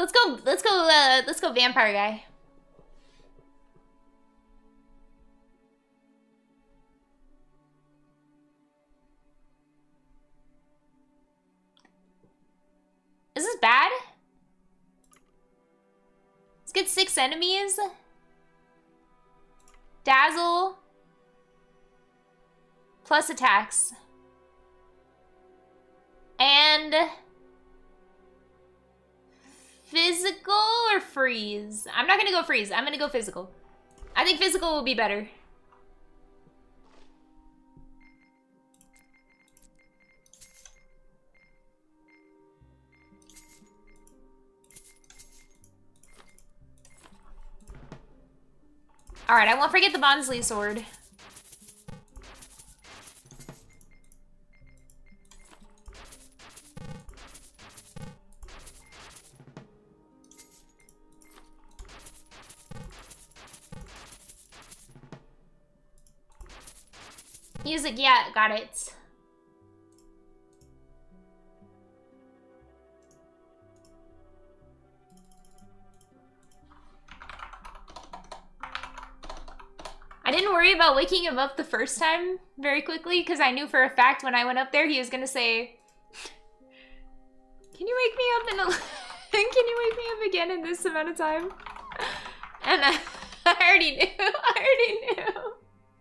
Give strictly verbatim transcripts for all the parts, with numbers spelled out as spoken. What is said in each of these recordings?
Let's go, let's go, uh, let's go vampire guy. Is this bad? Let's get six enemies. Dazzle. Plus attacks. And physical or freeze? I'm not gonna go freeze. I'm gonna go physical. I think physical will be better. Alright, I won't forget the Bonsly sword. Music, yeah, got it. I didn't worry about waking him up the first time very quickly because I knew for a fact when I went up there he was gonna say, "Can you wake me up in a can you wake me up again in this amount of time?" And I, I already knew. I already knew.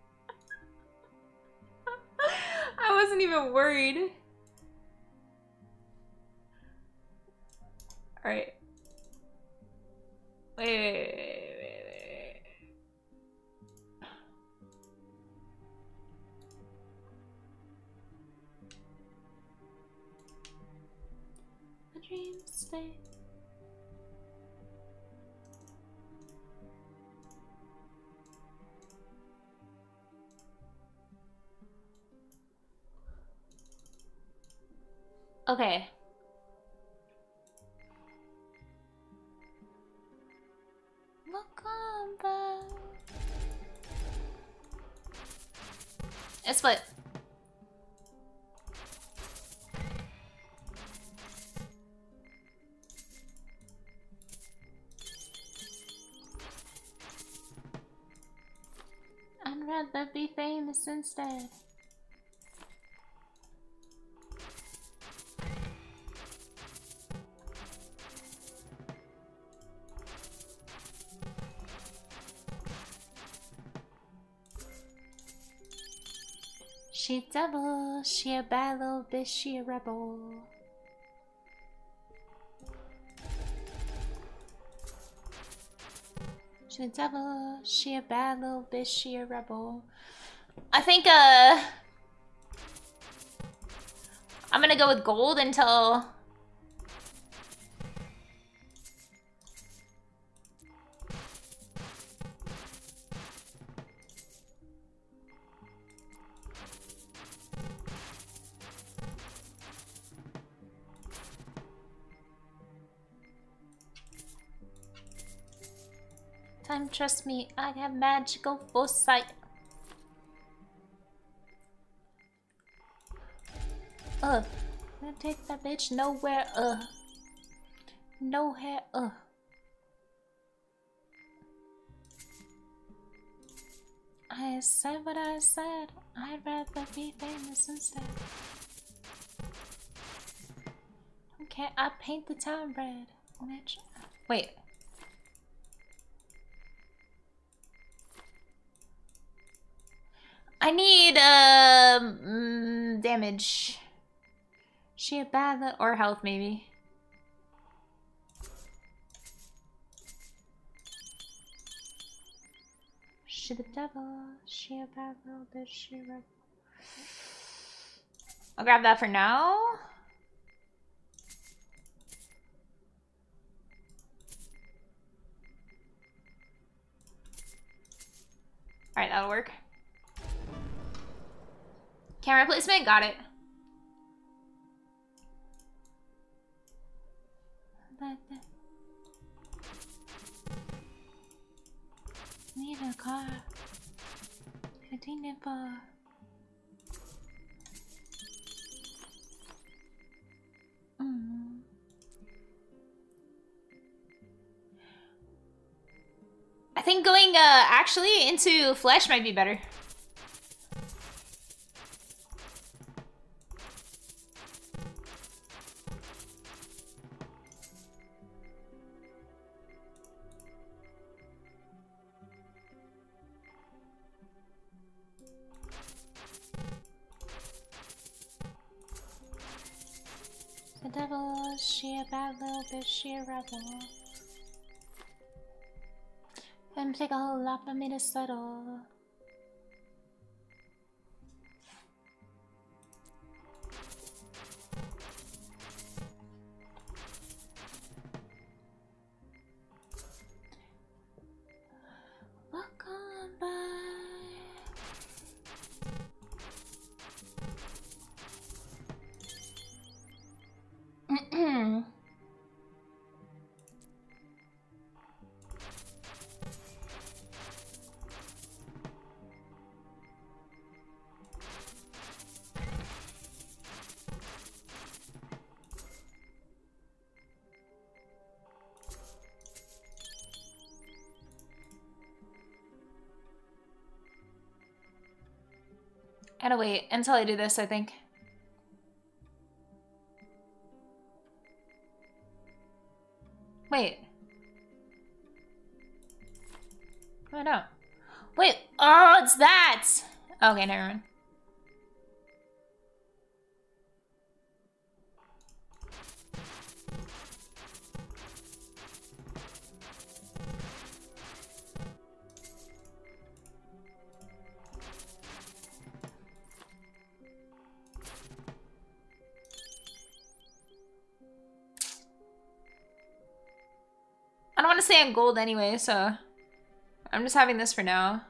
I wasn't even worried. All right. Wait, wait, wait, wait, wait. My dreams stay. Okay. Welcome back. It's split. I'd rather be famous instead. She devil, she a bad little bitch, she a rebel. She a devil, she a bad little bitch, she a rebel. I think uh I'm gonna go with gold until time, trust me, I have magical foresight. Uh, gonna take that bitch nowhere, uh. Nowhere, uh. I said what I said, I'd rather be famous instead. Okay, I paint the town red. Which, wait. I need um mm, damage. She a bad or health maybe. She the devil. She a bad little bitch. She a rebel. I'll grab that for now. All right, that'll work. Camera placement, got it. Need a car. Continue for. Mm. I think going uh, actually into flesh might be better. The devil, she a bad little bitch, she a rebel. And take a whole lot for me to settle. Walk on by. I gotta wait until I do this, I think. Wait. Oh, no. Wait. Oh, it's that! Okay, never mind. I don't want to stay on gold anyway, so I'm just having this for now.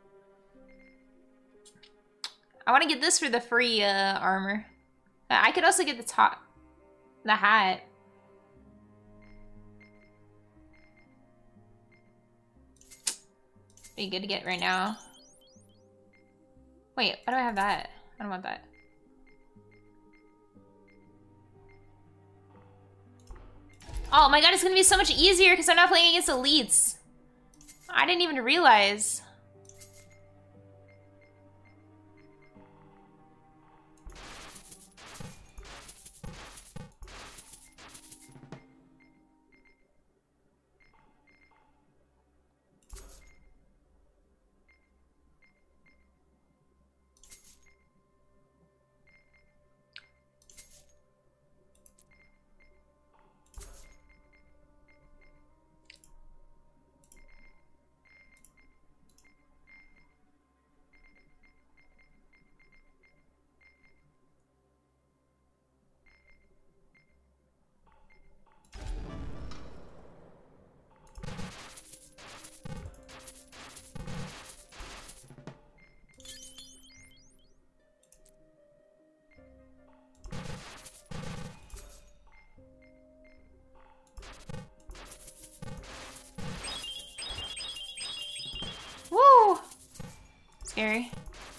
I want to get this for the free uh, armor. I could also get the top, the hat. Be good to get right now. Wait, why do I have that? I don't want that. Oh my god, it's gonna be so much easier because I'm not playing against elites. I didn't even realize. Woo! Scary.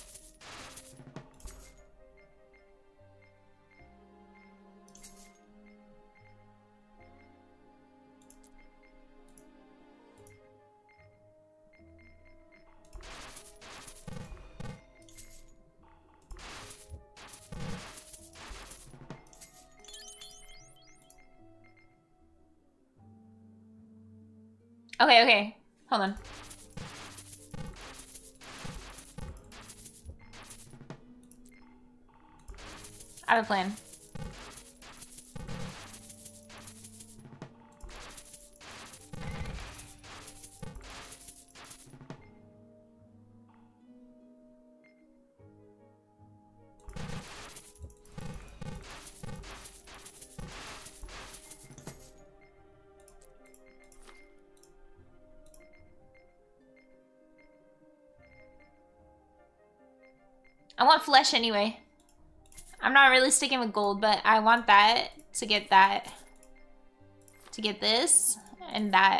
Okay, okay. Hold on. I have a plan. I want flesh anyway. I'm not really sticking with gold, but I want that to get that. To get this and that.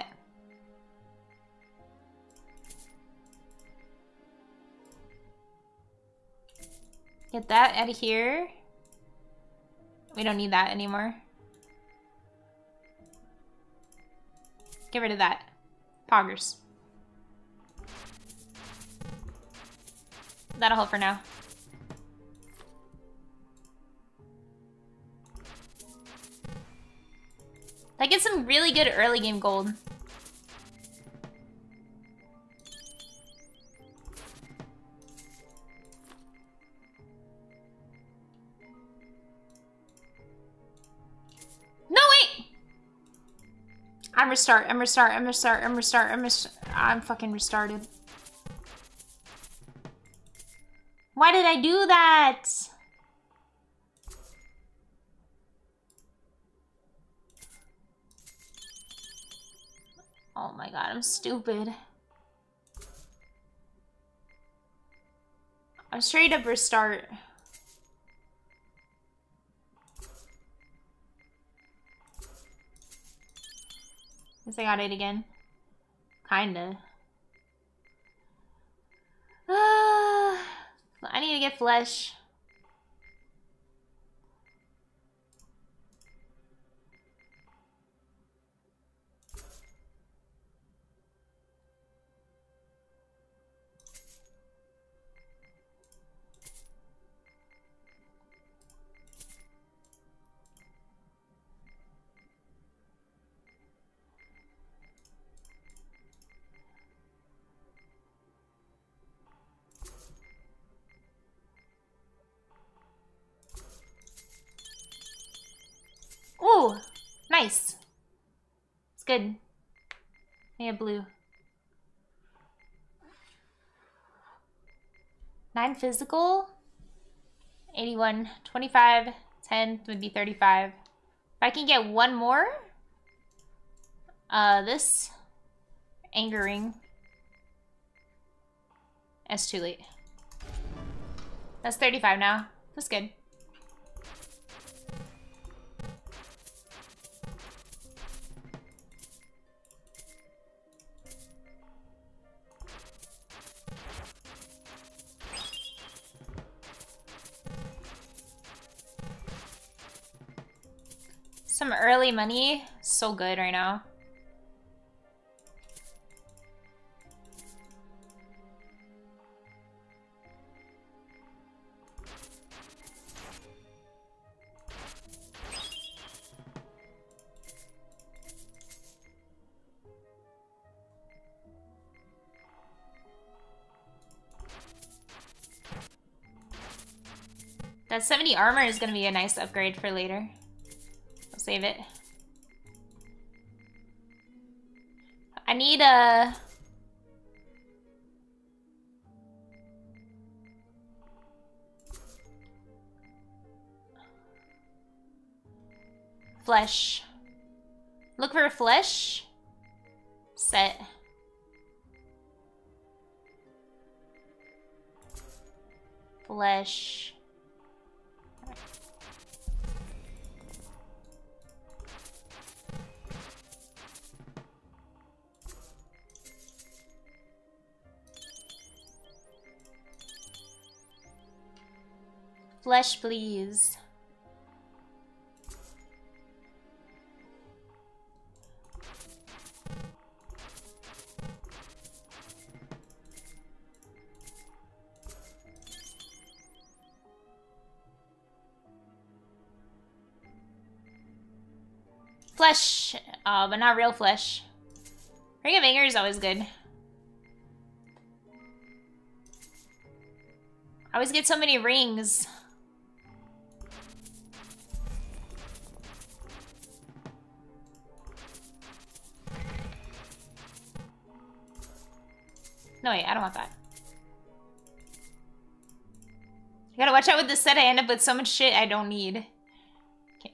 Get that out of here. We don't need that anymore. Get rid of that. Poggers. That'll hold for now. That gets some really good early game gold. No, wait! I'm restart, I'm restart, I'm restart, I'm restart, I'm restart. I'm fucking restarted. Why did I do that? Oh my god, I'm stupid. I'm straight up restart. Guess I got it again. Kinda. Ah, I need to get flesh. Ooh, nice. It's good. I have blue. Nine physical. eighty-one. twenty-five. ten would be thirty-five. If I can get one more. Uh, this. Angering. That's too late. That's thirty-five now. That's good. Some early money. So good right now. That seventy armor is going to be a nice upgrade for later. I'll save it. I need a... flesh. Look for a flesh. Set. Flesh. Flesh, please. Flesh, uh, but not real flesh. Ring of Anger is always good. I always get so many rings. No, wait, I don't want that. I gotta watch out with this set. I end up with so much shit I don't need. Okay.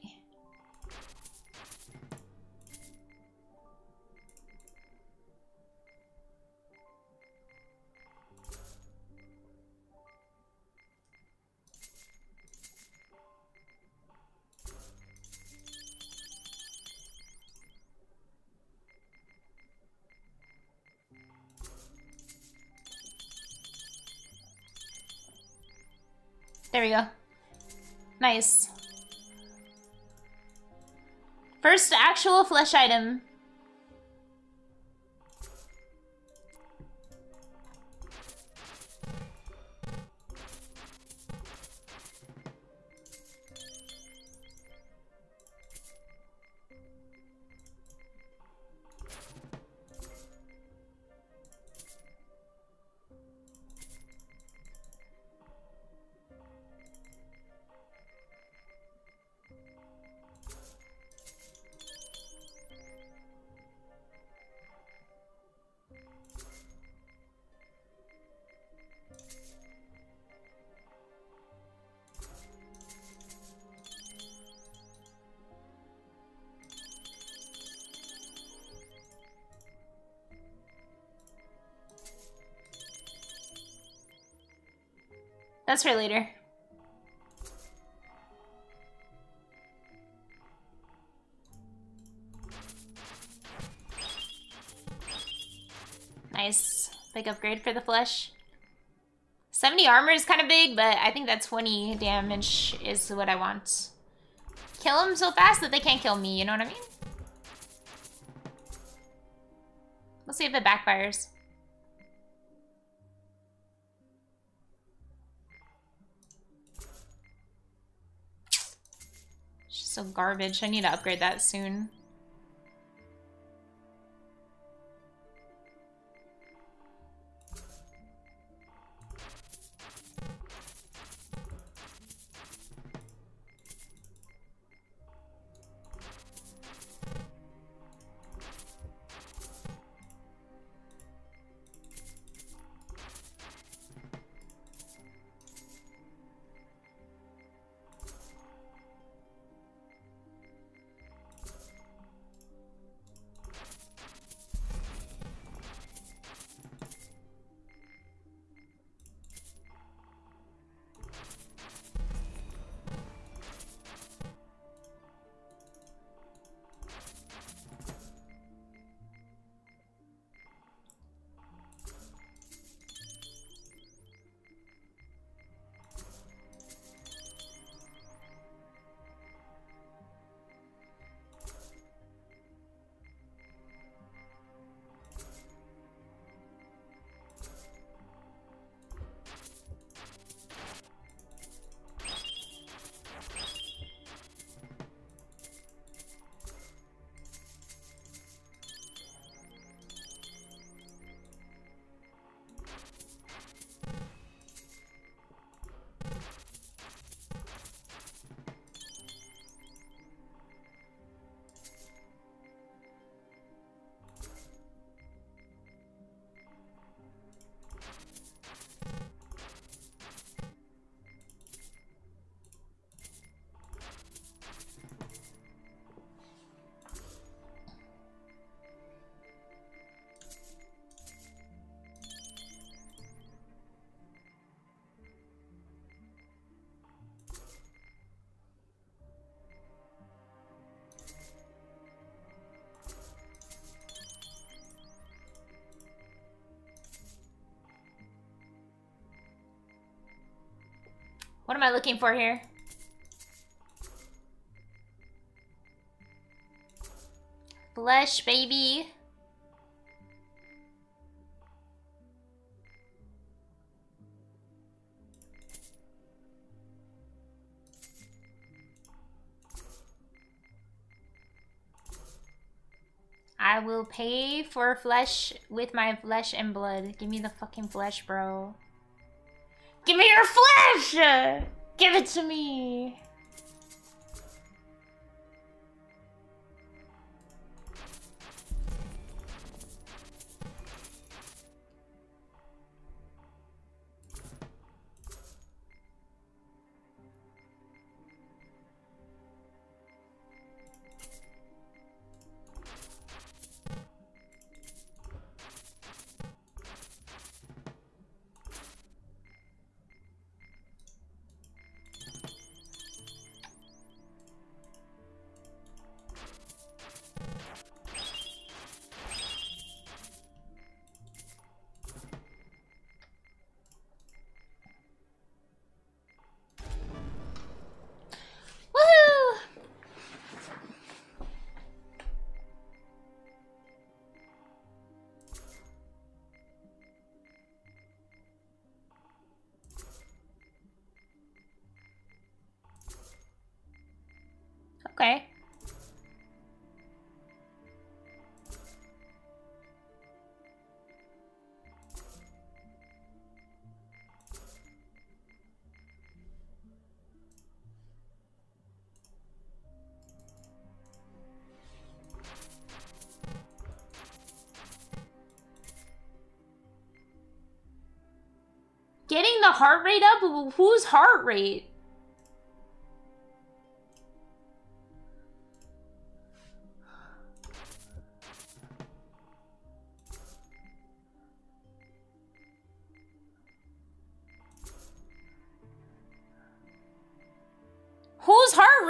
There we go. Nice. First actual flesh item. That's for later. Nice. Big upgrade for the flesh. seventy armor is kind of big, but I think that twenty damage is what I want. Kill them so fast that they can't kill me, you know what I mean? We'll see if it backfires. It's just so garbage. I need to upgrade that soon. What am I looking for here? Flesh, baby. I will pay for flesh with my flesh and blood. Give me the fucking flesh, bro. Give me your flesh! Give it to me! Okay. Getting the heart rate up? Whose heart rate?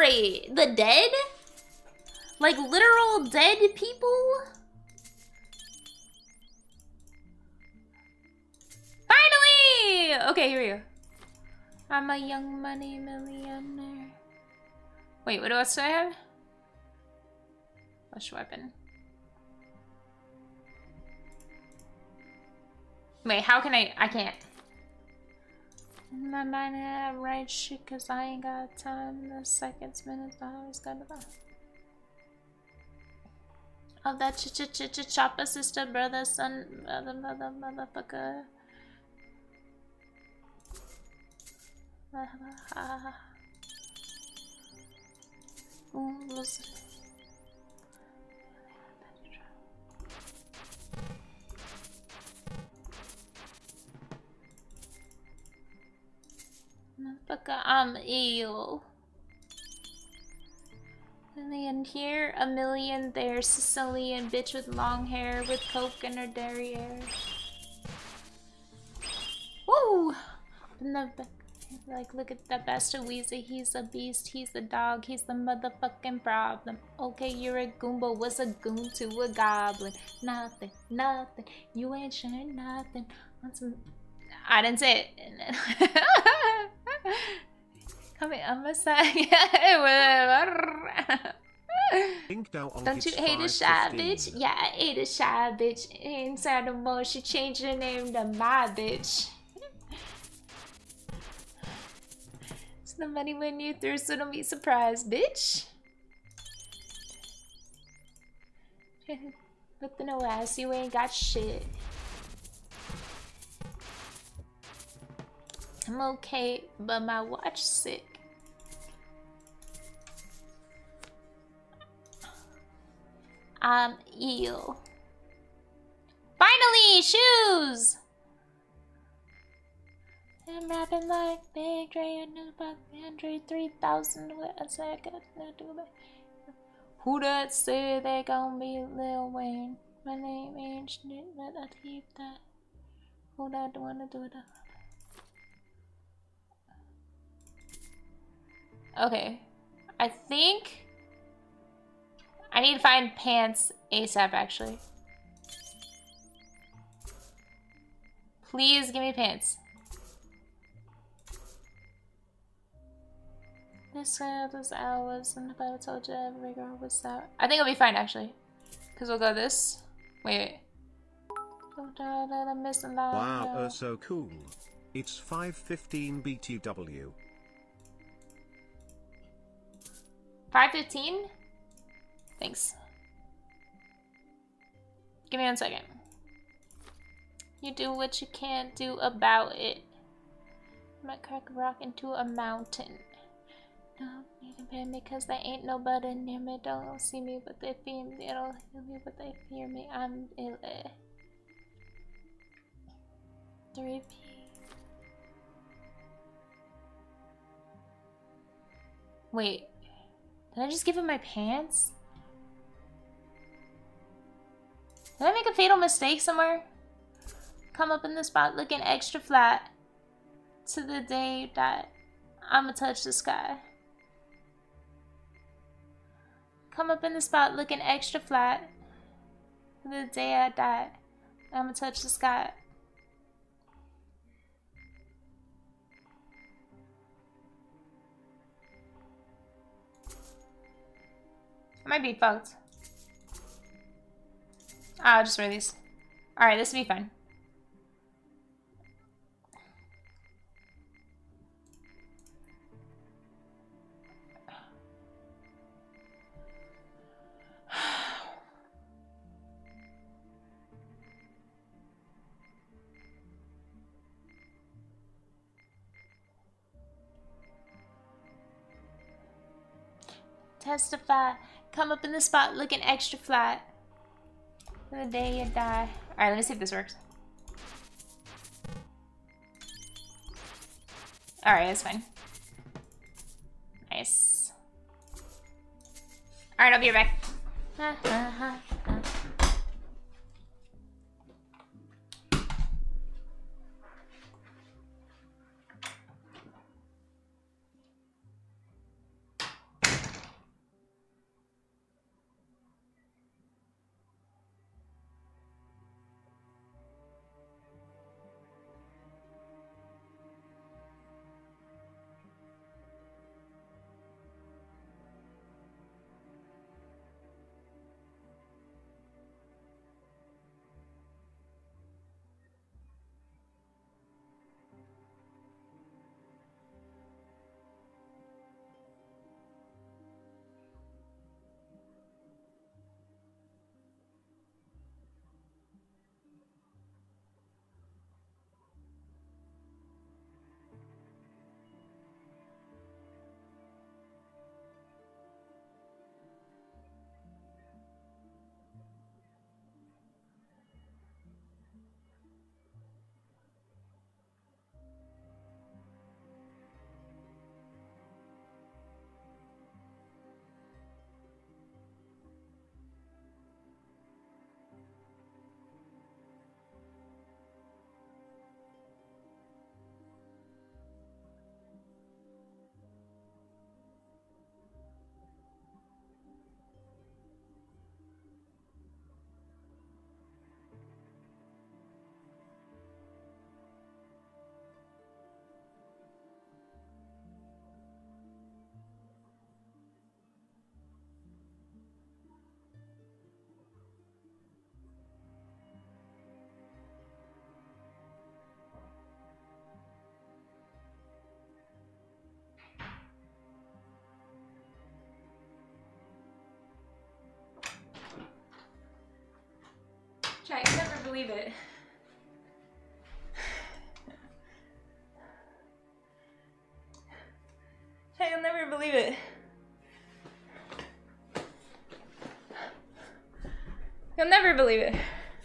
Elaborate. The dead? Like literal dead people? Finally! Okay, here we go. I'm a young money millionaire. Wait, what else do I have? Flesh weapon. Wait, how can I? I can't. In my mind, I write shit cause I ain't got time. The seconds, minutes, hours, gotta go. Of that ch ch ch ch chopper, sister, brother, son, mother, mother, motherfucker. Ooh, listen. Motherfucker, I'm ill. Million here, a million there. Sicilian bitch with long hair with coke in her derriere. Woo! Like, look at that bastard Weezy. He's a beast, he's the dog, he's the motherfucking problem. Okay, you're a goomba. What's a goon to a goblin? Nothing, nothing. You ain't sharing nothing. Want some... I didn't say it. Come here, I'm a side. Don't you hate a shy bitch? Yeah, I hate a shy bitch. Inside the mall, she changed her name to my bitch. So the money went you through, so don't be surprised, bitch. With the no ass, you ain't got shit. I'm okay, but my watch sick. I'm ill. Finally, shoes! I'm rapping like Big Dre and Tupac, Andre three thousand. I said I got to do it. Who that say they gon' be Lil Wayne? My name ain't shit, but I keep that. Who that wanna do that? Okay, I think I need to find pants ASAP, actually. Please give me pants. This uh, those hours, and if I told you every girl was out, I think it'll be fine, actually. Because we'll go this. Wait, wait. I'm missing that. Wow, uh, so cool. It's five fifteen B T W. five fifteen? Thanks. Give me one second. You do what you can't do about it. Might crack a rock into a mountain. Don't need to pay me cause there ain't nobody near me. Don't see me but they fear me. They don't hear me but they fear me. I'm ill. three P. Wait. Did I just give him my pants? Did I make a fatal mistake somewhere? Come up in the spot looking extra flat. To the day you die, I'ma touch the sky. Come up in the spot looking extra flat. To the day I die, I'ma touch the sky. I might be fucked. Ah, I'll just wear these. Alright, this will be fun. Testify. Come up in the spot looking extra flat. For the day you die. Alright, let me see if this works. Alright, that's fine. Nice. Alright, I'll be right back. Chat, you'll never believe it. Chat, you'll never believe it. You'll never believe it.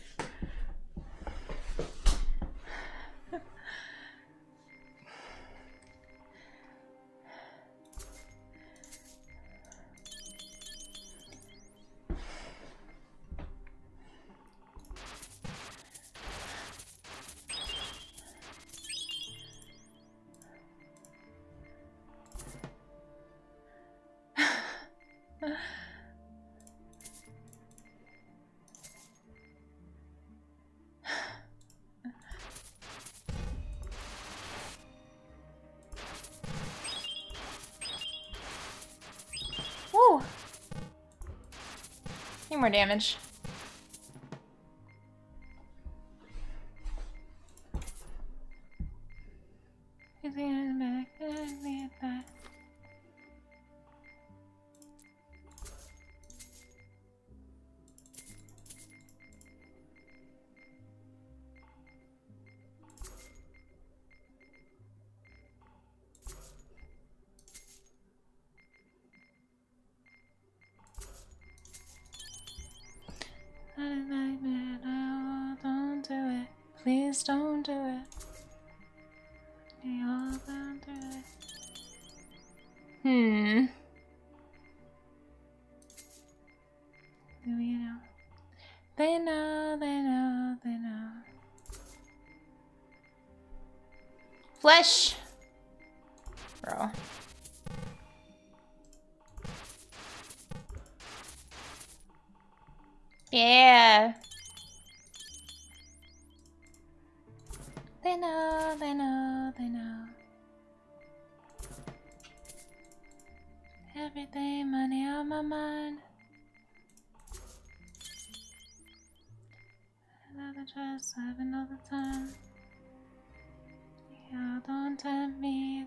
Woo! Need more damage. Don't do it. Please don't do it. You're don't do it. Hmm. Do you know? They know, they know, they know. Flesh! Bro. Yeah. They know, they know, they know. Everything, money on my mind. Another trust, have another time. Y'all don't tempt me.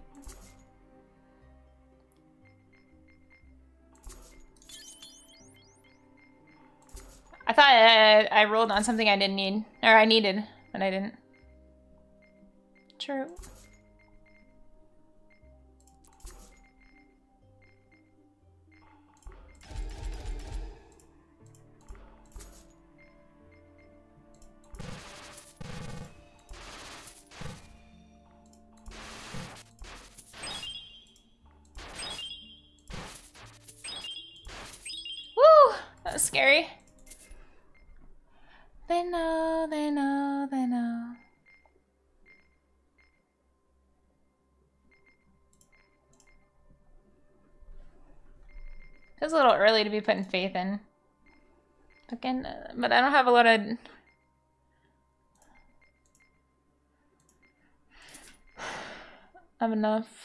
I thought I, I rolled on something I didn't need. Or I needed, but I didn't. True. Woo! That was scary. They know, they know, they know. It was a little early to be putting faith in. Again, uh, but I don't have a lot of... have enough.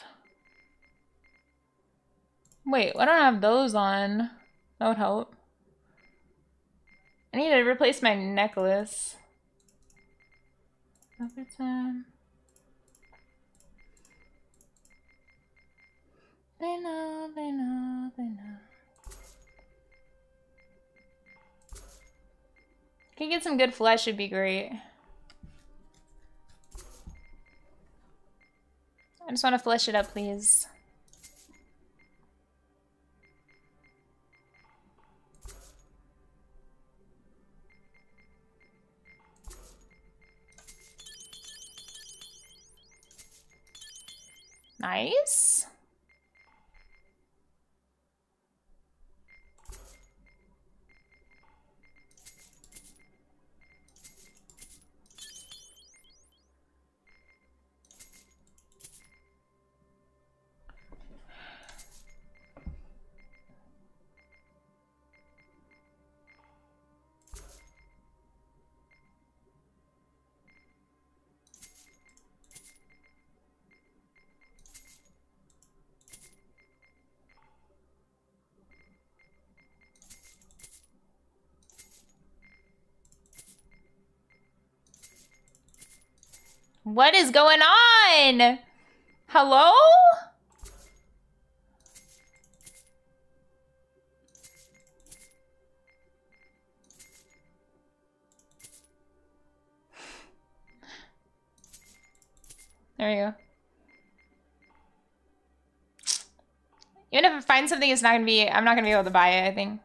Wait, why don't I have those on? That would help. I need to replace my necklace. Every time. They know, they know, they know. Can get some good flesh, would be great. I just want to flesh it up, please. Nice. What is going on? Hello? There you go. Even if I find something, it's not gonna be, I'm not gonna be able to buy it, I think.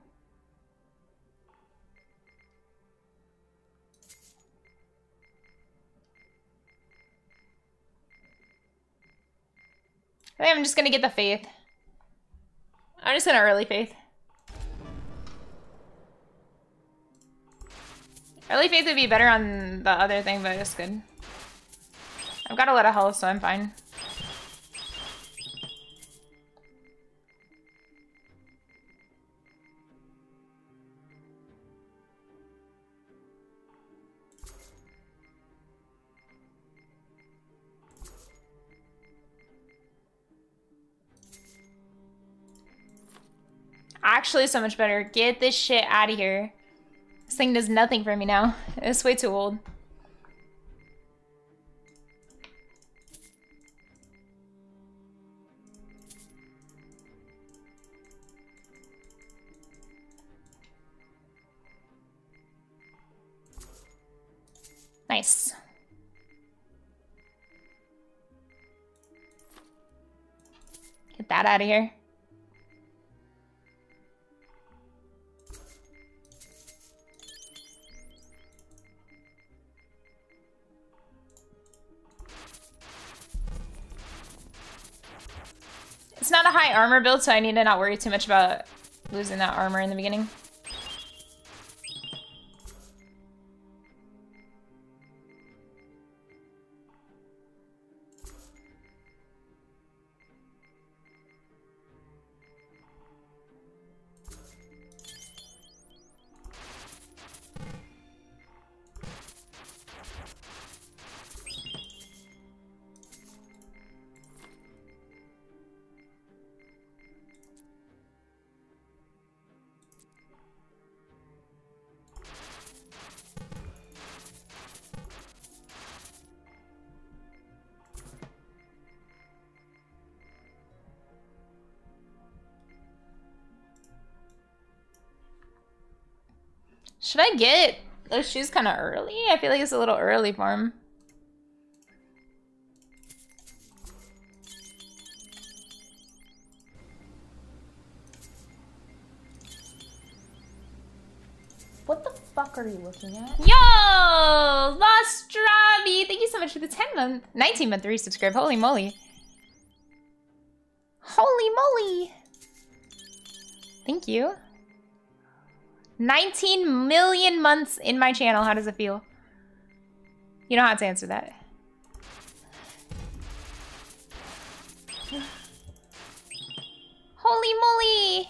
I think I'm just gonna get the faith. I'm just gonna early faith. Early faith would be better on the other thing, but it's good. I've got a lot of health, so I'm fine. Actually, so much better. Get this shit out of here. This thing does nothing for me now. It's way too old. Nice. Get that out of here. It's not a high armor build, so I need to not worry too much about losing that armor in the beginning. Should I get those shoes kind of early? I feel like it's a little early for him. What the fuck are you looking at? Yo! Lost Drabi! Thank you so much for the ten month, nineteen month resubscribe. Holy moly. Holy moly! Thank you. nineteen million months in my channel. How does it feel? You know how to answer that. Holy moly!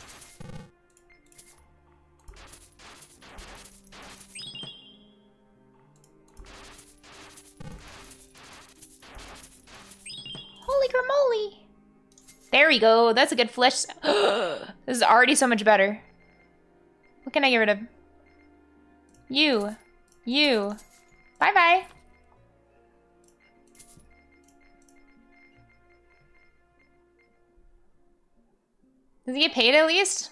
Holy gramoly! There we go. That's a good flesh. This is already so much better. What can I get rid of? You. You. Bye-bye. Does he get paid at least?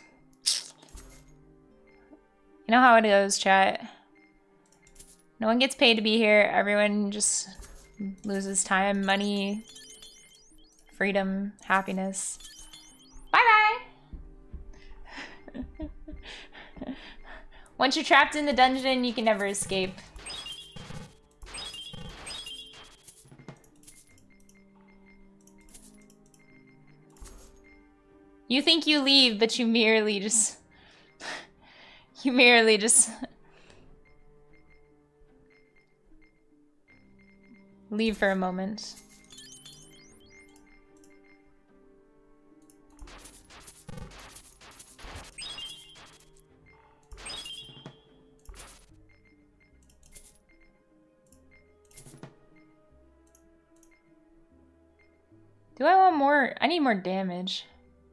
You know how it goes, chat. No one gets paid to be here. Everyone just loses time, money, freedom, happiness. Bye-bye. Once you're trapped in the dungeon, you can never escape. You think you leave, but you merely just... you merely just... leave for a moment. Do I want more? I need more damage.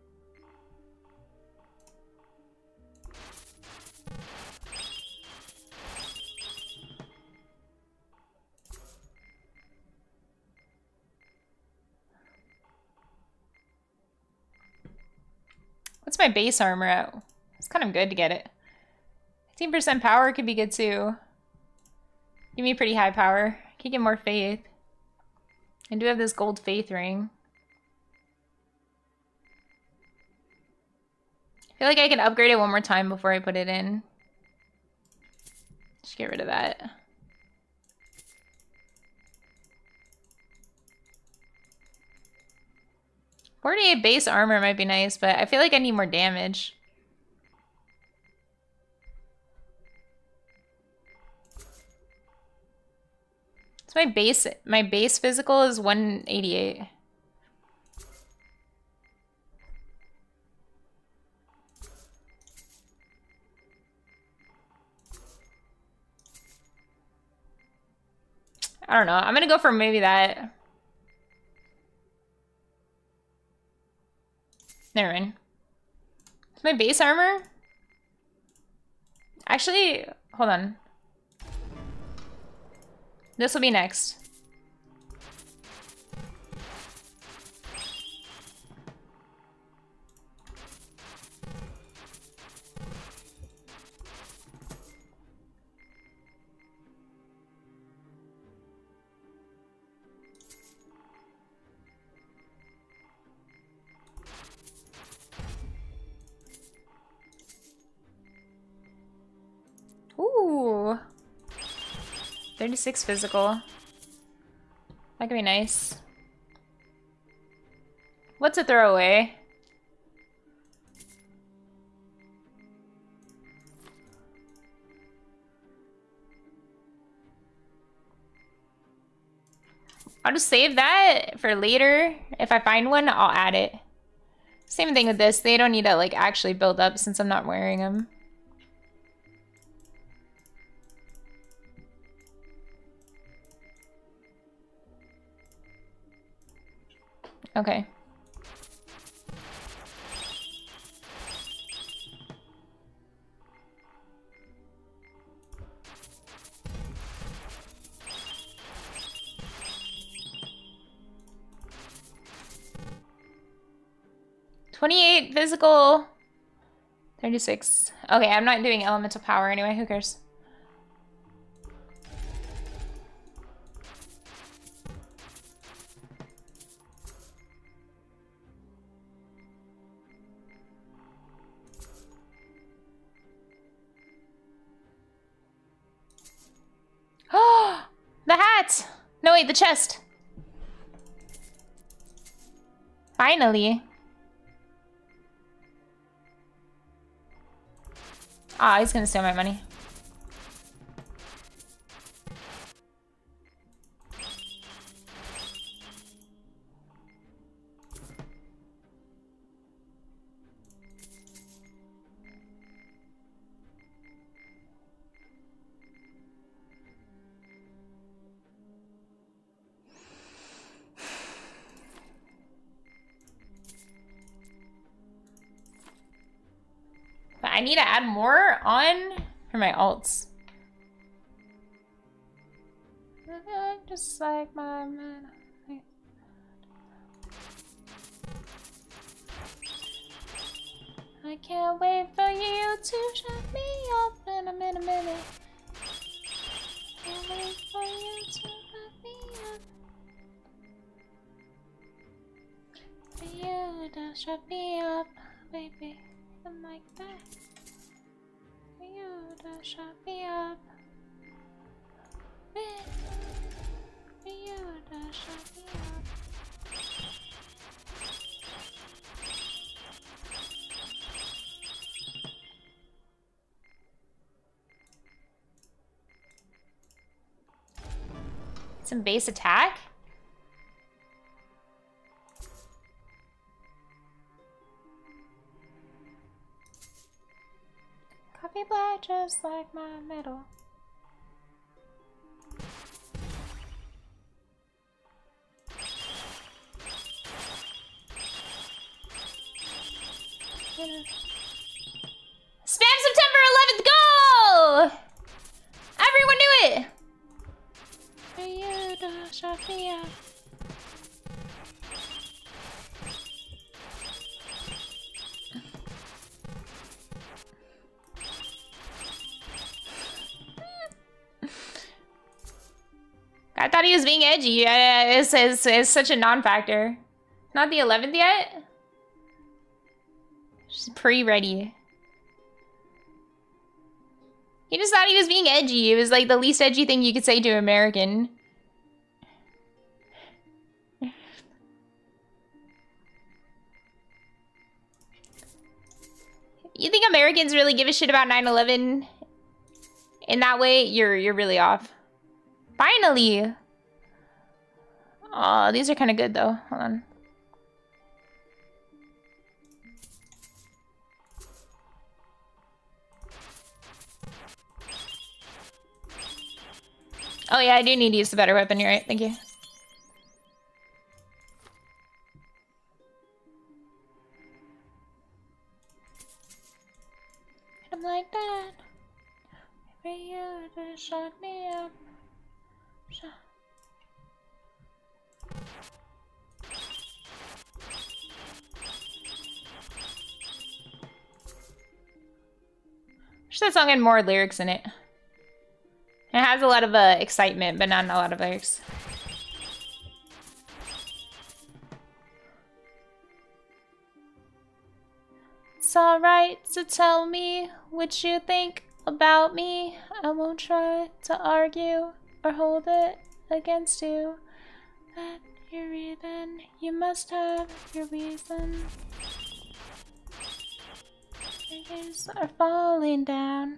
What's my base armor at? It's kind of good to get it. fifteen percent power could be good too. Give me pretty high power. Can get more faith. I do have this gold faith ring. I feel like I can upgrade it one more time before I put it in. Just get rid of that. forty-eight base armor might be nice, but I feel like I need more damage. So my base, my base physical is one eighty-eight. I don't know. I'm gonna go for maybe that. Never mind. Is my base armor? Actually, hold on. This will be next. Ooh. thirty-six physical. That could be nice. What's a throwaway? I'll just save that for later. If I find one, I'll add it. Same thing with this. They don't need to like actually build up since I'm not wearing them. Okay. twenty-eight physical. thirty-six. Okay, I'm not doing elemental power anyway. Who cares? Oh, the hat! No, wait, the chest. Finally. Ah, oh, he's gonna steal my money. I need to add more on for my alts. Just like my man. I can't wait for you to shut me up in a minute, minute. Can't wait for you to shut me up. For you to shut me up, baby. I'm like that. For you to shut me up. For you to shut me up. Some base attack? Coffee black just like my metal. Spam September eleventh, go! Everyone do it! For you to shut me up. I thought he was being edgy. Uh, it's, it's, it's such a non-factor. Not the eleventh yet? Just pre-ready. He just thought he was being edgy. It was like the least edgy thing you could say to an American. You think Americans really give a shit about nine eleven in that way? You're you're really off. Finally! Aw, these are kind of good though. Hold on. Oh yeah, I do need to use the better weapon, you're right, thank you. I'm like that. Maybe you just shut me up. Shut. Wish that song had more lyrics in it. It has a lot of uh, excitement, but not a lot of lyrics. It's alright to tell me what you think about me. I won't try to argue or hold it against you. That you're even, you must have your reason. Fingers are falling down.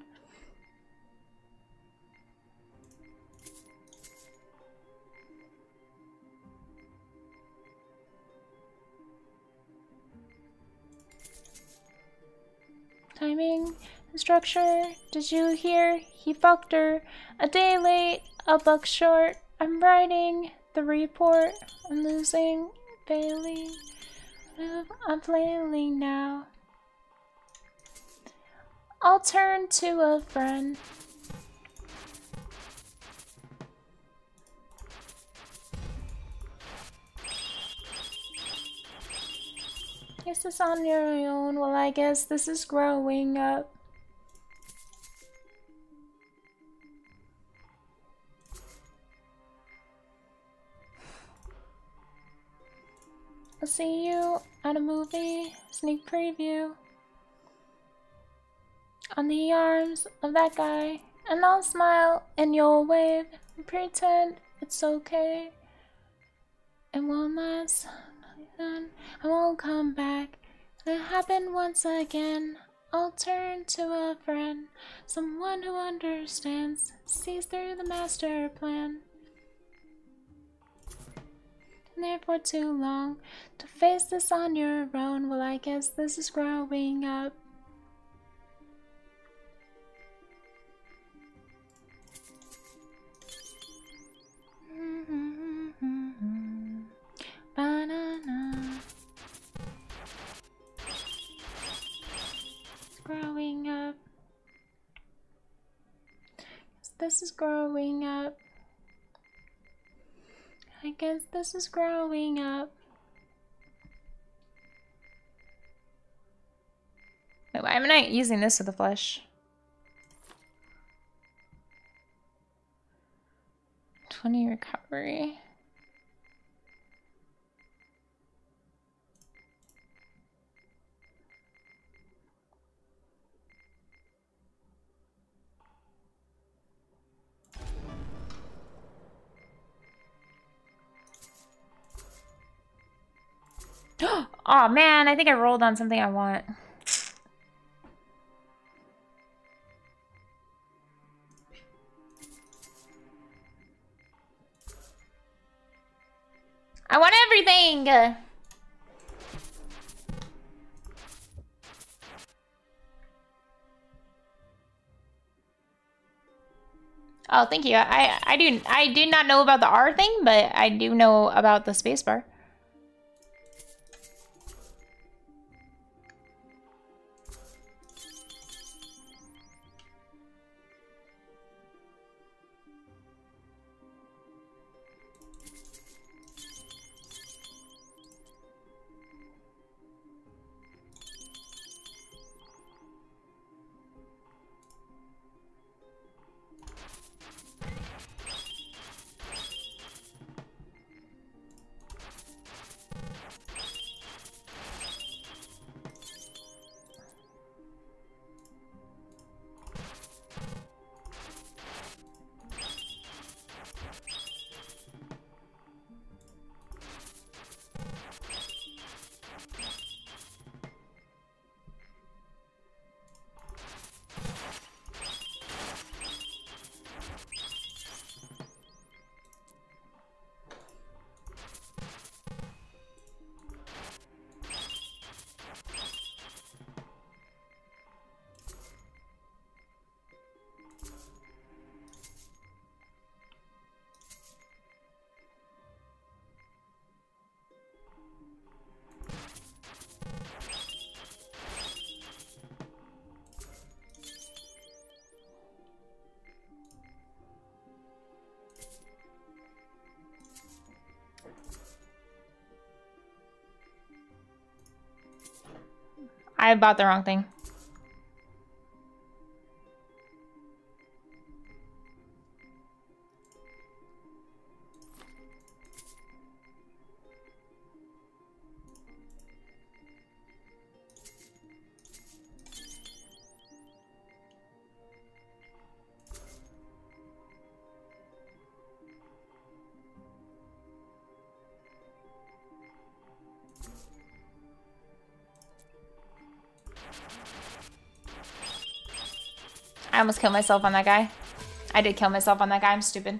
Timing and structure, did you hear? He fucked her. A day late, a buck short. I'm writing the report. I'm losing, failing. I'm flailing now. I'll turn to a friend. Guess this on your own. Well, I guess this is growing up. I'll see you at a movie sneak preview on the arms of that guy, and I'll smile and you'll wave and pretend it's okay. It won't last. I won't come back. It happened once again. I'll turn to a friend, someone who understands, sees through the master plan. Been there for too long to face this on your own. Well, I guess this is growing up. Banana. Growing up. This is growing up. I guess this is growing up. Wait, why am I not using this with the flesh? twenty recovery. Oh man, I think I rolled on something I want. I want everything! Oh, thank you. I I do I do not know about the R thing, but I do know about the spacebar. I bought the wrong thing. I almost killed myself on that guy. I did kill myself on that guy. I'm stupid.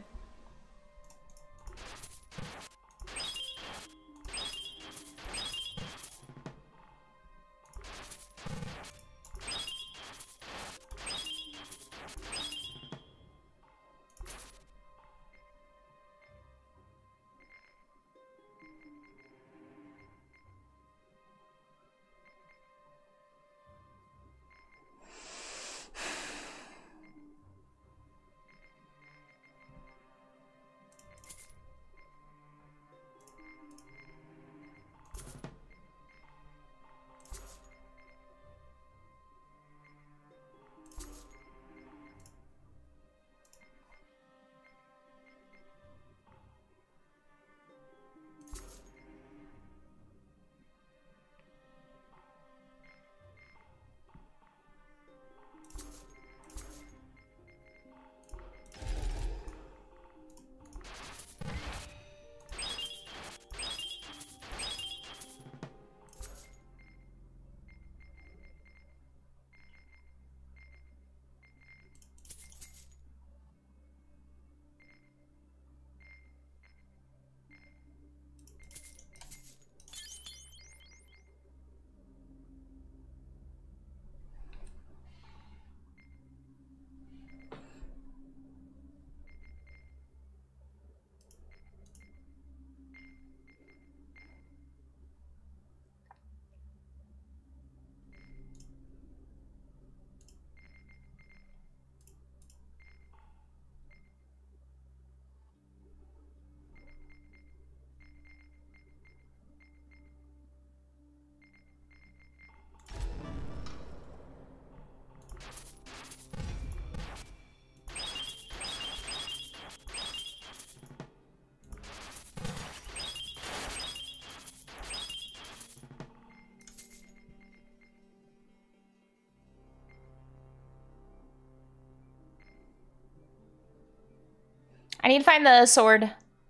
I need to find the sword.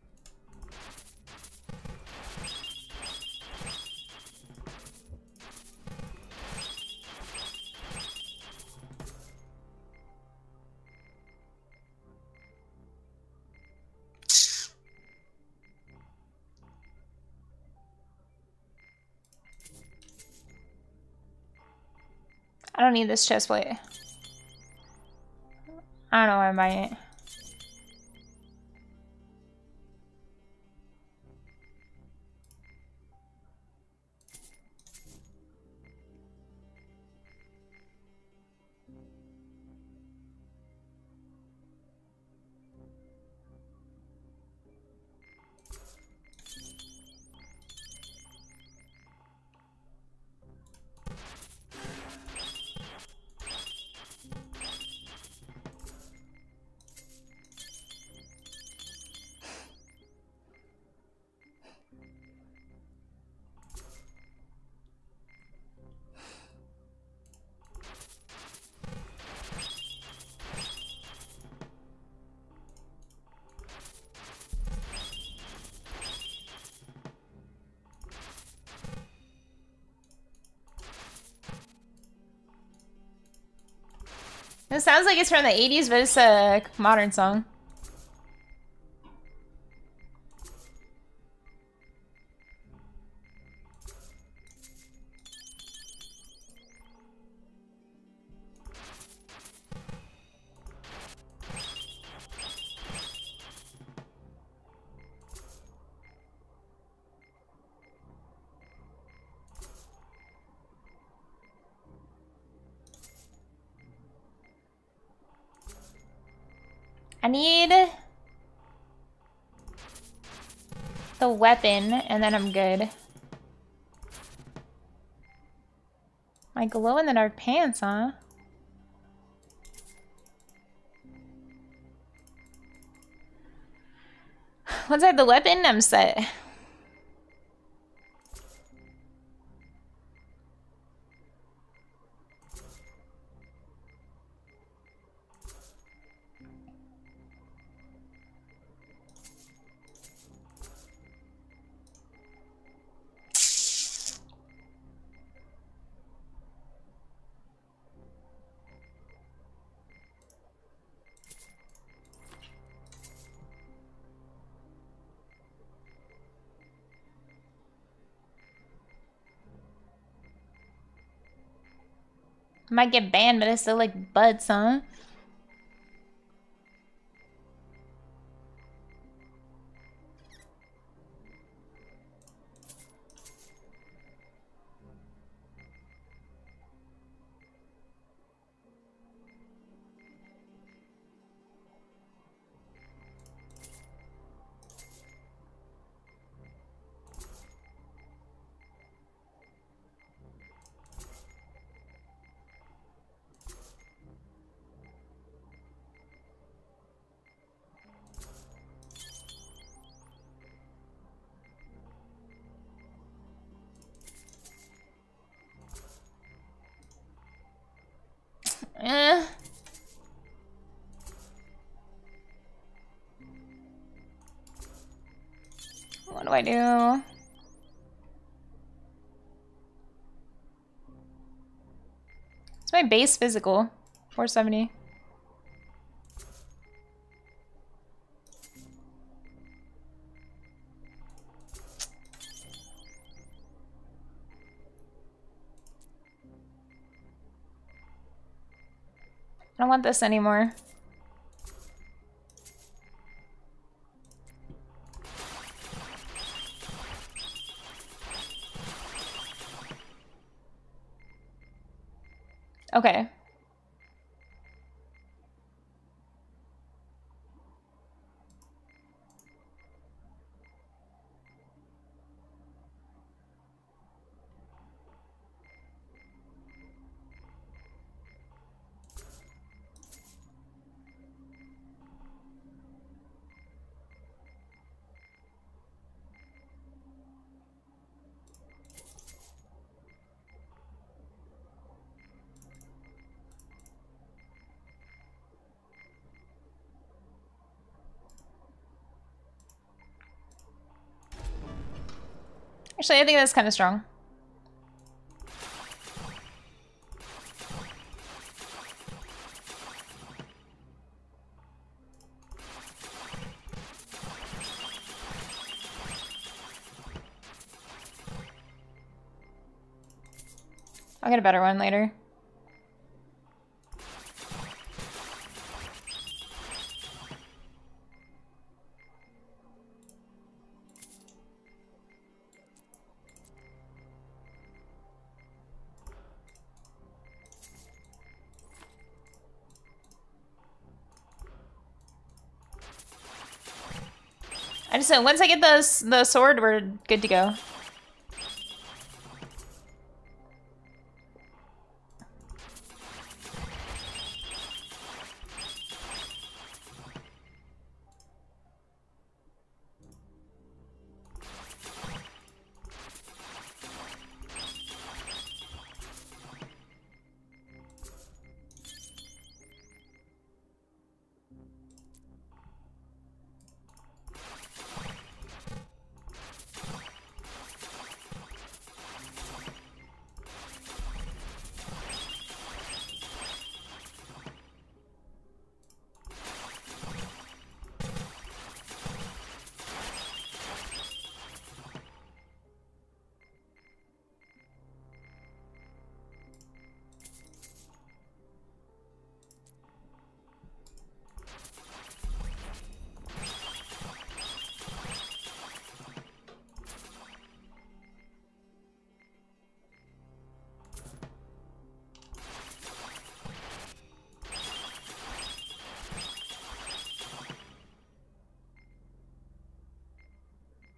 I don't need this chest plate. I don't know why I'm buying it. It sounds like it's from the eighties, but it's a modern song. I need the weapon, and then I'm good. My glow in the dark pants, huh? Once I have the weapon, I'm set. Might get banned, but I still like butts, huh? Eh. What do I do? It's my base physical. four seventy. I don't want this anymore. Okay. Actually, I think that's kind of strong. I'll get a better one later. I just once I get the the sword, we're good to go.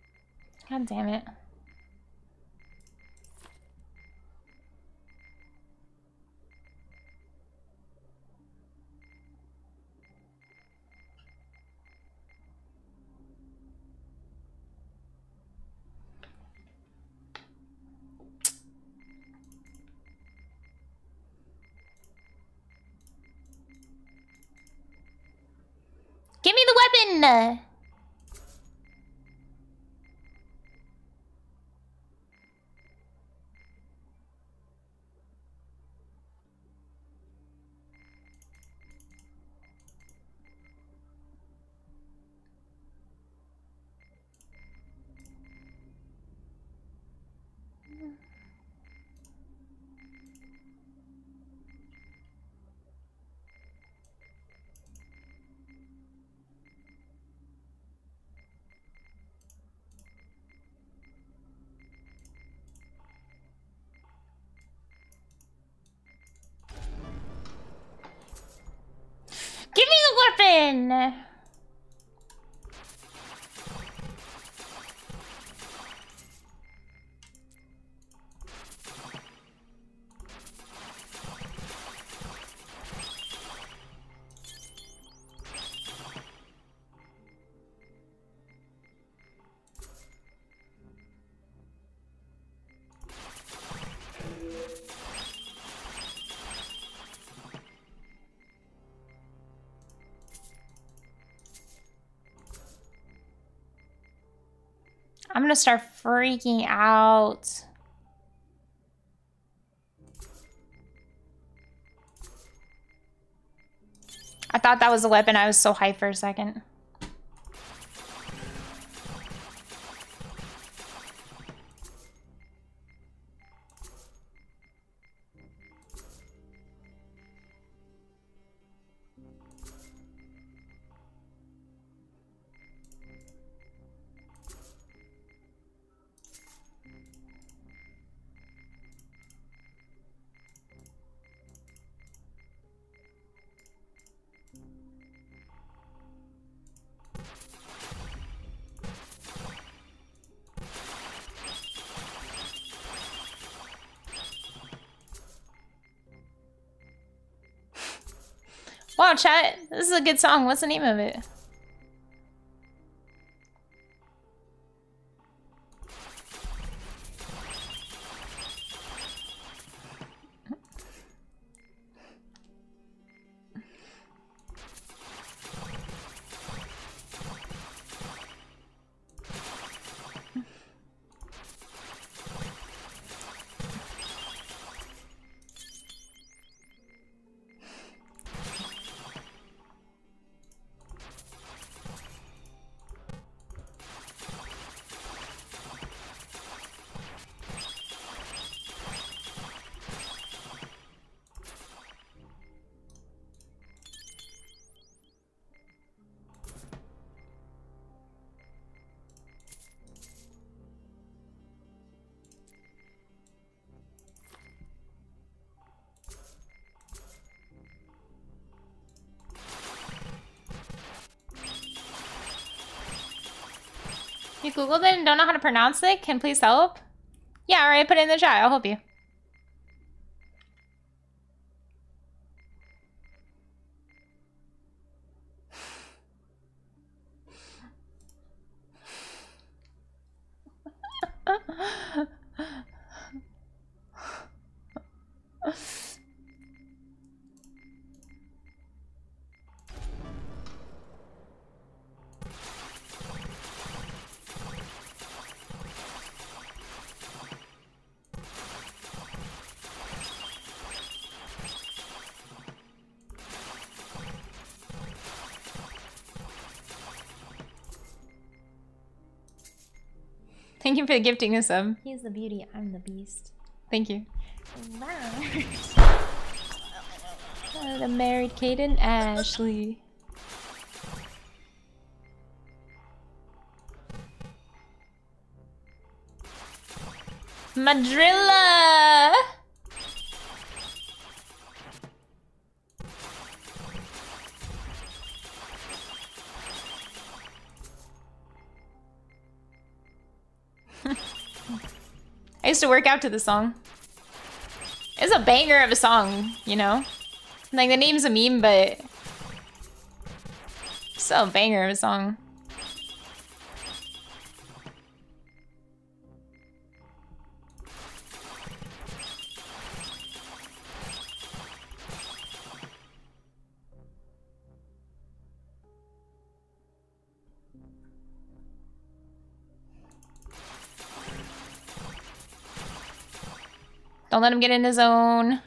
God damn it. weapon! Give me the weapon! I'm gonna start freaking out. I thought that was a weapon. I was so hyped for a second. Wow, chat, this is a good song. What's the name of it? You Googled it and don't know how to pronounce it? Can please help? Yeah, alright, put it in the chat. I'll help you. Thank you for gifting us sub. He's the beauty, I'm the beast. Thank you. Uh, the married Kate and Ashley. Madrilla! I used to work out to the song. It's a banger of a song, you know? Like, the name's a meme, but... it's still a banger of a song. Don't let him get in his zone.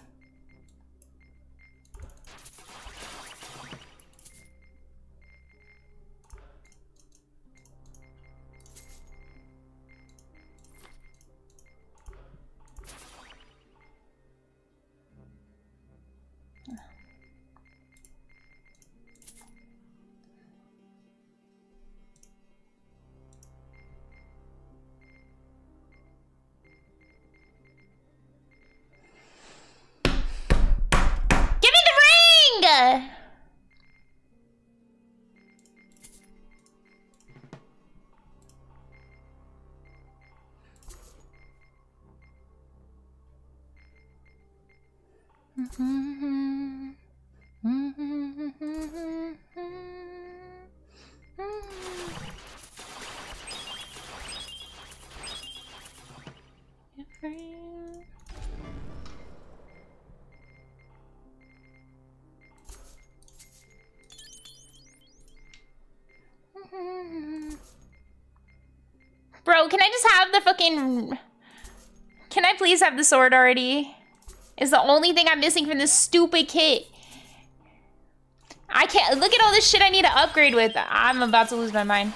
Bro, can I just have the fucking... Can I please have the sword already? Is the only thing I'm missing from this stupid kit. I can't... Look at all this shit I need to upgrade with. I'm about to lose my mind.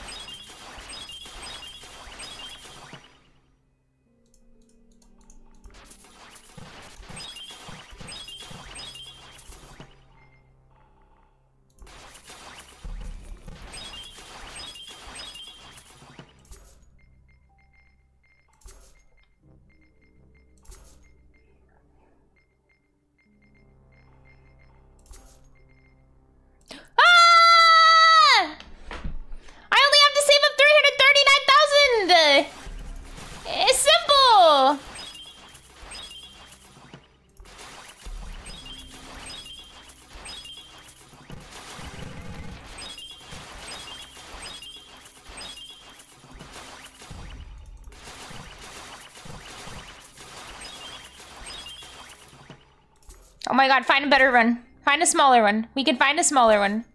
Oh my god, find a better one. Find a smaller one. We can find a smaller one.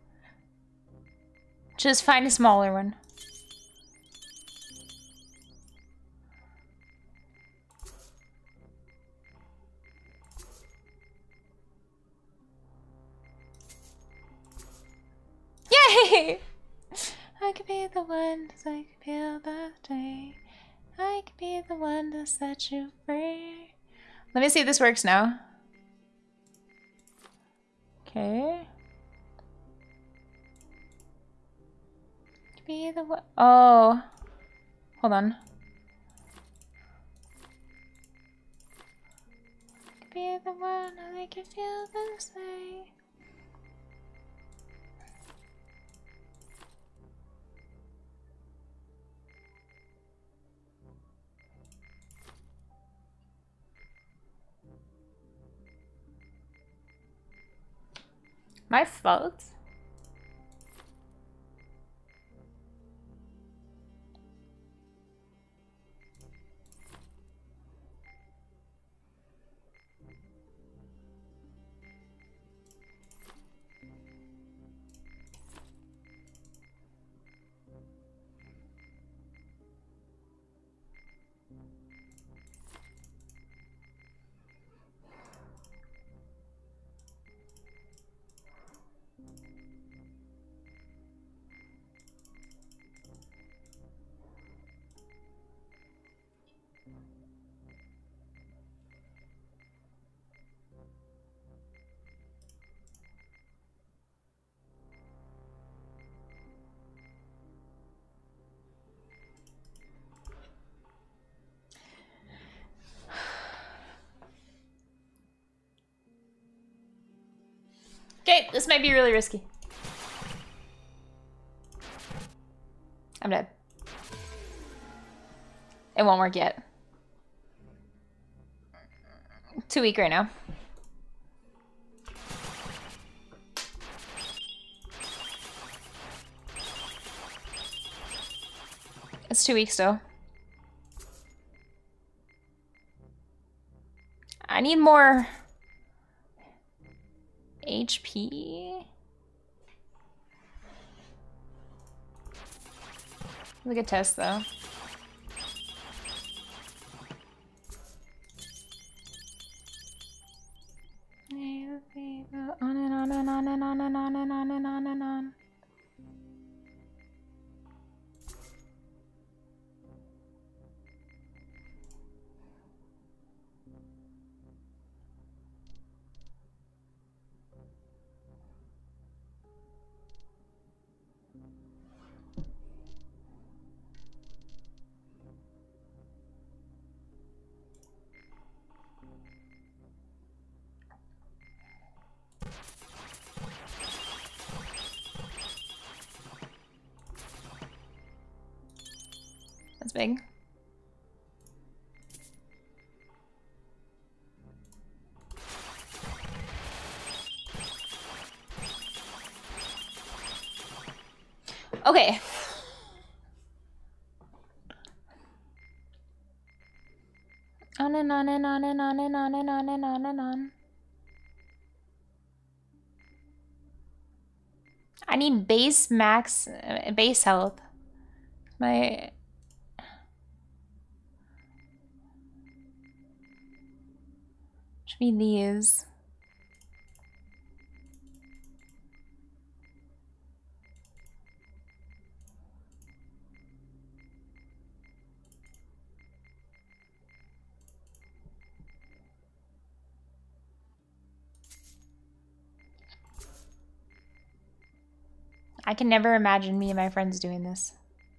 Just find a smaller one. Yay! I could be the one to make you feel that way. I could be the one to set you free. Let me see if this works now. Okay. Be the one. Oh, hold on. Be the one I make you feel this way. My fault. Okay, this might be really risky. I'm dead. It won't work yet. Too weak right now. It's too weak still. I need more H P. Look at test though. That's big. Okay. On and on and on and on and on and on and on and on. I need base max, uh, base health. My... Should be these. I can never imagine me and my friends doing this.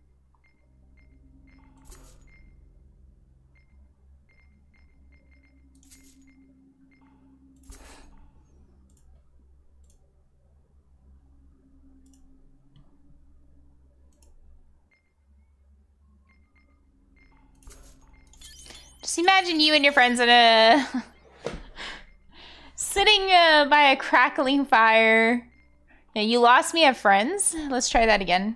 Just imagine you and your friends in a... sitting uh, by a crackling fire. Yeah, you lost me at friends? Let's try that again.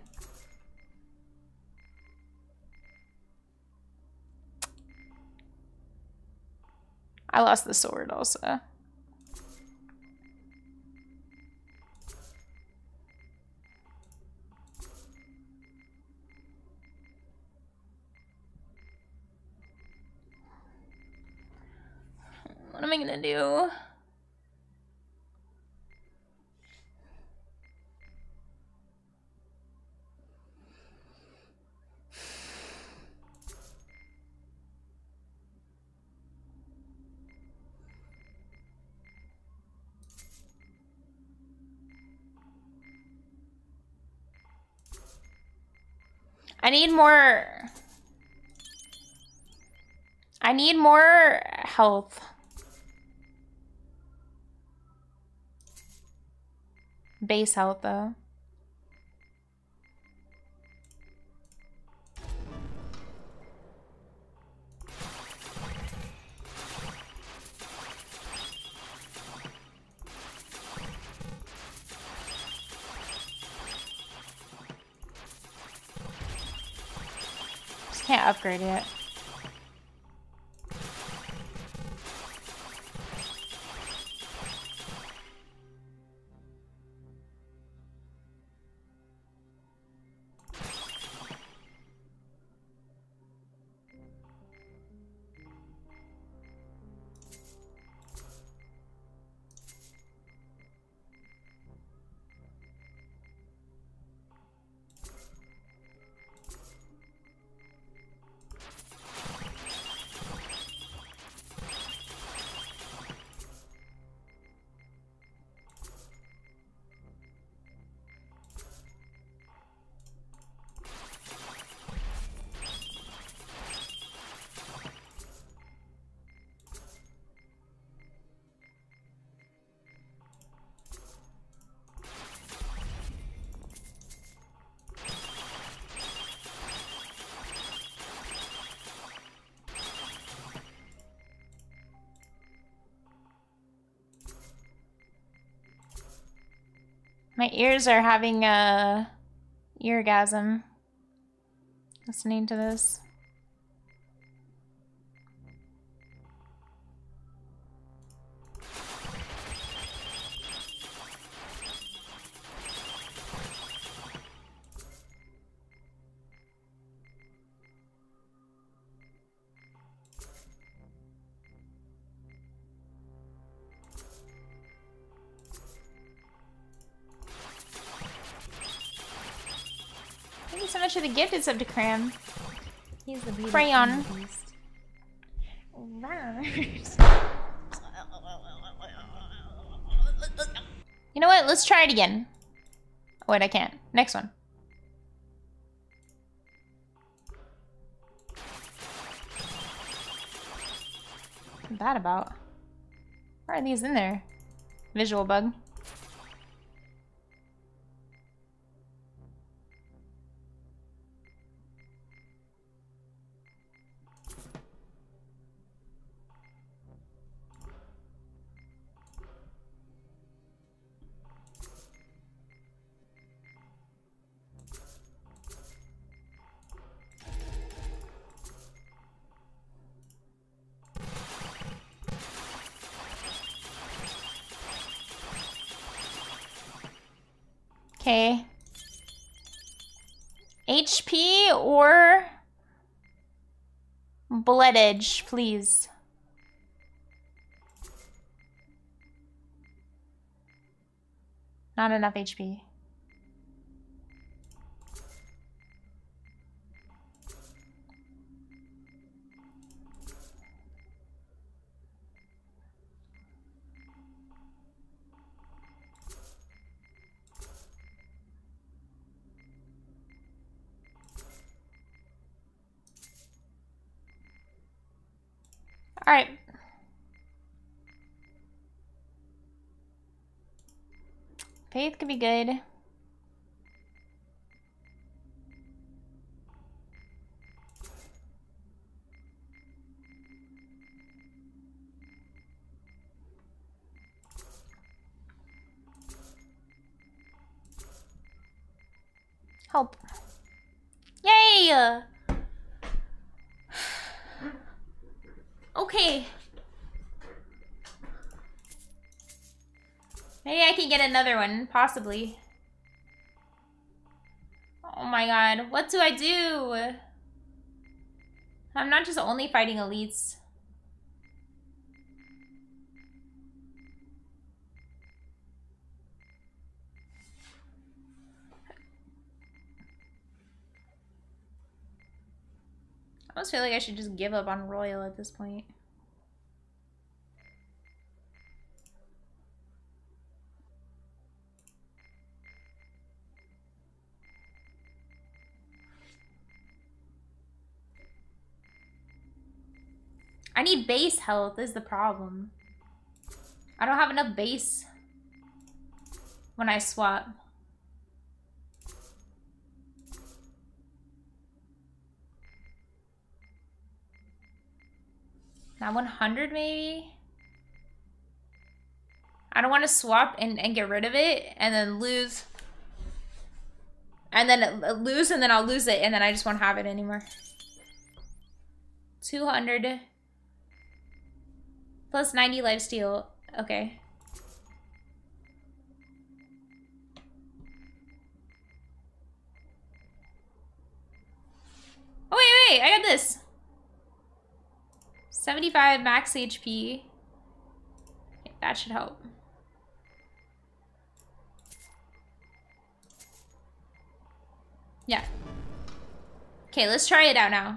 I lost the sword also. What am I gonna do? I need more... I need more health. Base health, though. Just can't upgrade it. My ears are having a eargasm listening to this. Thank you so much for the gifted sub to Cram. He's the beauty Crayon. and the beast. You know what? Let's try it again. Oh, wait, I can't. Next one. What's that about? Why are these in there? Visual bug. Okay. H P or Blood Edge, please. Not enough H P. All right. Faith could be good. Help. Yay! Okay. Maybe I can get another one, possibly. Oh my god, what do I do? I'm not just only fighting elites. I almost feel like I should just give up on Royal at this point. I need base health is the problem. I don't have enough base when I swap. Now one hundred maybe? I don't want to swap and, and get rid of it and then lose. And then lose and then I'll lose it and then I just won't have it anymore. two hundred. Plus ninety lifesteal. Okay. Oh, wait, wait. I got this. seventy-five max H P. Okay, that should help. Yeah. Okay, let's try it out now.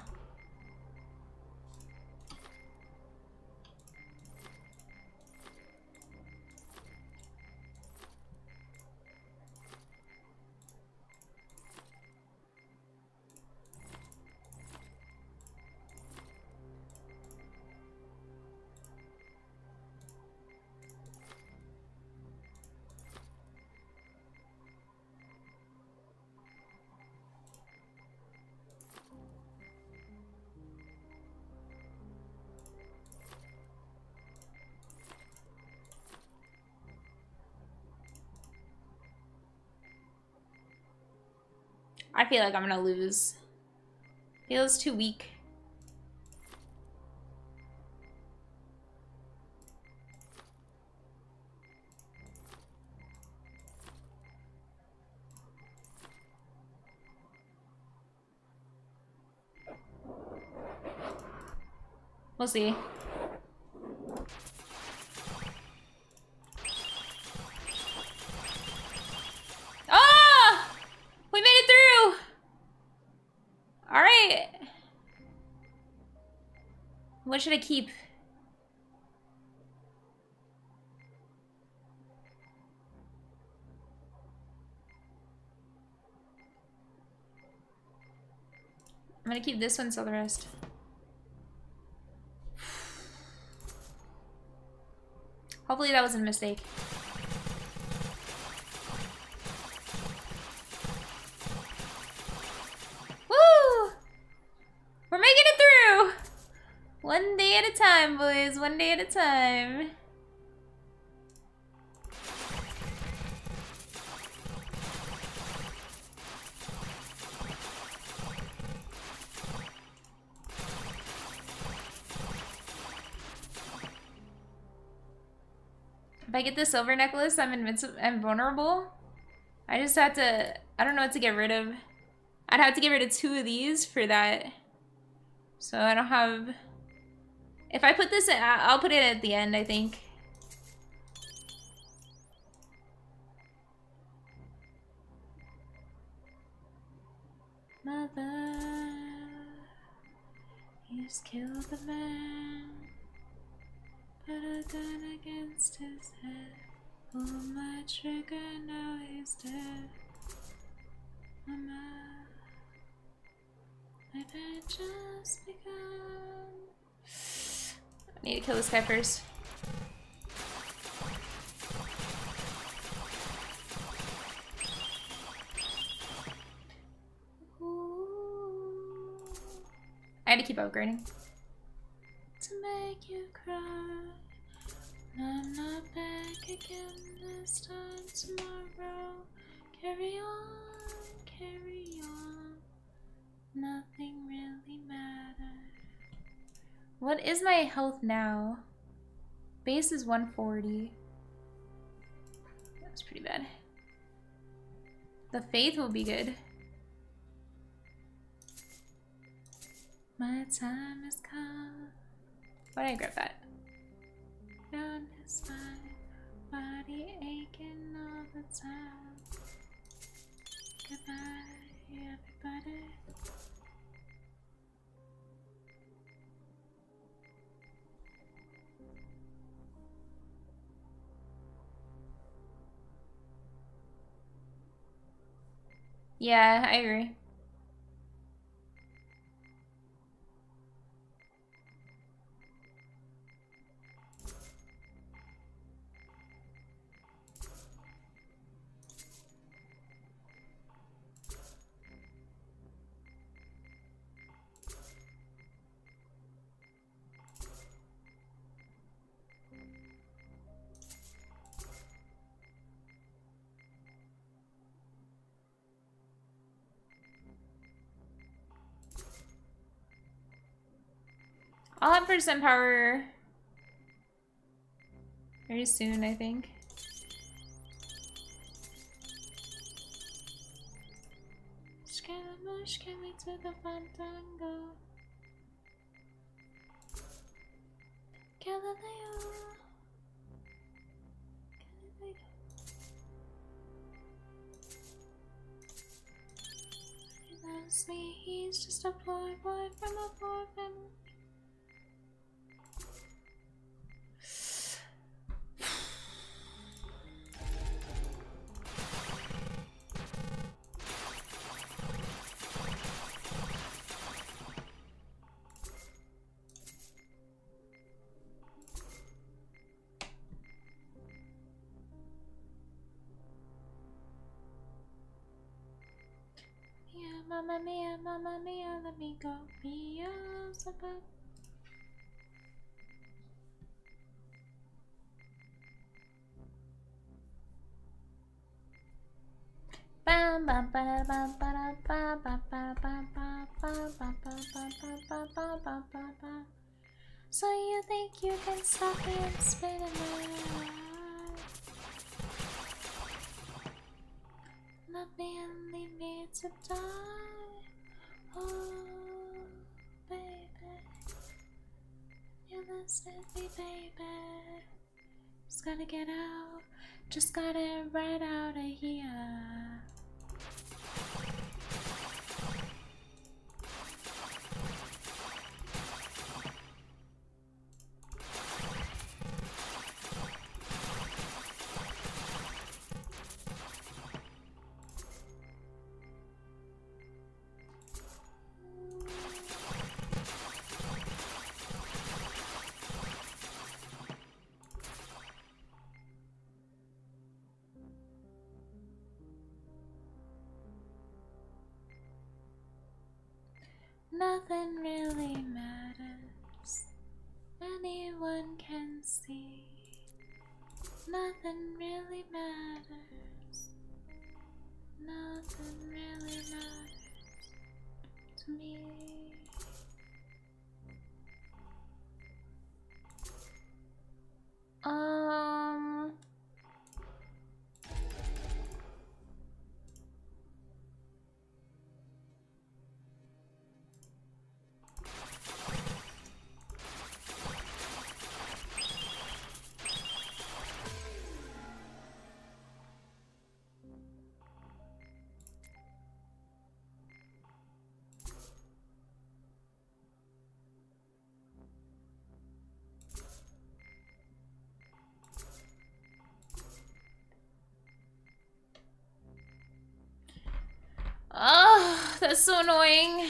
I feel like I'm gonna lose. Feels too weak. We'll see. What should I keep? I'm gonna keep this one, so the rest. Hopefully that wasn't a mistake. Woo! We're making it through! One day at a time, boys. One day at a time. If I get the silver necklace, I'm invincible. I'm vulnerable. I just had to, I don't know what to get rid of. I'd have to get rid of two of these for that. So I don't have, if I put this in, I'll put it at the end, I think. Mother, he's killed the man, put a gun against his head, pull my trigger, now he's dead. Mama, life had just begun. I need to kill this guy first. I had to keep upgrading. To make you cry. I'm not back again this time tomorrow. Carry on, carry on. Nothing really matters. What is my health now? Base is one forty. That's pretty bad. The faith will be good. My time has come. Why did I grab that? Down his spine, body aching all the time. Goodbye, everybody. Yeah, I agree. I'll have percent power very soon, I think. Scaramouche, can we to the Fandango? Galileo. Galileo. He loves me, he's just a poor boy from a poor family. Mamma mia, mamma mia, let me go. Beelzebub. Bam bam ba bam ba ba ba ba ba ba ba ba ba ba ba ba ba ba. So you think you can stop me and spin around? Love me and leave me to die. Oh, baby, you listen to me, baby. Just gotta get out, just gotta right out of here. Nothing really matters, anyone can see. Nothing really matters, nothing really matters to me. Um... That's so annoying.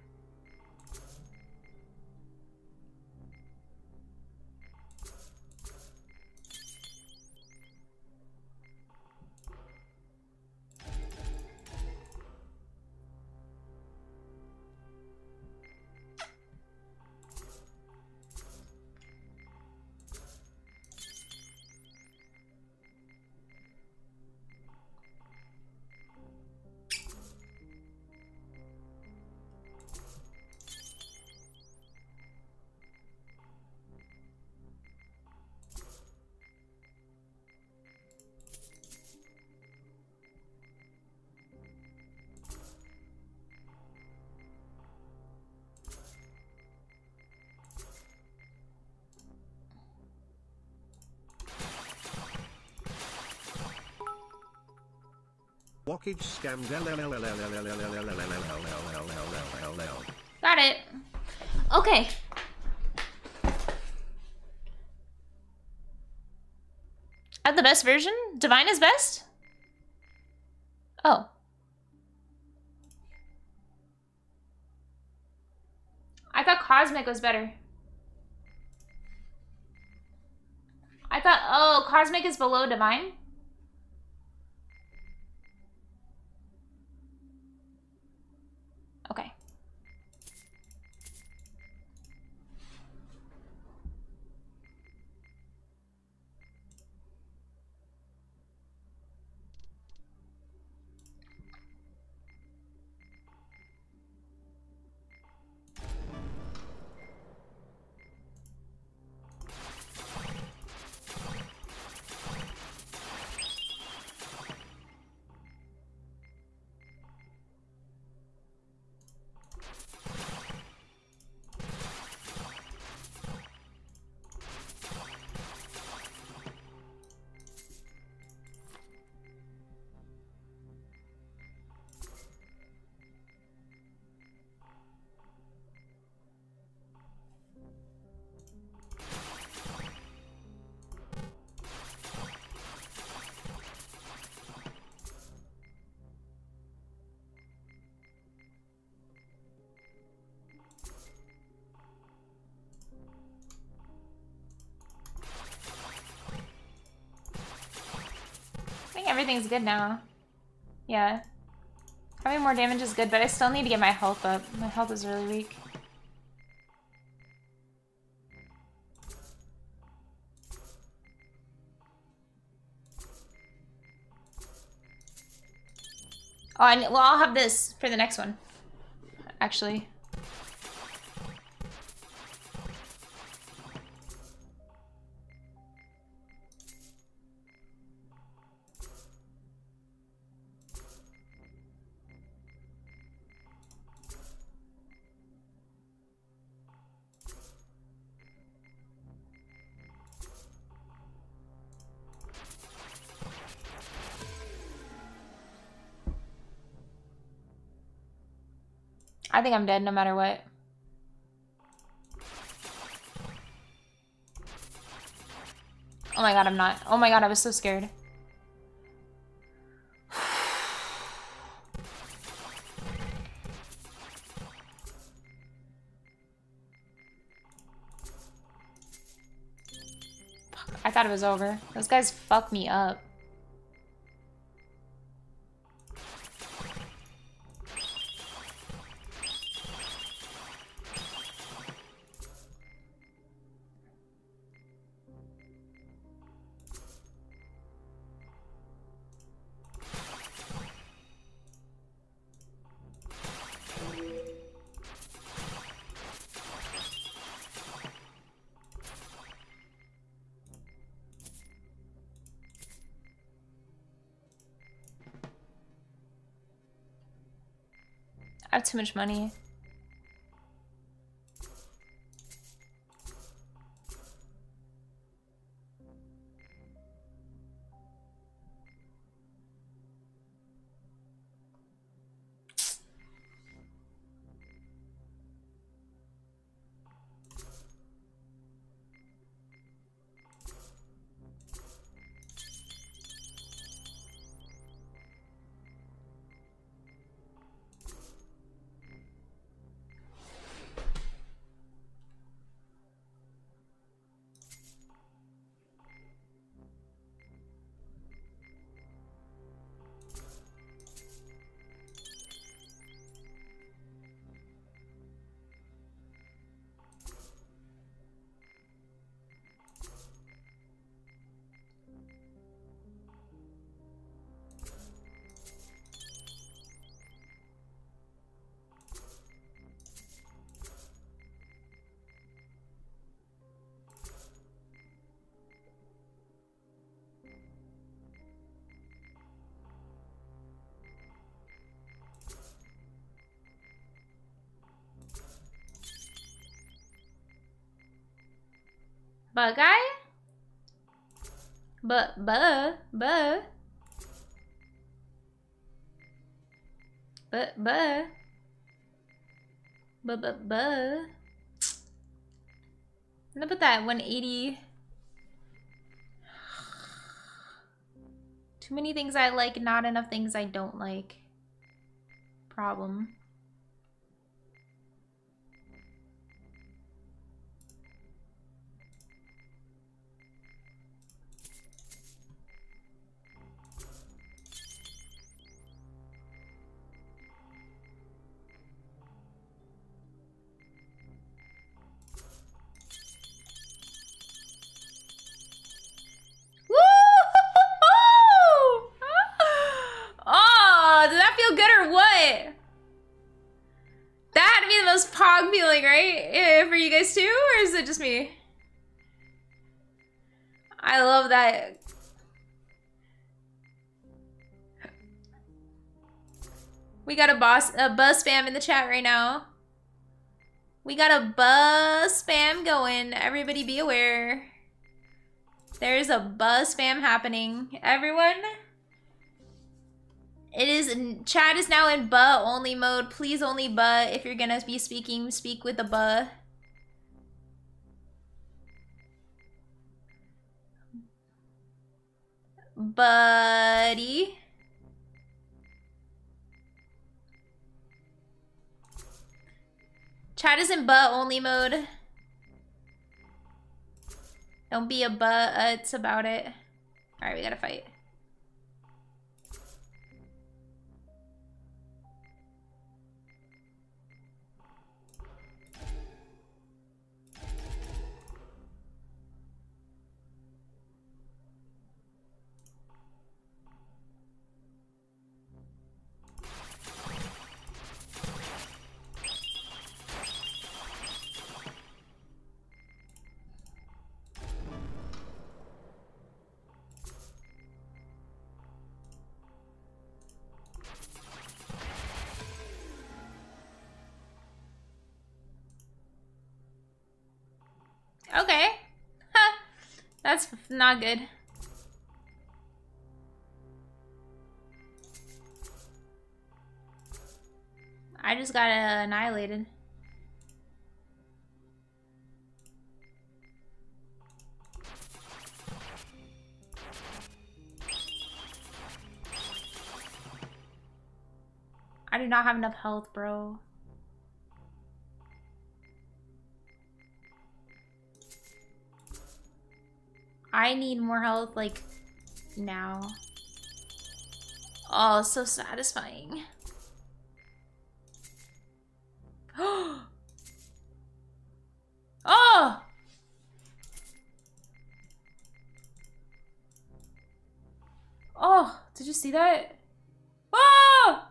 Walkage scammed. Got it. Okay. At the best version? Divine is best? Oh. I thought Cosmic was better. I thought, oh, Cosmic is below Divine? Okay. I think everything's good now. Yeah. Having more damage is good, but I still need to get my health up. My health is really weak. Oh, I, well, I'll have this for the next one, actually. I think I'm dead no matter what. Oh my god, I'm not. Oh my god, I was so scared. Fuck, I thought it was over. Those guys fuck me up. I have too much money. But guy? But, but, but. But, but. But, but, but. I'm gonna put that one eighty. Too many things I like, not enough things I don't like. Problem. Oh, did that feel good or what? That had to be the most pog feeling, right? Yeah, for you guys too, or is it just me? I love that. We got a boss, a buzz spam in the chat right now. We got a buzz spam going. Everybody be aware. There's a buzz spam happening. Everyone. It is, chat is now in buh only mode. Please only buh. If you're gonna be speaking, speak with the buh. Buddy. Chat is in buh only mode. Don't be a butt about it. Alright, we gotta fight. Okay. Ha. That's not good. I just got uh, annihilated. I do not have enough health, bro. I need more health, like, now. Oh, so satisfying. Oh! Oh, did you see that? Oh!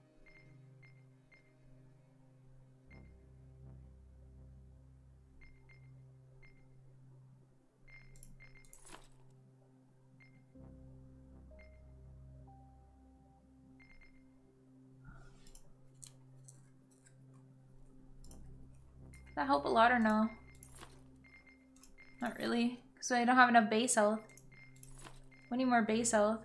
Does that help a lot or no? Not really, because I don't have enough base health. We need more base health.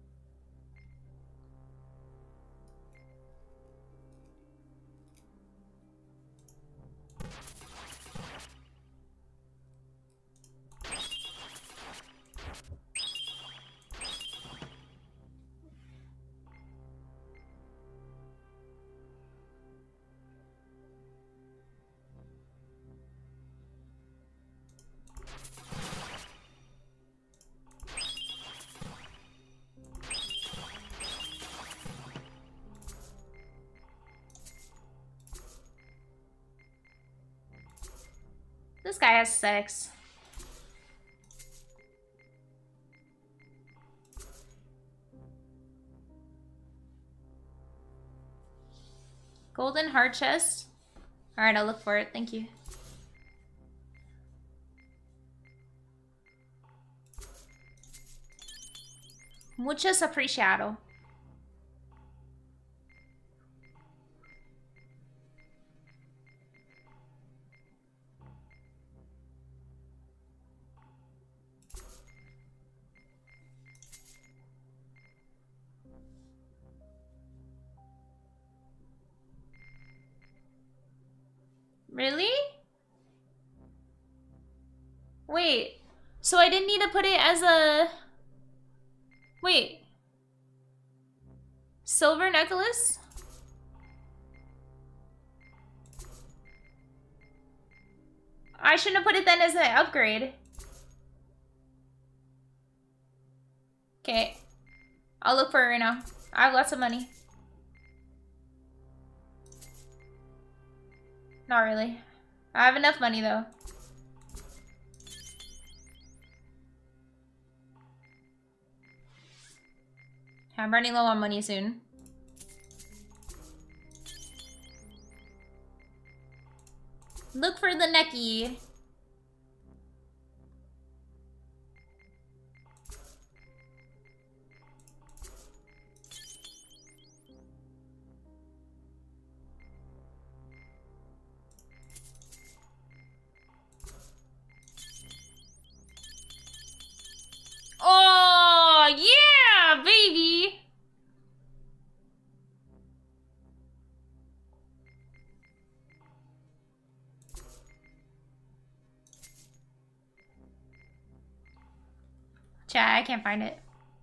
This guy has sex. Golden heart chest. Alright, I'll look for it. Thank you. Muchas apreciado. Really? Wait. So I didn't need to put it as a... Wait. Silver necklace? I shouldn't have put it then as an upgrade. Okay. I'll look for it right now. I have lots of money. Not really. I have enough money though. I'm running low on money soon. Look for the necky. Oh, yeah, baby. Chat, I can't find it.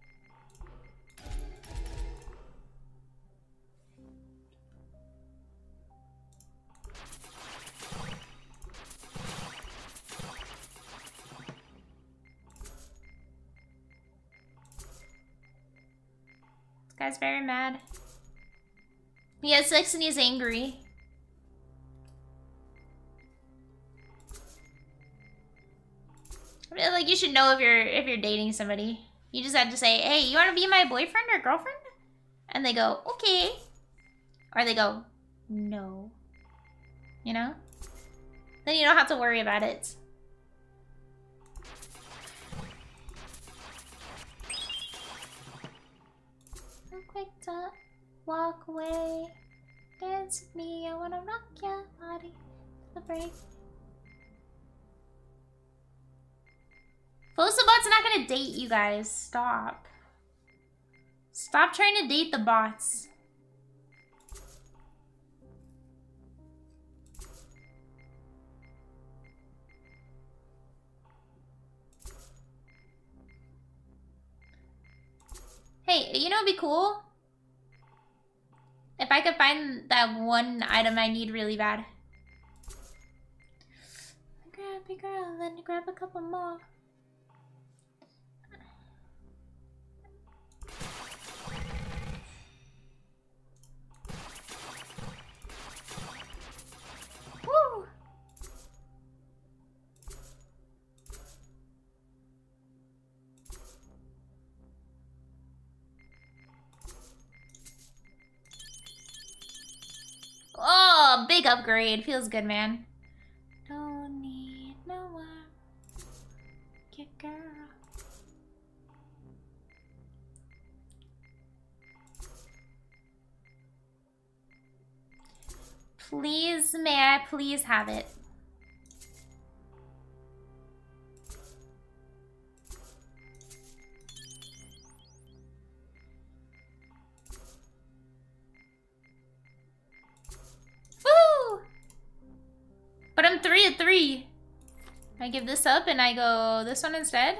This guy's very mad. He has sex and he's angry. Like, you should know if you're if you're dating somebody. You just have to say, hey, you want to be my boyfriend or girlfriend? And they go, okay. Or they go, no. You know? Then you don't have to worry about it. I'm quick to walk away. Dance with me, I wanna rock your body to the break. Philosophat's not gonna date you guys. Stop. Stop trying to date the bots. Hey, you know what'd be cool? If I could find that one item I need really bad. Grab a girl, then grab a couple more. Woo! Oh, big upgrade. Feels good, man. Don't need no one. Get girl. Please, may I please have it? Woo! But I'm three at three. I give this up and I go this one instead.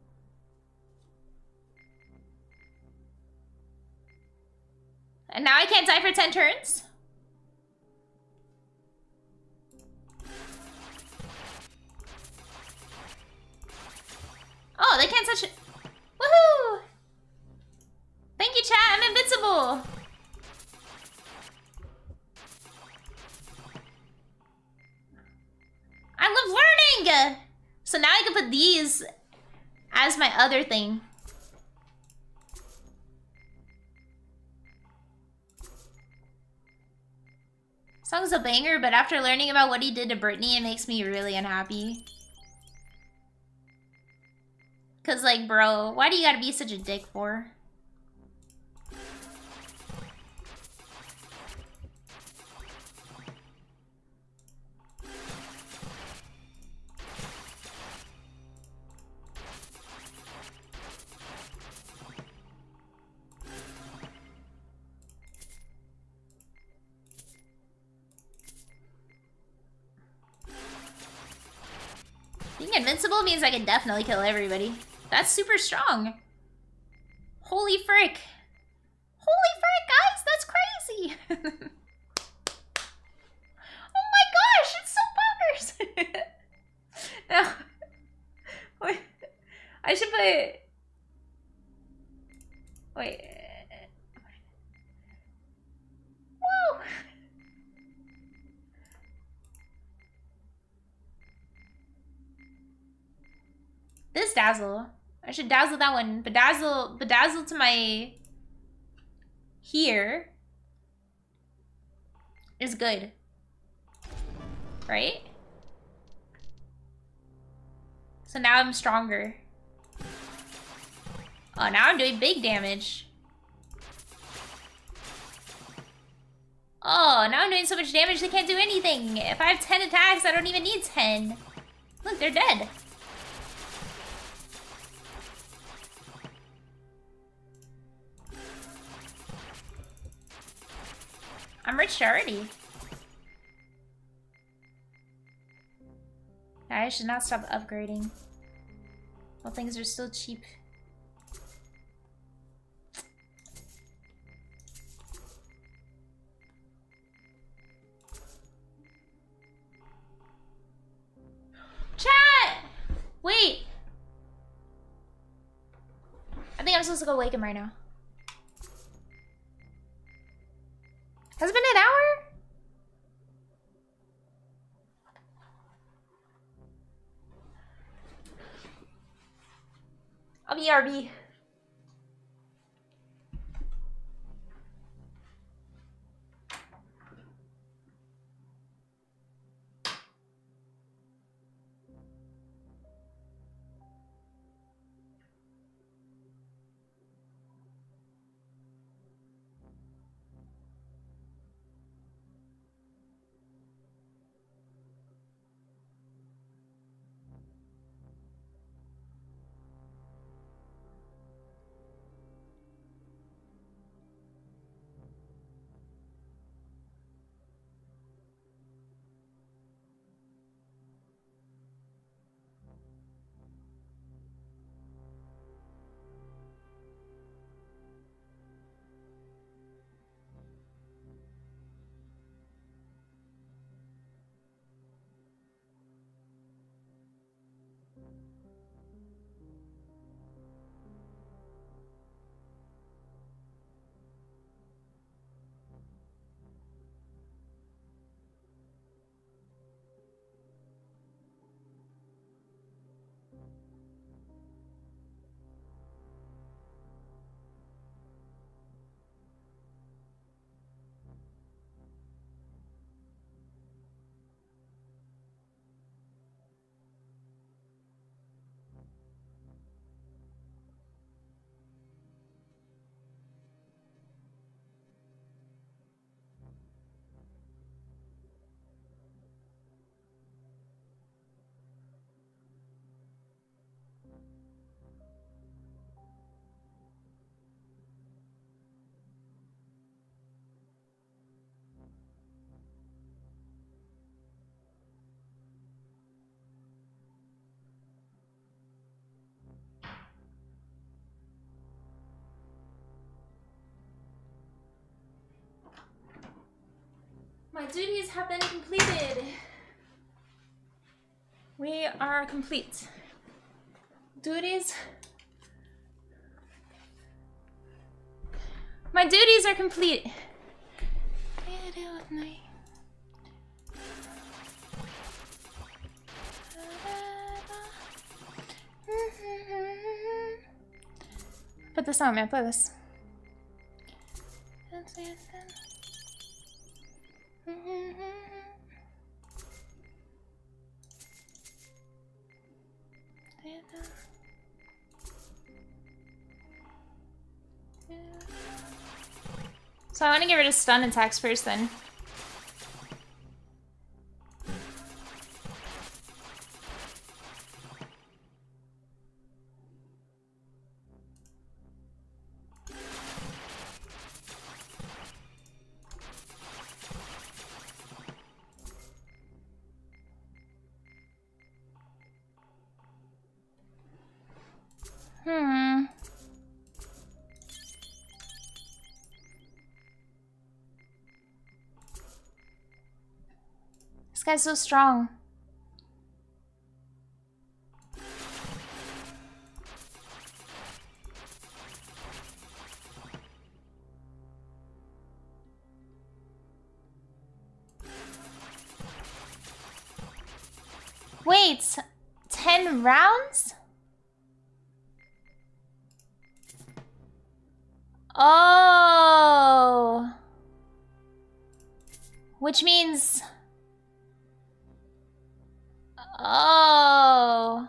And now I can't die for ten turns? Oh, they can't touch it. Woohoo! Thank you, chat. I'm invincible. I love learning! So now I can put these as my other thing. Song's a banger, but after learning about what he did to Britney, it makes me really unhappy. Cause like, bro, why do you gotta be such a dick for? Being invincible means I can definitely kill everybody. That's super strong. Holy frick. Holy frick, guys, that's crazy. Oh my gosh, it's so bonkers. No. Wait. I should put... Wait. Whoa. This dazzle. I should dazzle that one. Bedazzle, bedazzle to my... Here. Is good. Right? So now I'm stronger. Oh, now I'm doing big damage. Oh, now I'm doing so much damage they can't do anything. If I have ten attacks, I don't even need ten. Look, they're dead. I'm rich already. I should not stop upgrading. Well, things are still cheap. Chat! Wait! I think I'm supposed to go wake him right now. Has it been an hour? I'll be R B. My duties have been completed. We are complete. Duties. My duties are complete. Put this on, man. Play this. So I want to get rid of stun attacks first then. This guy's so strong. Wait, ten rounds? Oh. Which means... Oh.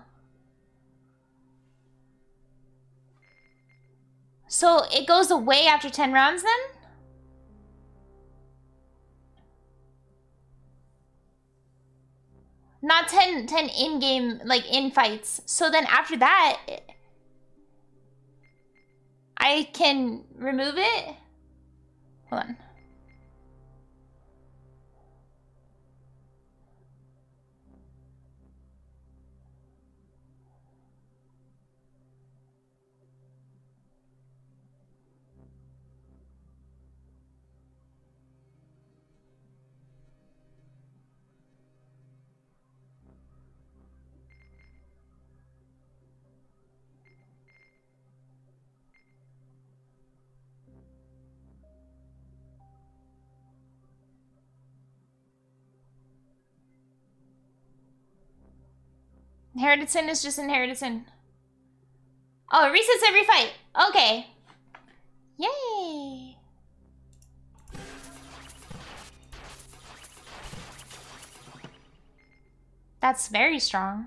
So it goes away after ten rounds then? Not ten, ten in-game, like, in-fights. So then after that, I can remove it? Hold on. Inherited sin is just inherited sin. Oh, it resets every fight. Okay. Yay. That's very strong.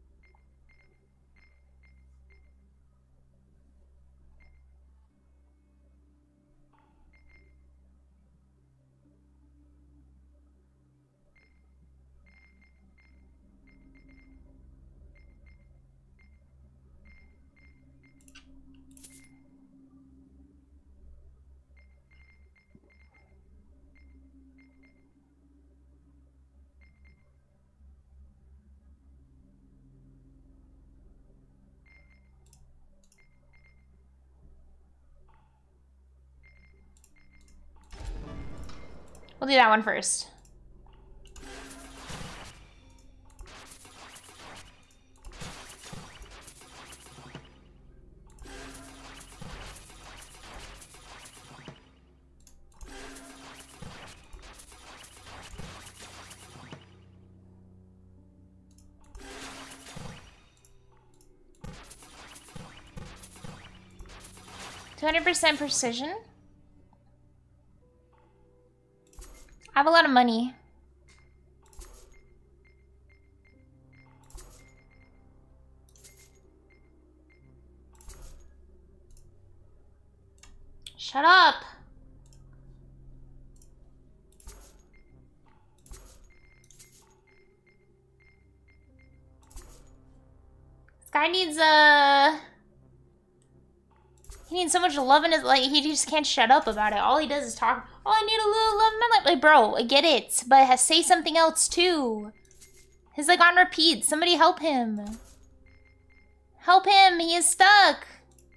We'll do that one first. two hundred percent precision. I have a lot of money. Shut up. This guy needs a... Uh... He needs so much love in his, like, he just can't shut up about it. All he does is talk, oh, I need a little love in my life. Like, bro, I get it, but say something else, too. He's, like, on repeat. Somebody help him. Help him, he is stuck.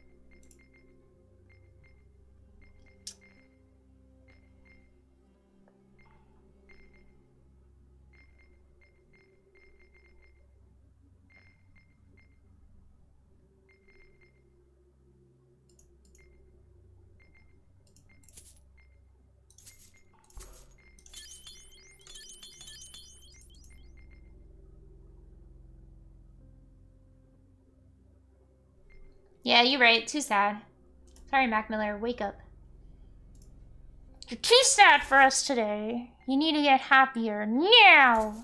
Yeah, you're right. Too sad. Sorry, Mac Miller. Wake up. You're too sad for us today. You need to get happier now.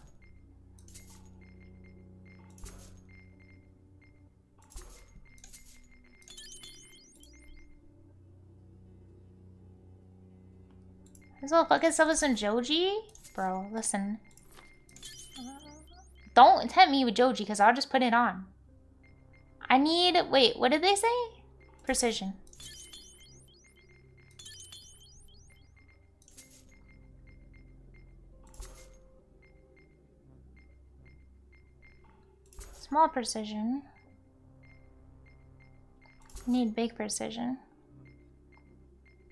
This little fucking stuff with some Joji? Bro, listen. Don't tempt me with Joji, because I'll just put it on. I need... Wait, what did they say? Precision. Small precision. Need big precision.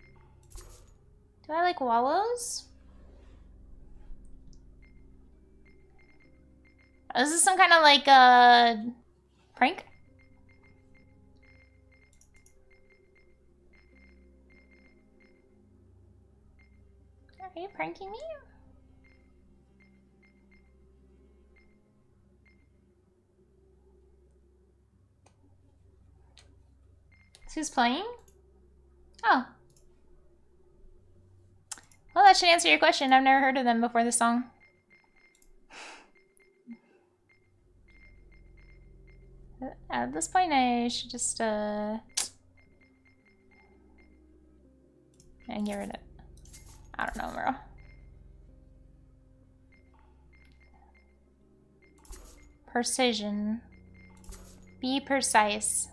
Do I like wallows? Is this some kind of like uh prank? Are you pranking me? Who's playing? Oh. Well, that should answer your question. I've never heard of them before this song. At this point, I should just, uh... and get rid of it. I don't know, bro. Precision. Be precise.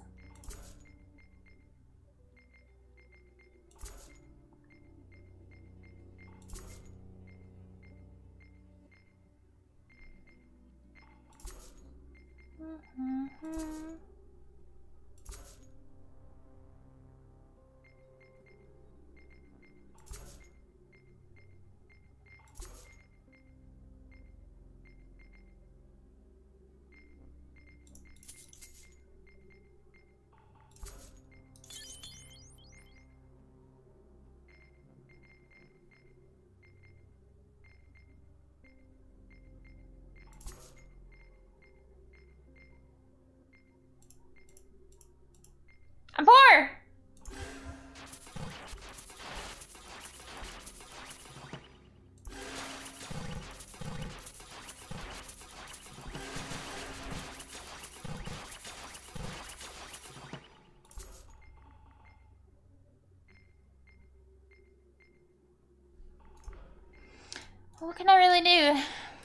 Mm-hmm. I'm poor! What can I really do?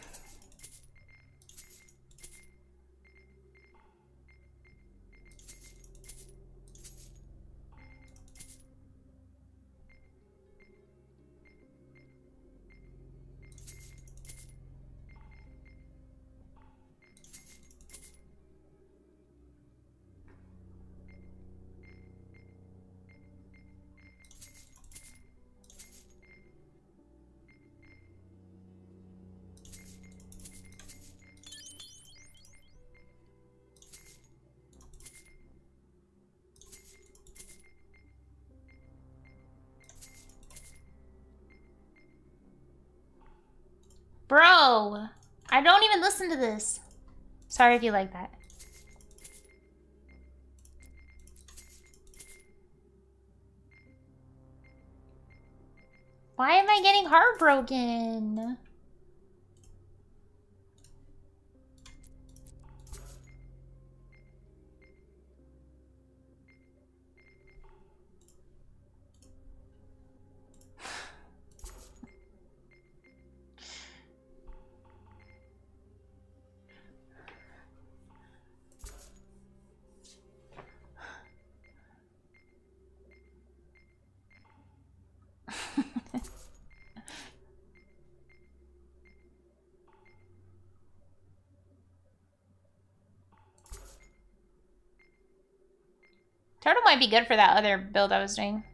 Bro, I don't even listen to this. Sorry if you like that. Why am I getting heartbroken? Turtle might be good for that other build I was doing.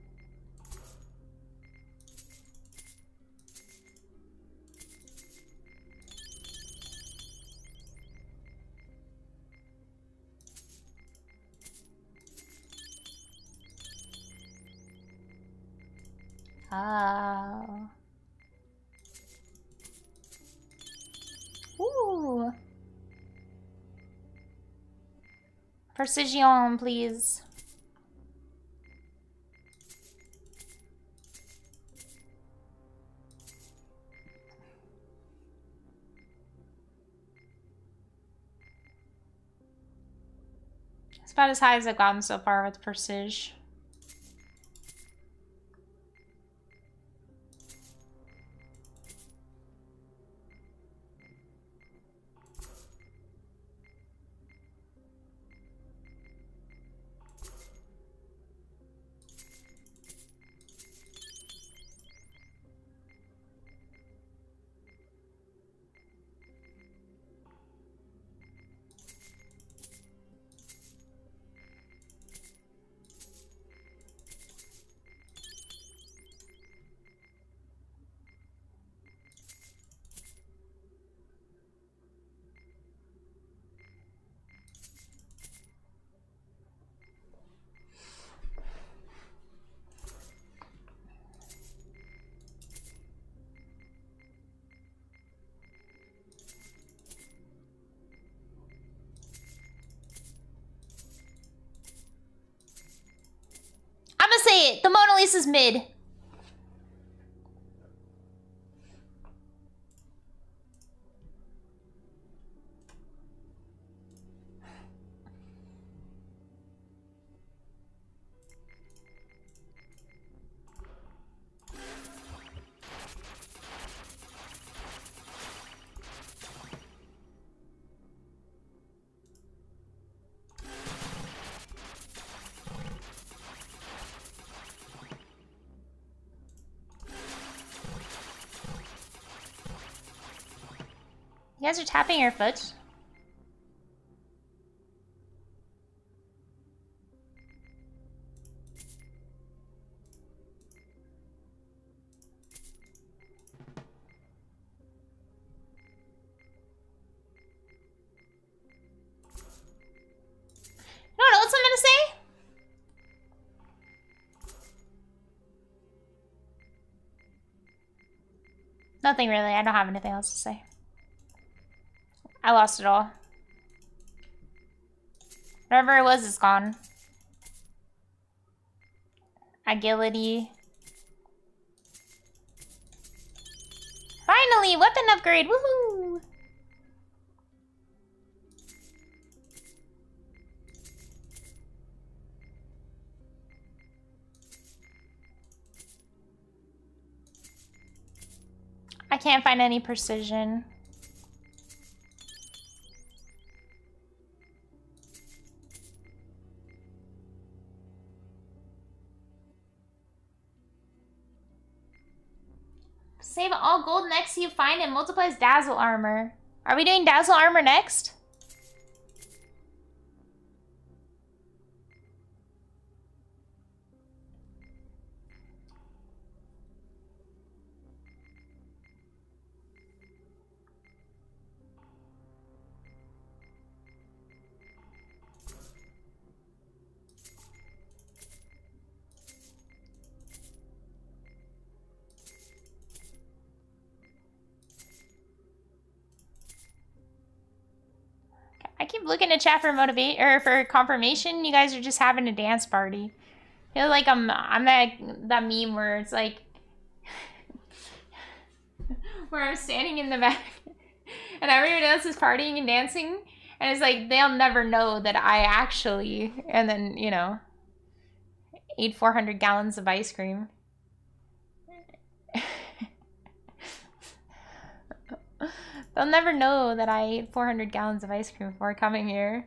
Oh. Ooh. Precision, please. It's about as high as I've gotten so far with Precision. it. The Mona Lisa's mid. You guys are tapping your foot. You know what else I'm gonna say? Nothing really. I don't have anything else to say. I lost it all. Whatever it was is gone. Agility. Finally, weapon upgrade. Woohoo! I can't find any precision. Save all gold next you find and multiplies dazzle armor. Are we doing dazzle armor next? I keep looking at chat for motivate or for confirmation. You guys are just having a dance party. I feel like I'm I'm that that meme where it's like where I'm standing in the back and everyone else is partying and dancing, and it's like they'll never know that I actually and then you know ate four hundred gallons of ice cream. They'll never know that I ate four hundred gallons of ice cream before coming here.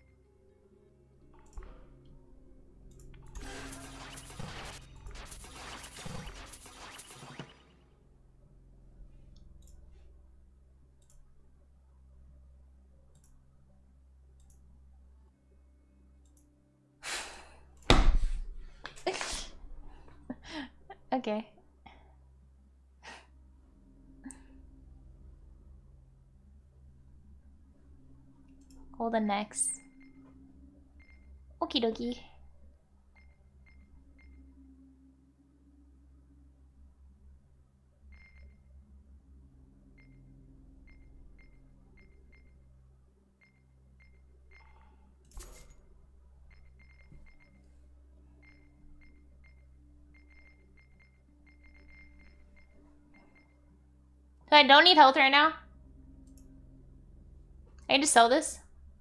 Okay. Golden necks. Okie dokie. So I don't need health right now. I need to sell this.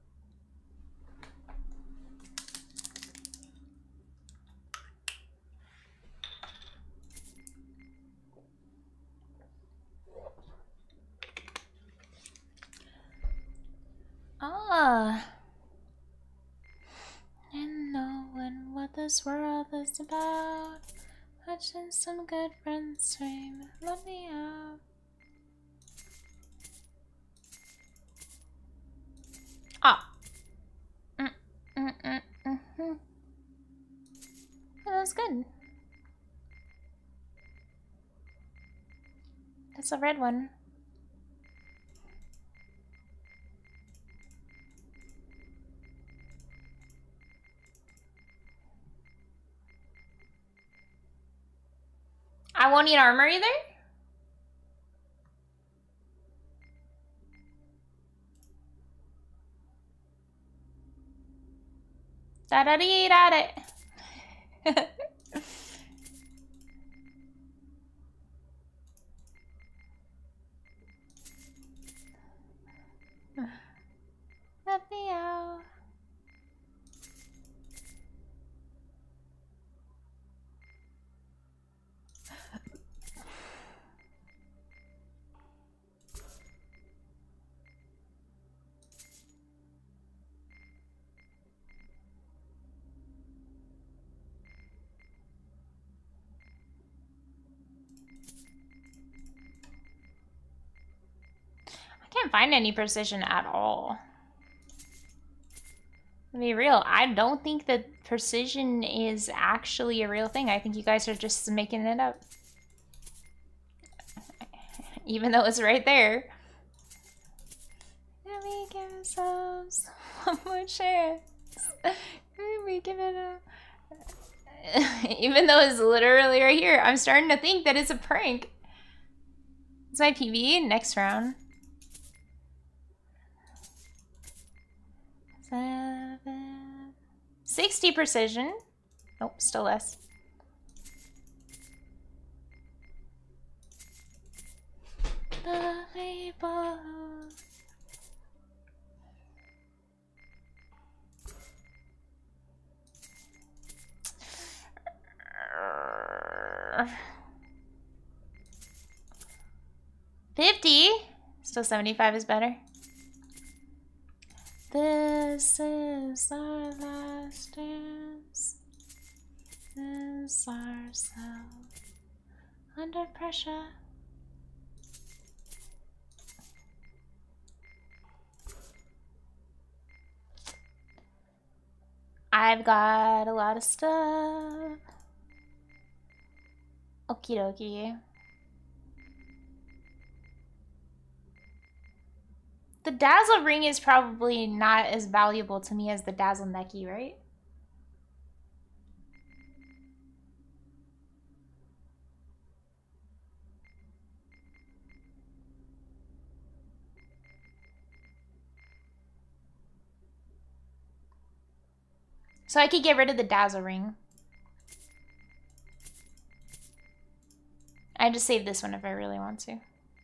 Ah. And knowing what this world is about. Watching some good friends scream, let me out. Ah. Mm, mm, mm, mm, mm. That was good. That's a red one. I won't need armor either? Da da dee da da. find any precision at all. To be real, I don't think that precision is actually a real thing. I think you guys are just making it up. Even though it's right there. Let me give ourselves one more chance. Let me give it a... Even though it's literally right here, I'm starting to think that it's a prank. It's my P B next round. Seven. sixty precision. Nope, still less. The label. fifty. Still seventy-five is better. This is our last dance. This is ourselves under pressure. I've got a lot of stuff. Okie dokie. The Dazzle ring is probably not as valuable to me as the Dazzle Necky, right? So I could get rid of the Dazzle ring. I just save this one if I really want to.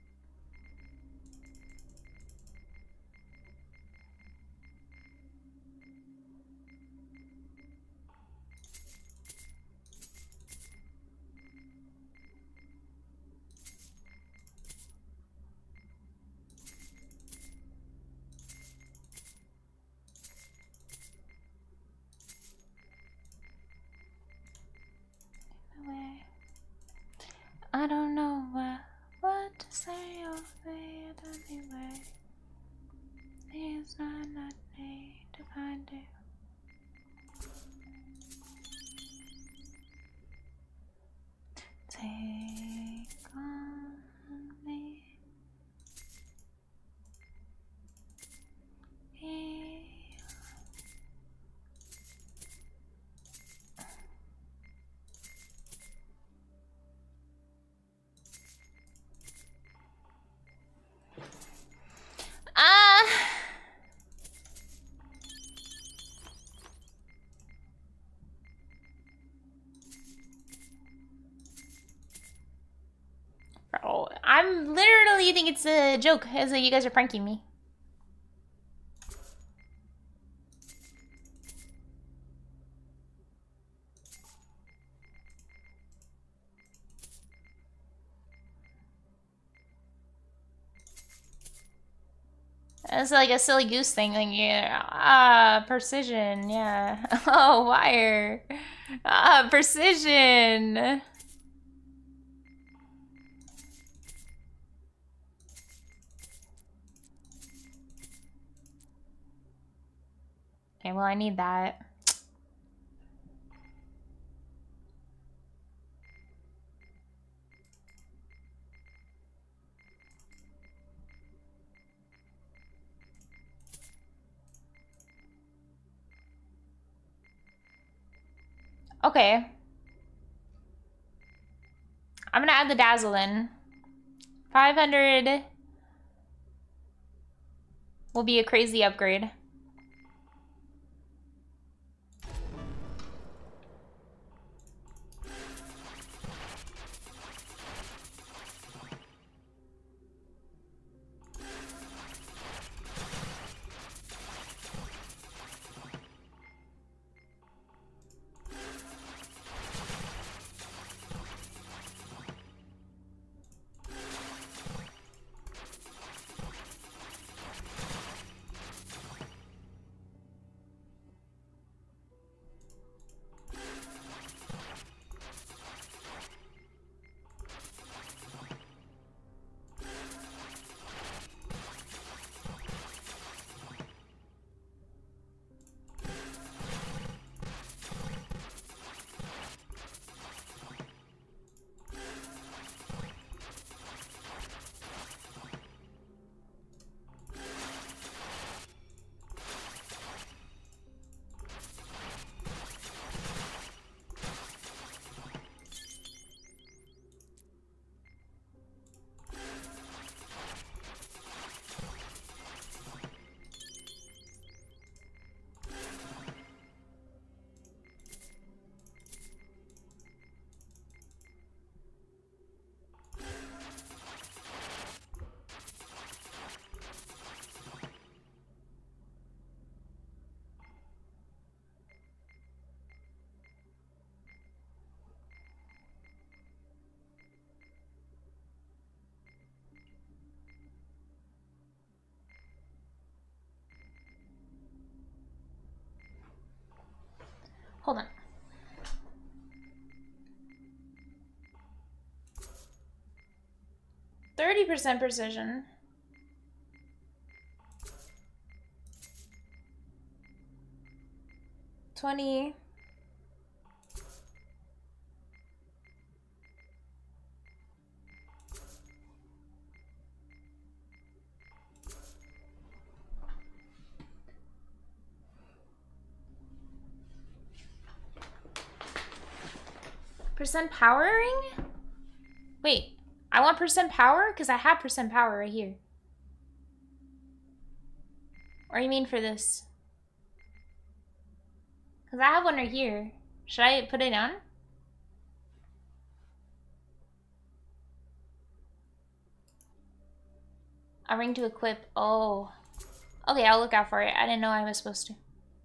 I don't know what, what to say or say it anyway. There's not enough need to find it. Take on me. Bro, I'm literally think it's a joke, as though you guys are pranking me. It's like a silly goose thing, like, yeah, ah, precision, yeah. Oh, wire. Ah, precision. Okay, well, I need that. Okay. I'm gonna add the Dazzle in. five hundred will be a crazy upgrade. percent precision. twenty. Percent powering? Wait, I want percent power? Because I have percent power right here. Or you mean for this? Because I have one right here. Should I put it on? A ring to equip. Oh. Okay, I'll look out for it. I didn't know I was supposed to.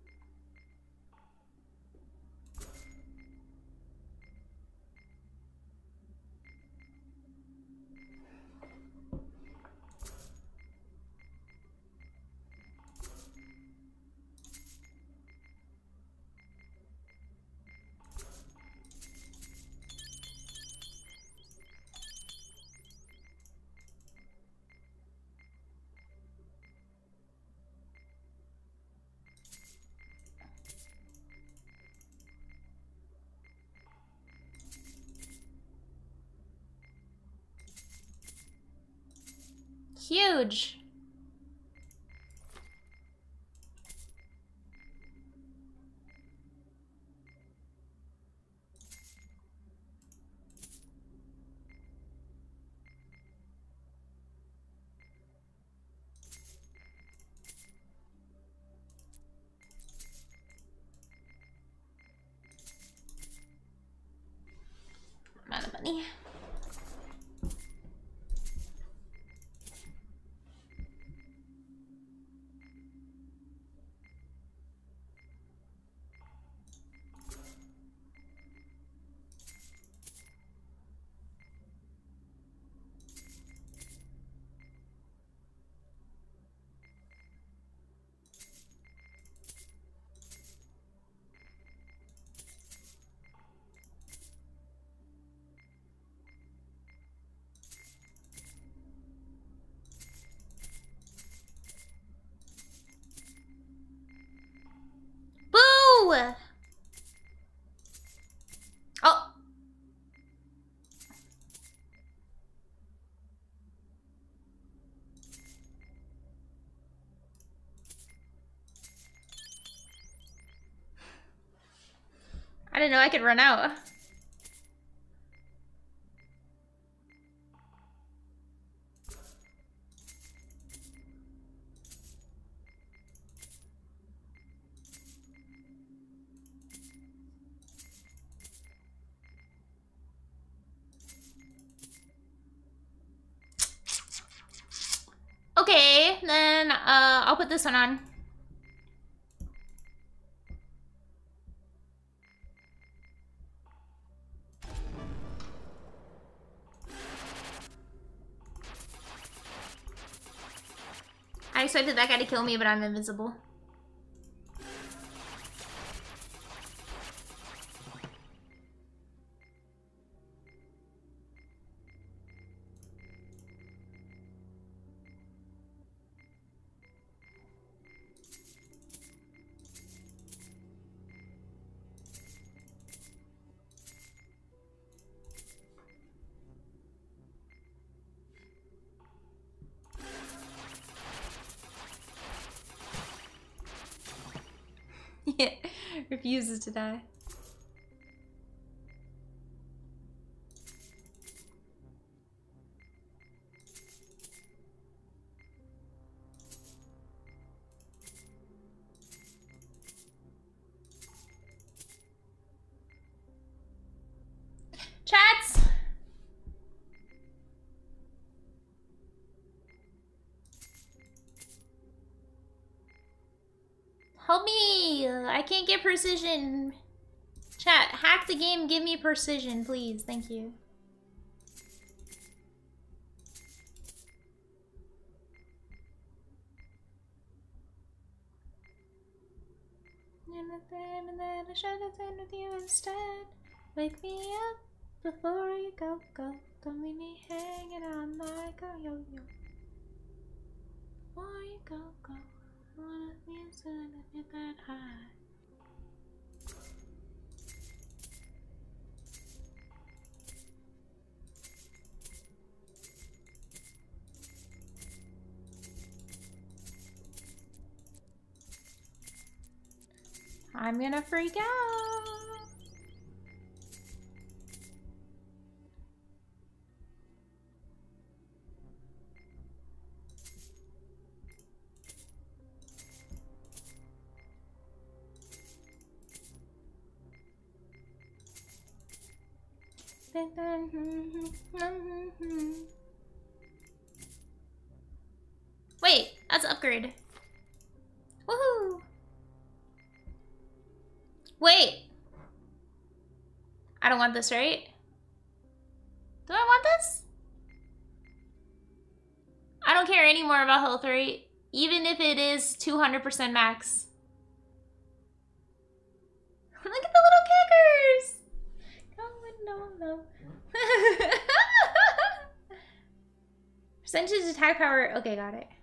Huge. Amount of money. Oh! I didn't know I could run out. Okay, then uh, I'll put this one on. I expected that guy to kill me, but I'm invincible. Yeah, refuses to die. Chats! Help me! I can't get precision. Chat, hack the game, give me precision, please. Thank you. And then I should have been with you instead. Wake me up before you go, go, Don't leave me hanging on like a yo-yo. Why you go, go? I wanna be soon to get that high. I'm gonna freak out. Wait, that's upgrade. Woohoo! Wait! I don't want this, right? Do I want this? I don't care anymore about health rate, even if it is two hundred percent max. Look at the little kickers! Going no, no. Percentage attack power. Okay, got it.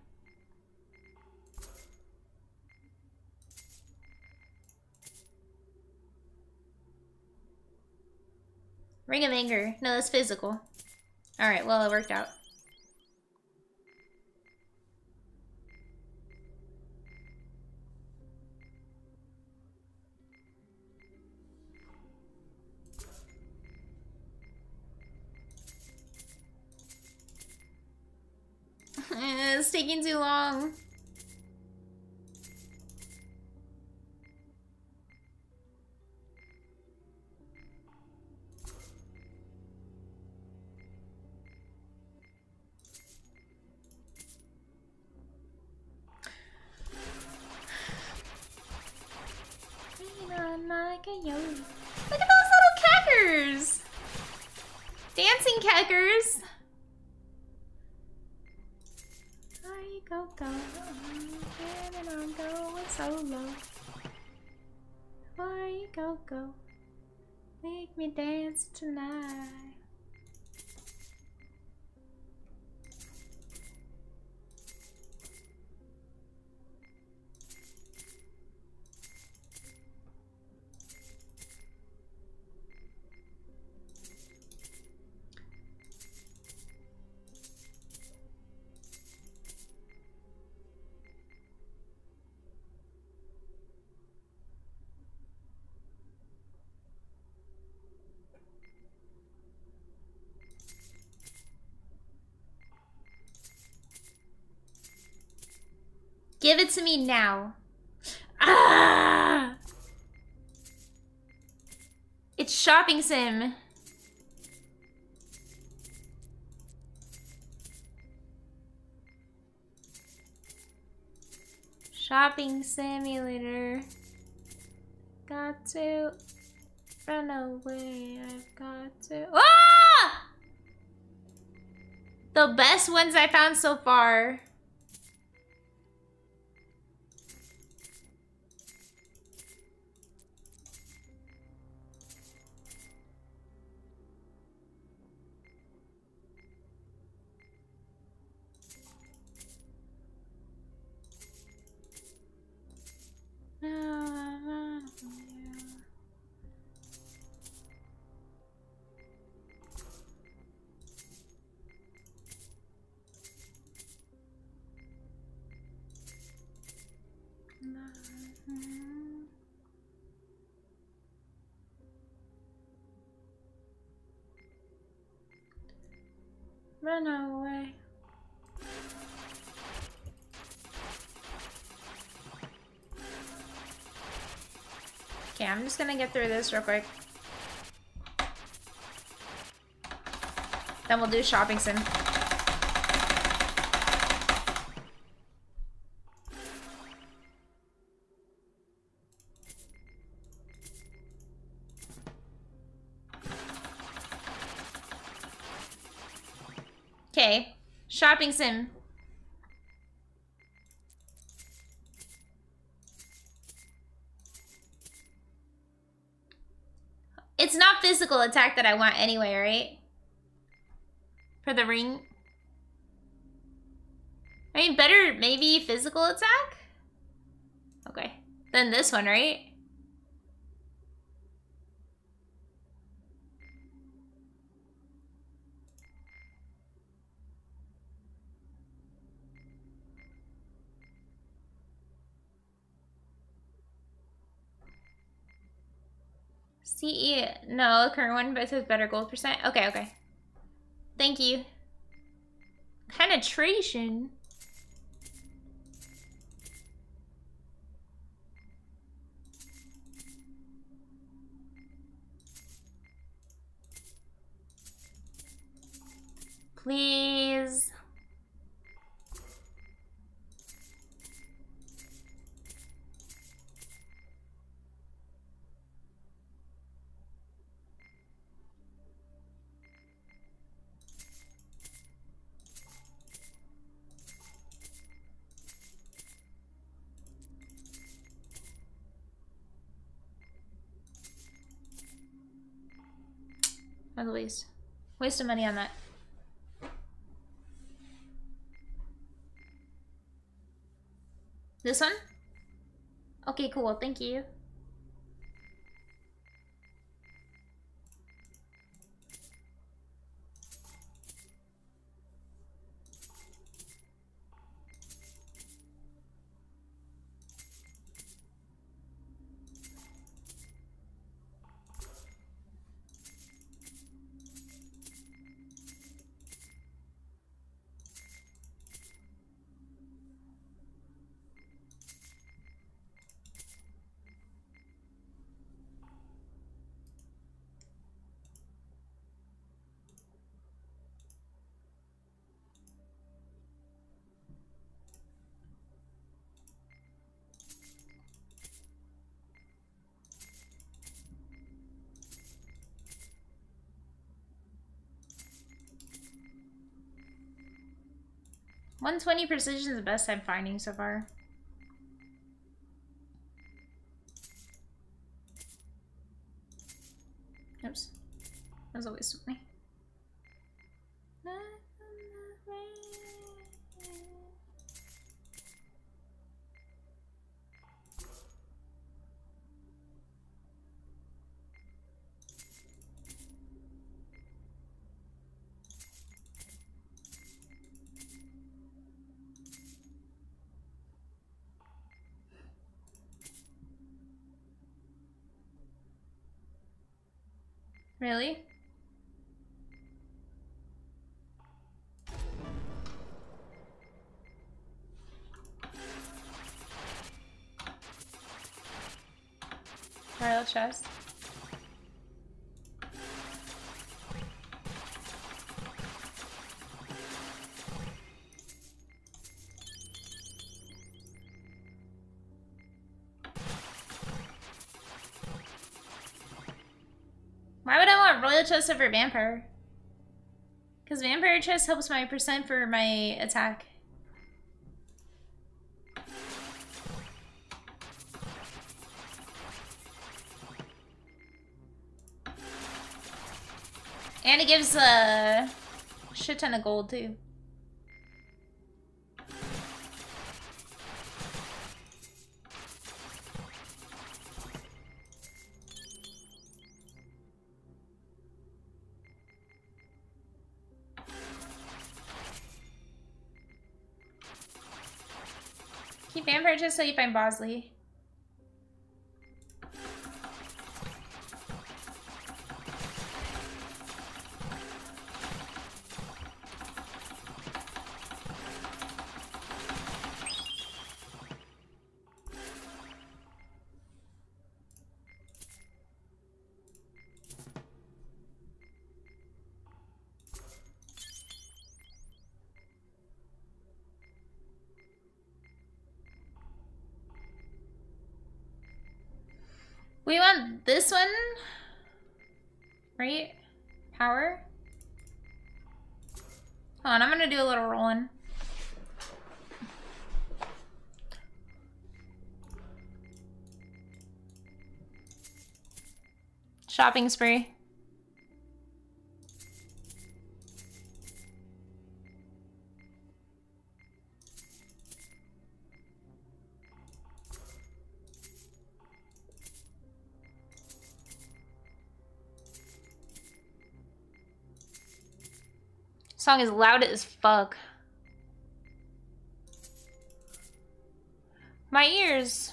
Ring of Anger. No, that's physical. Alright, well, it worked out. It's taking too long. Like a yo. Look at those little cackers! Dancing cackers! There you go, go. And I'm going solo. Where you go, go. Make me dance tonight. Give it to me now. Ah! It's Shopping Sim. Shopping Simulator. Got to run away. I've got to. Ah! The best ones I found so far. Run away. Okay, I'm just gonna get through this real quick. Then we'll do Shopping Sim. Okay, Shopping Sim. It's not physical attack that I want anyway, right? For the ring. I mean, better maybe physical attack? Okay. Then this one, right? C E, no, the current one, but it says better gold percent. Okay, okay. Thank you. Penetration. Please. That was a waste. Waste of money on that. This one? Okay, cool. Thank you. one twenty precision is the best I'm finding so far. Oops. That was a waste of money. Really? Royal chest. Why would I want Royal Chest over Vampire? Because Vampire Chest helps my percent for my attack. And it gives a shit ton of gold too. Keep Vampire just so you find Bosley. We want this one, right? Power. Hold on, I'm gonna do a little rolling. Shopping spree. Song is loud as fuck. My ears.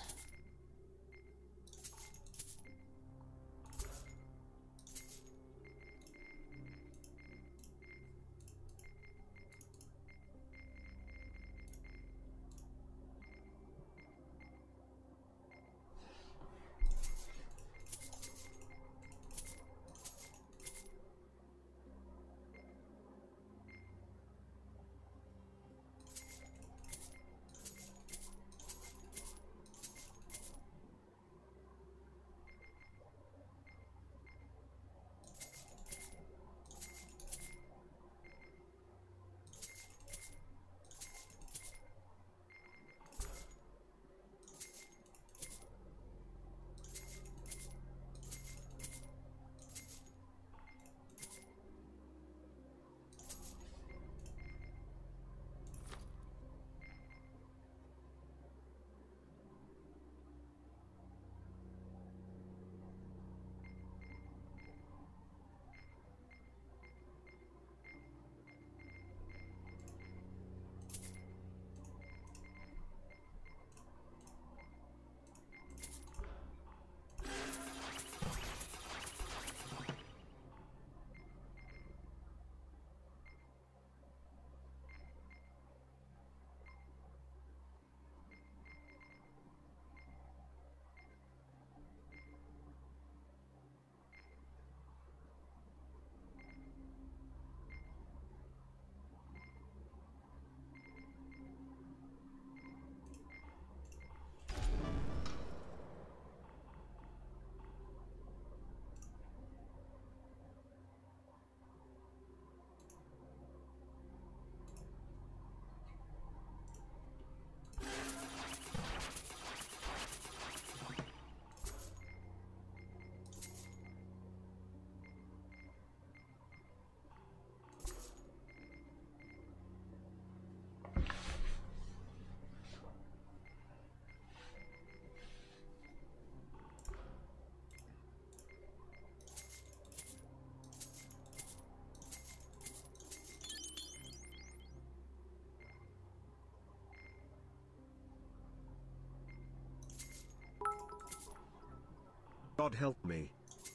God help me.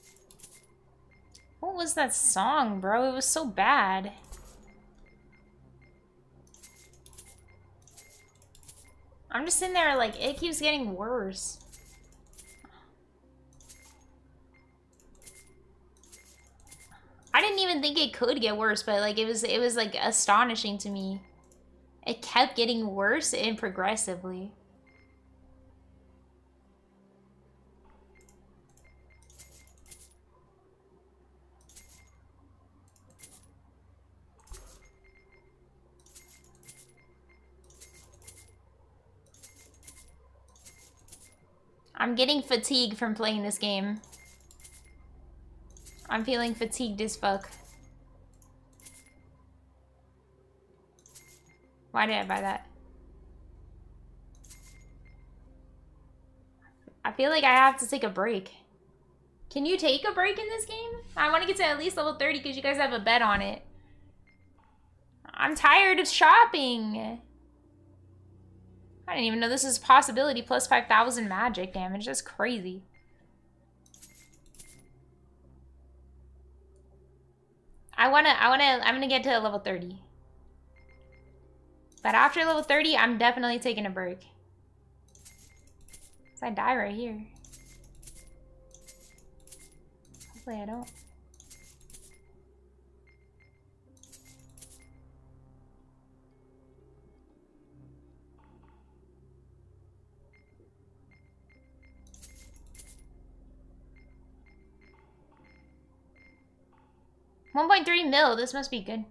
What was that song, bro? It was so bad. I'm just sitting there like, it keeps getting worse. I didn't even think it could get worse, but like it was it was like astonishing to me. It kept getting worse and progressively. I'm getting fatigued from playing this game. I'm feeling fatigued as fuck. Why did I buy that? I feel like I have to take a break. Can you take a break in this game? I want to get to at least level thirty because you guys have a bet on it. I'm tired of shopping. I didn't even know this is a possibility. Plus five thousand magic damage. That's crazy. I wanna, I wanna, I'm gonna get to level thirty. But after level thirty, I'm definitely taking a break. So I die right here. Hopefully I don't. one point three mil, this must be good.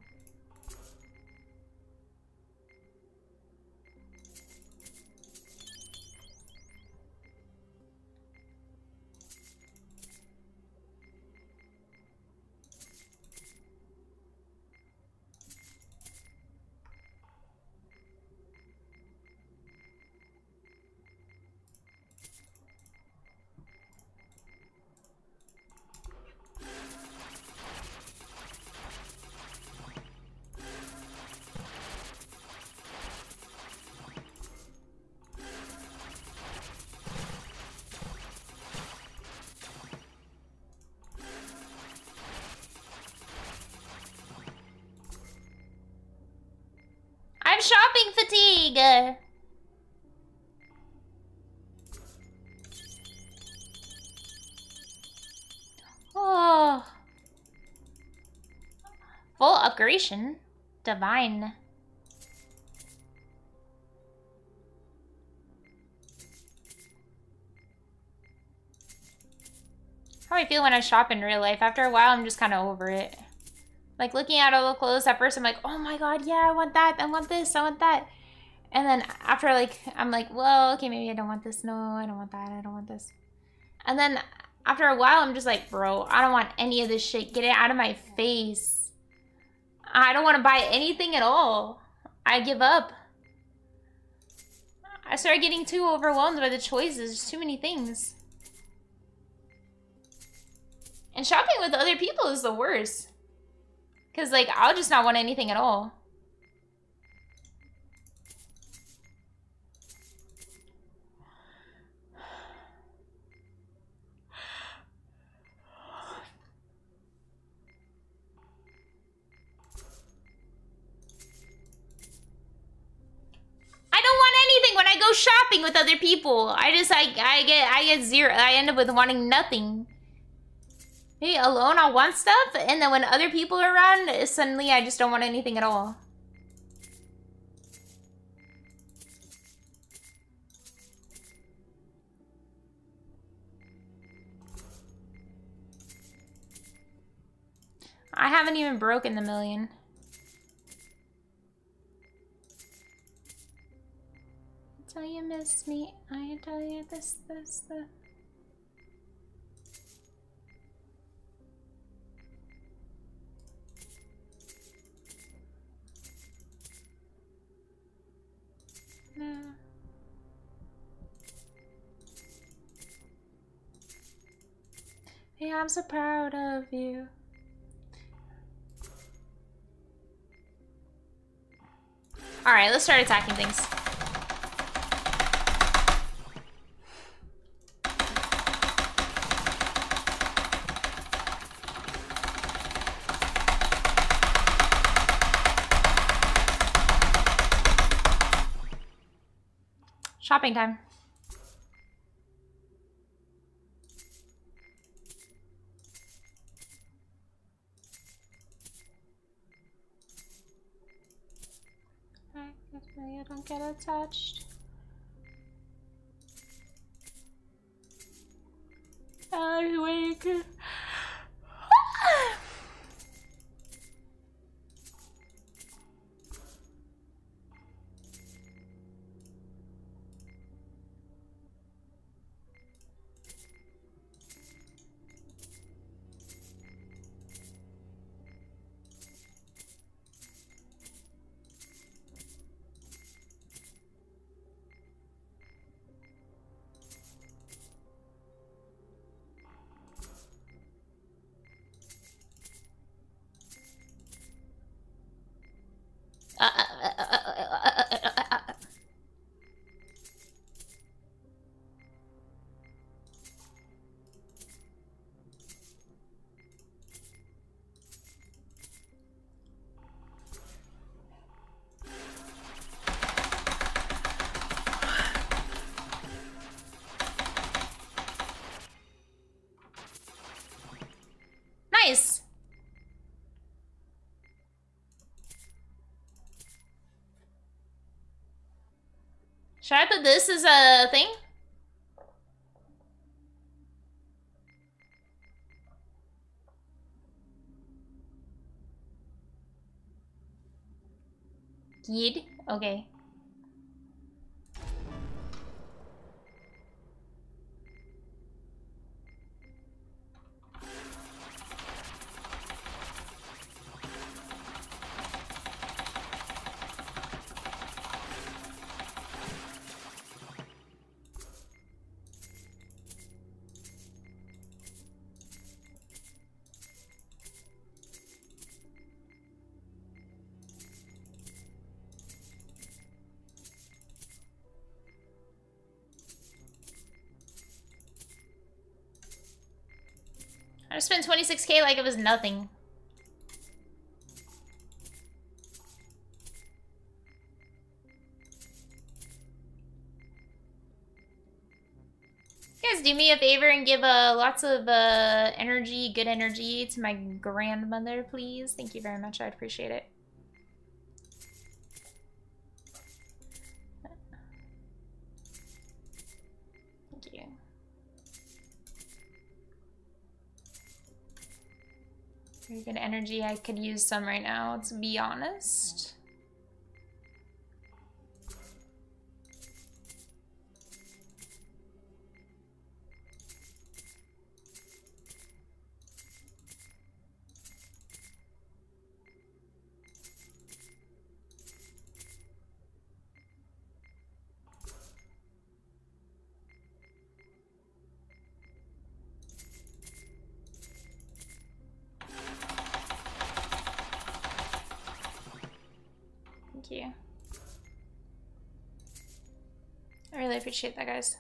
have shopping fatigue. Oh. Full upgradation. Divine. How I feel when I shop in real life. After a while, I'm just kind of over it. Like, looking at all the clothes at first, I'm like, oh my god, yeah, I want that, I want this, I want that. And then after, like, I'm like, well, okay, maybe I don't want this. No, I don't want that, I don't want this. And then after a while, I'm just like, bro, I don't want any of this shit. Get it out of my face. I don't want to buy anything at all. I give up. I started getting too overwhelmed by the choices. There's too many things. And shopping with other people is the worst. Because, like, I'll just not want anything at all. I don't want anything when I go shopping with other people. I just, I, I get, I get zero. I end up with wanting nothing. Maybe alone I'll want stuff, and then when other people are around, suddenly I just don't want anything at all. I haven't even broken the million. I tell you miss me, I tell you this, this, the. No. Hey, I'm so proud of you. Alright, let's start attacking things. Shopping time. Alright, hopefully I don't get attached. I wake. Nice. Should I put this as a thing? Kid? Okay. I just spent twenty-six K like it was nothing. You guys do me a favor and give uh, lots of uh, energy, good energy to my grandmother, please. Thank you very much. I'd appreciate it. Thank you. Very good energy. I could use some right now, to be honest. Thank you. I really appreciate that, guys.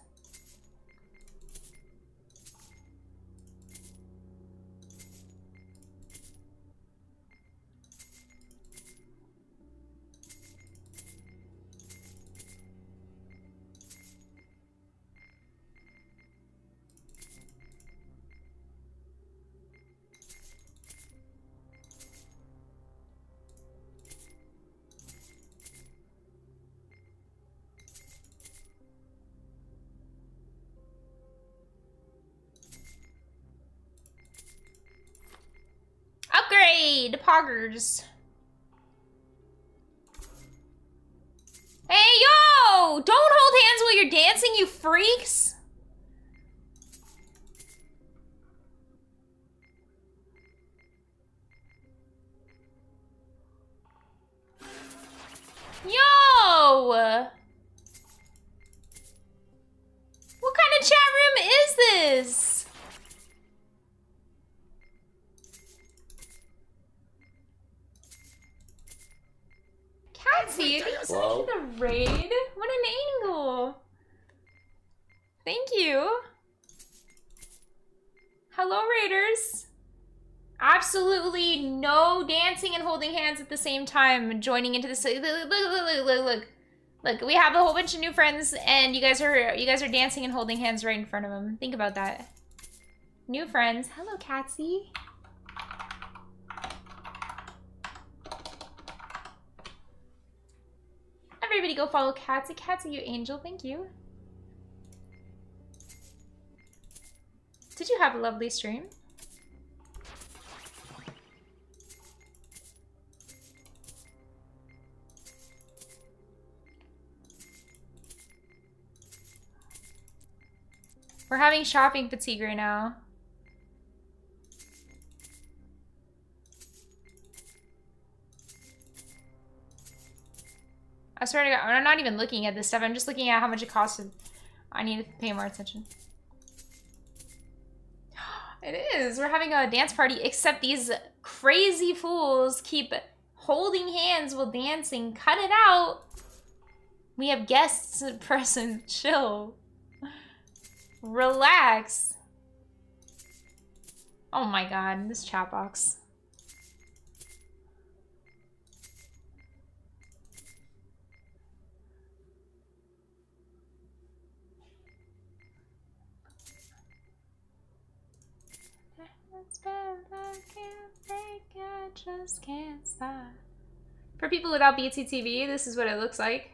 Upgrade! Poggers. Hey, yo! Don't hold hands while you're dancing, you freaks! Yo! What kind of chat room is this? Catsy, thank you so much for the raid. What an angle. Thank you. Hello, raiders. Absolutely no dancing and holding hands at the same time. Joining into this. Look, look, look, look, look. Look, we have a whole bunch of new friends, and you guys are you guys are dancing and holding hands right in front of them. Think about that. New friends. Hello, Catsy. Everybody go follow Catsy. Catsy, you angel. Thank you. Did you have a lovely stream? We're having shopping fatigue right now. I swear to God, I'm not even looking at this stuff. I'm just looking at how much it costs. I need to pay more attention. It is. We're having a dance party, except these crazy fools keep holding hands while dancing. Cut it out. We have guests present. Chill. Relax. Oh my God, this chat box. I can't break, I just can't stop. For people without B T T V, this is what it looks like.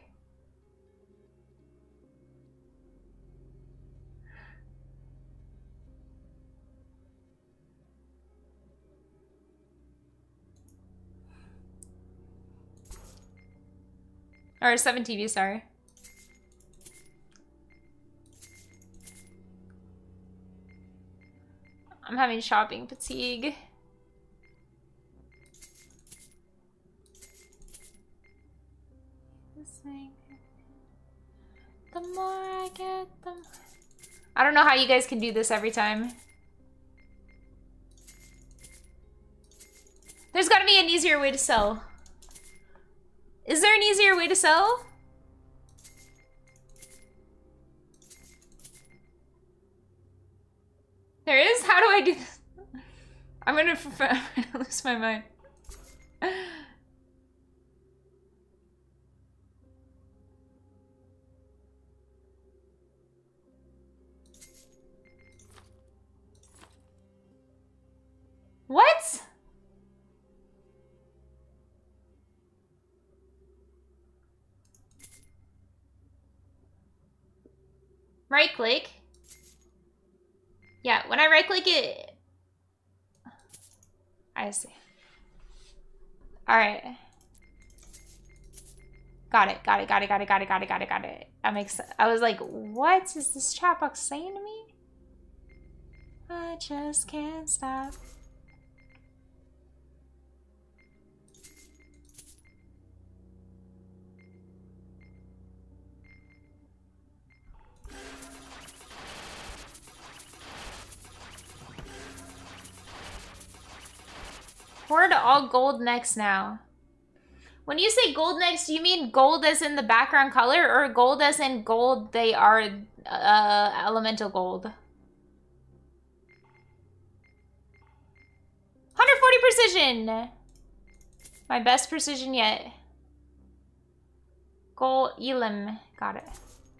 Or seven T V, sorry. I'm having shopping fatigue. The more I get, the more... I don't know how you guys can do this every time. There's gotta be an easier way to sell. Is there an easier way to sell? There is? How do I do this? I'm gonna, I'm gonna lose my mind. Right click. Yeah, when I right click it. I see. Alright. Got it, got it, got it, got it, got it, got it, got it, got it. That makes sense. I was like, what is this chat box saying to me? I just can't stop. We're to all gold next now. When you say gold next, do you mean gold as in the background color or gold as in gold they are uh, elemental gold? one hundred forty precision! My best precision yet. Gold Elim. Got it.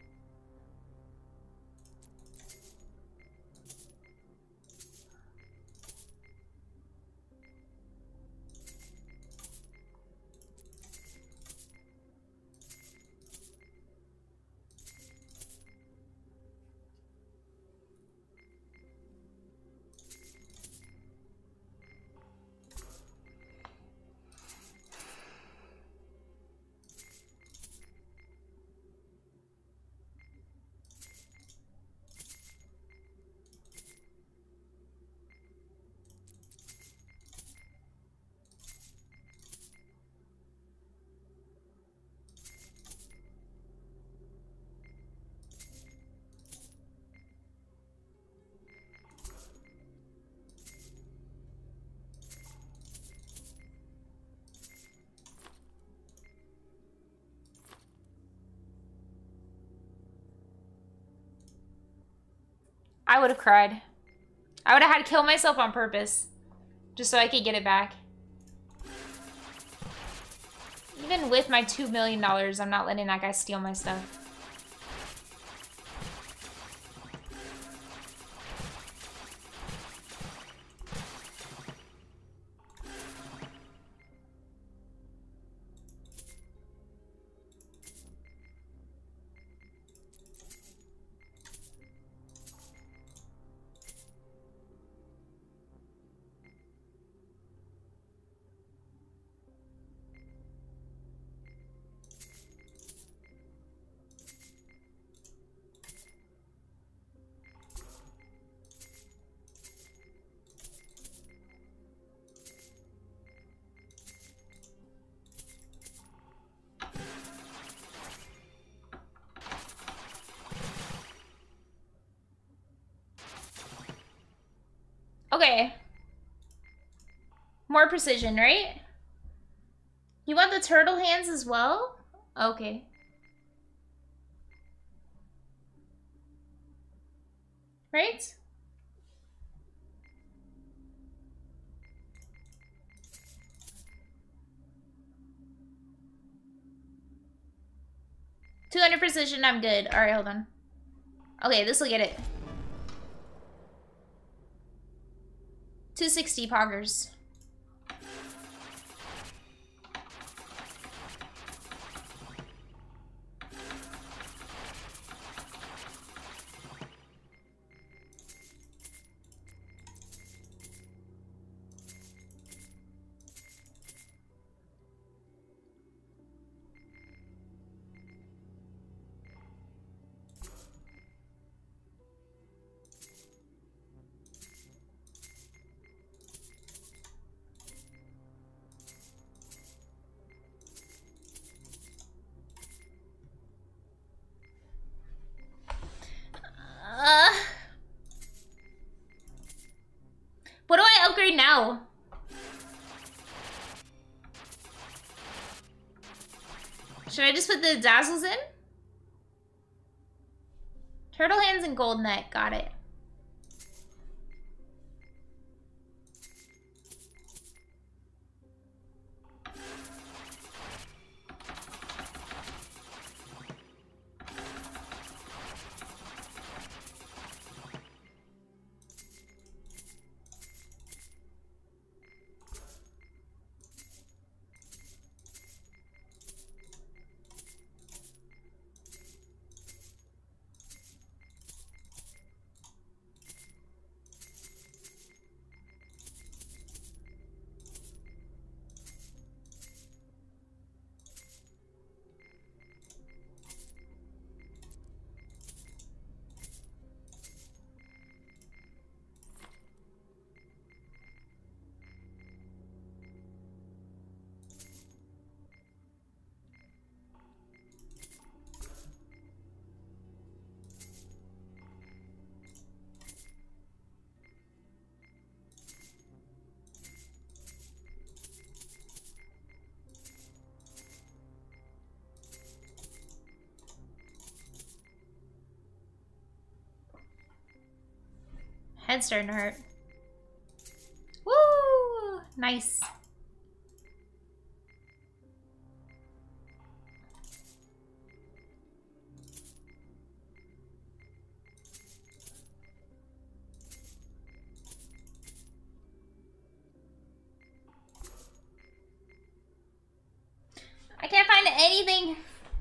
I would have cried. I would have had to kill myself on purpose. Just so I could get it back. Even with my two million dollars, I'm not letting that guy steal my stuff. Okay. More precision, right? You want the turtle hands as well? Okay. Right? two hundred precision, I'm good. Alright, hold on. Okay, this will get it. two sixty poggers. Uh, what do I upgrade now? Should I just put the dazzles in? Turtle hands and gold neck, got it. head's starting to hurt. Woo! Nice. I can't find anything.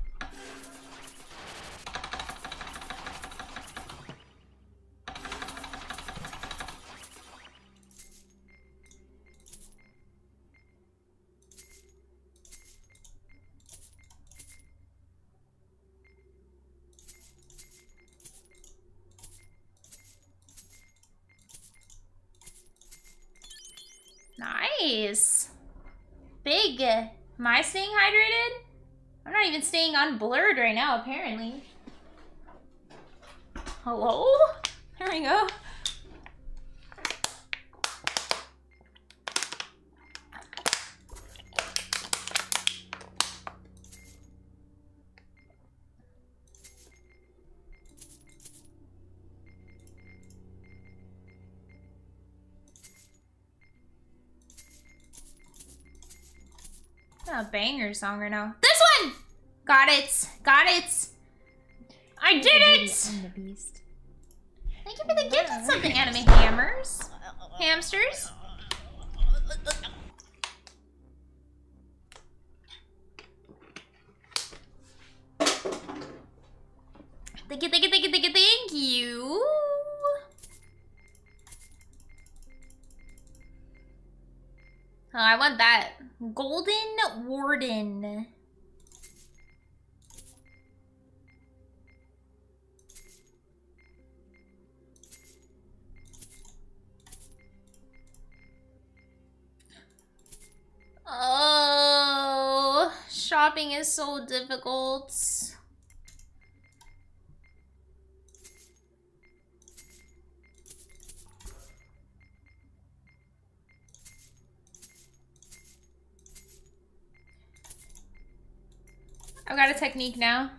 Nice. Big. Am I staying hydrated? I'm not even staying unblurred right now, apparently. Hello? There we go. A banger song right now. This one! Got it. Got it. I did it! I'm the beast. Thank you for the gift of something, anime hammers. Hamsters. Thank you, thank you, thank you, thank you, thank you. Oh, I want that. Golden Warden. Oh, shopping is so difficult. I've got a technique now.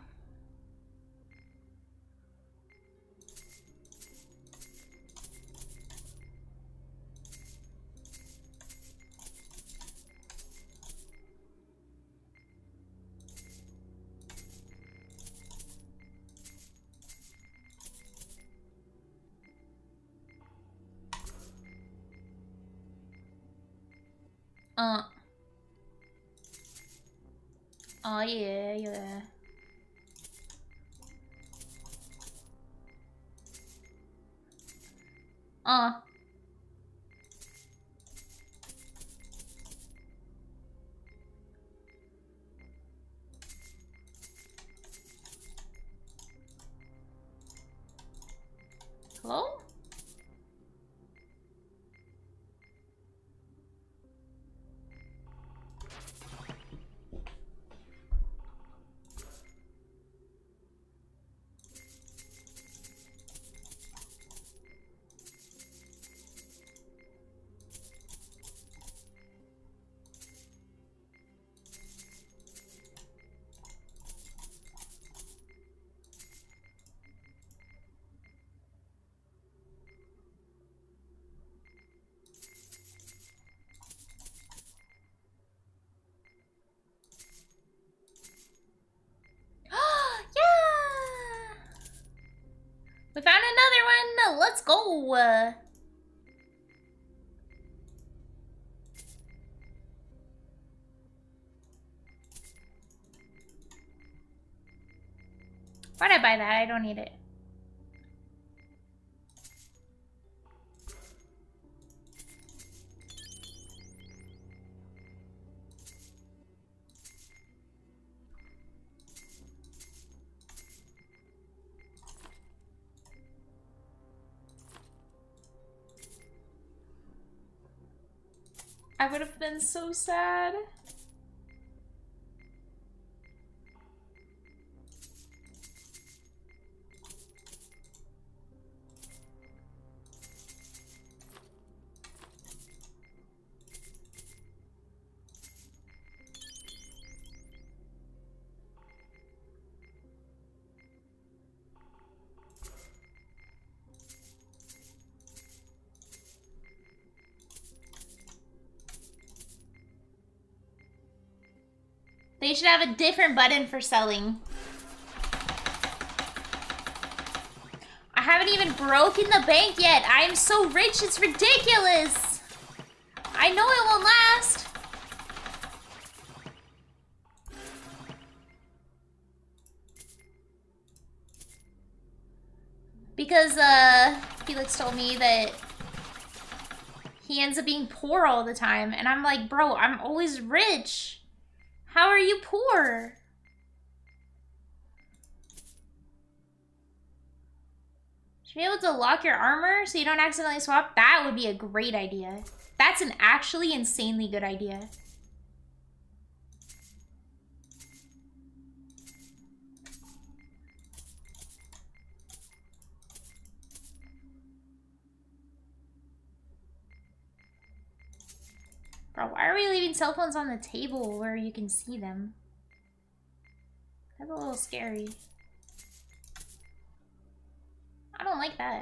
Uh. Oh, yeah, yeah. Uh. Hello? We found another one. Let's go. Uh, Why'd I buy that? I don't need it. I would have been so sad. They should have a different button for selling. I haven't even broken the bank yet. I am so rich, it's ridiculous. I know it won't last. Because, uh, Felix told me that he ends up being poor all the time. And I'm like, bro, I'm always rich. How are you poor? Should be able to lock your armor so you don't accidentally swap? That would be a great idea. That's an actually insanely good idea. Bro, why are we leaving cell phones on the table where you can see them? That's a little scary. I don't like that.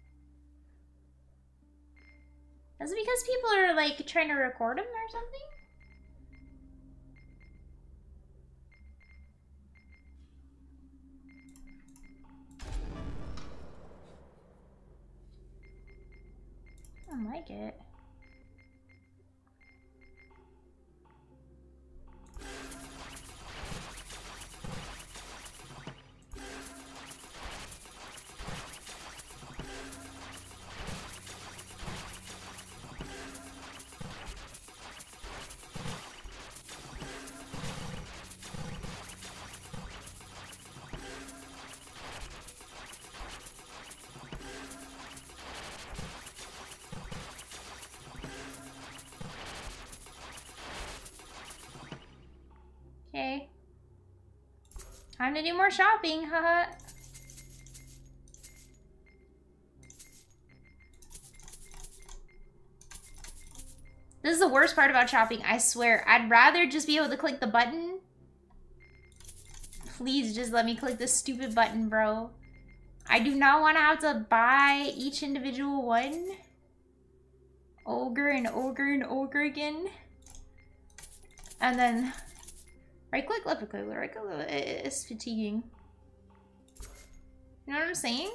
Is it because people are like trying to record them or something? I don't like it. Okay. Time to do more shopping, haha. This is the worst part about shopping, I swear. I'd rather just be able to click the button. Please just let me click this stupid button, bro. I do not want to have to buy each individual one. Ogre and ogre and ogre again. And then right click, left click, right click. It's fatiguing. You know what I'm saying?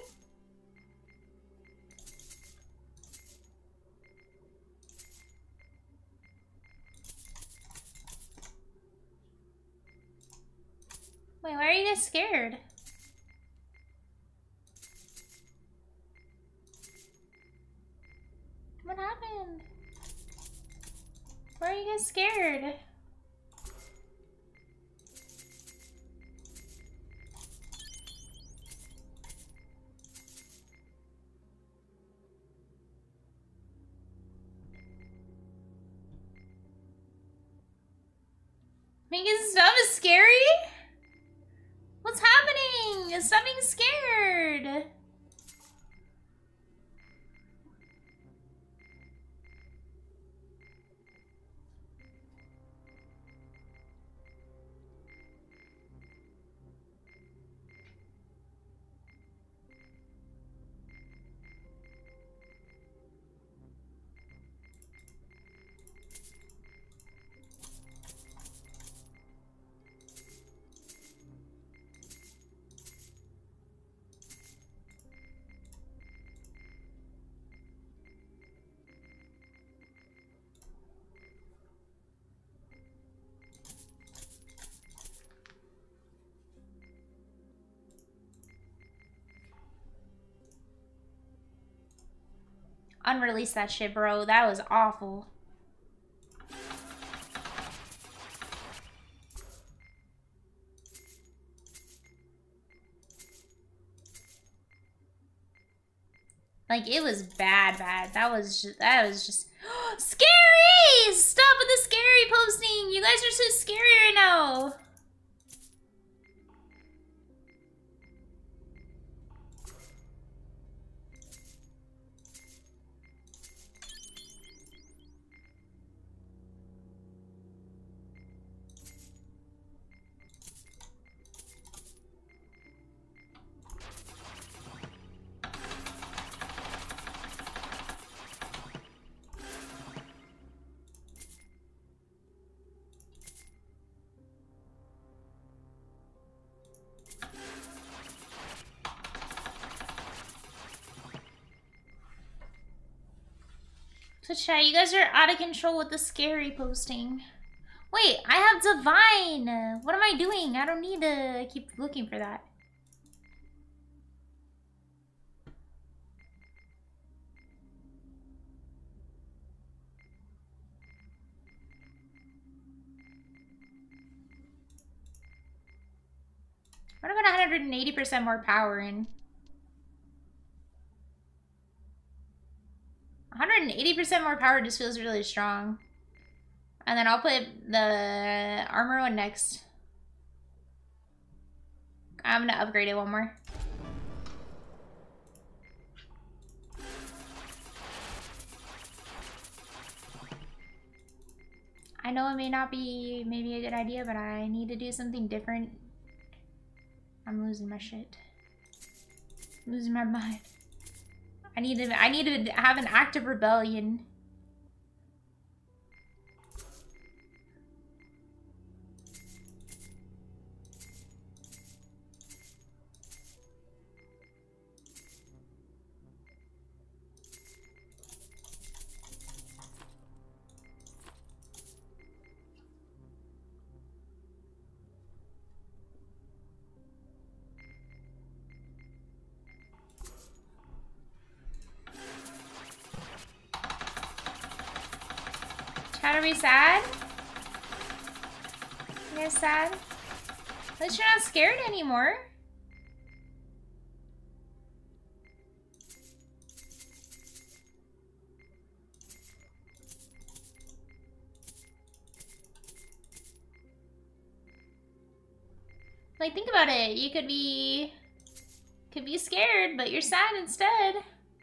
Wait, why are you guys scared? What happened? Why are you guys scared? Making stuff is scary? What's happening? Stop being scared. Unrelease that shit, bro. That was awful. Like, it was bad, bad. That was just, that was just scary! Stop with the scary posting! You guys are so scary right now. So chat, you guys are out of control with the scary posting. Wait, I have divine. What am I doing? I don't need to keep looking for that. What about one hundred eighty percent more power in? one hundred eighty percent more power just feels really strong. And then I'll put the armor one next. I'm gonna upgrade it one more. I know it may not be maybe a good idea, but I need to do something different. I'm losing my shit. I'm losing my mind. I need to I need to have an act of rebellion. Are we sad? You guys sad? At least you're not scared anymore. Like, think about it. You could be... could be scared, but you're sad instead.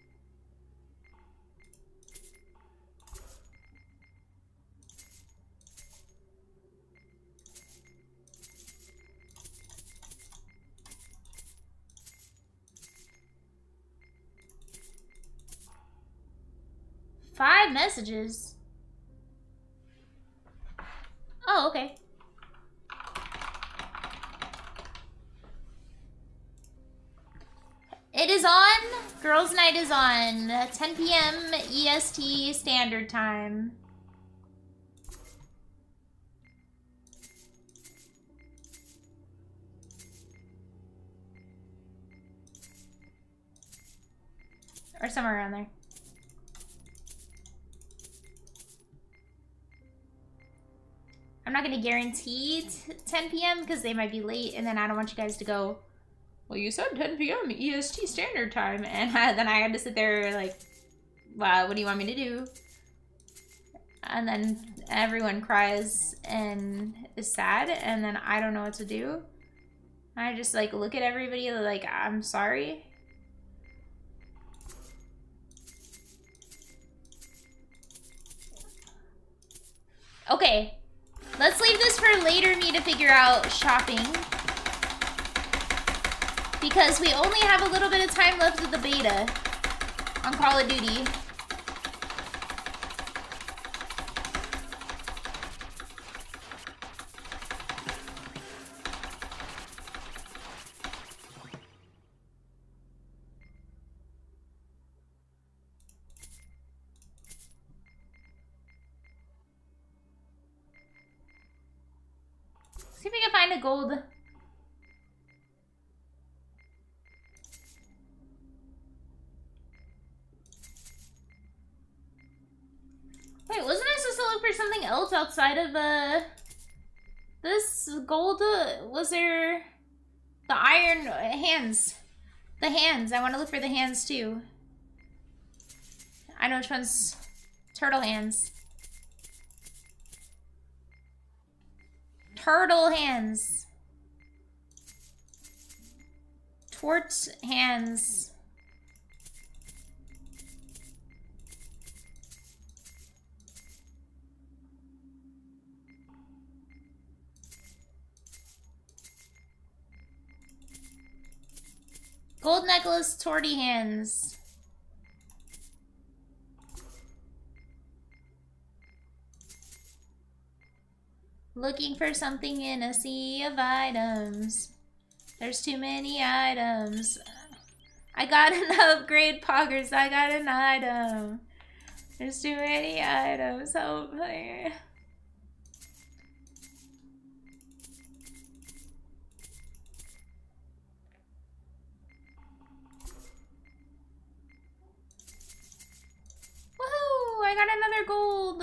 Five messages. Oh, okay. It is on. Girls' Night is on. ten P M E S T Standard Time. Or somewhere around there. I'm not gonna guarantee ten P M because they might be late, and then I don't want you guys to go, well, you said ten P M E S T Standard Time, and I, then I had to sit there like, wow, what do you want me to do? And then everyone cries and is sad, and then I don't know what to do. I just like look at everybody like, I'm sorry. Okay. Let's leave this for later me to figure out shopping. Because we only have a little bit of time left of the beta on Call of Duty. See if we can find a gold. Wait, wasn't I supposed to look for something else outside of uh this gold? Uh, was there the iron hands? The hands. I want to look for the hands too. I know which one's turtle hands. Turtle hands. Twart hands. Gold necklace, torty hands. Looking for something in a sea of items. There's too many items. I got an upgrade, poggers. I got an item. There's too many items. Help me. Woohoo! I got another gold.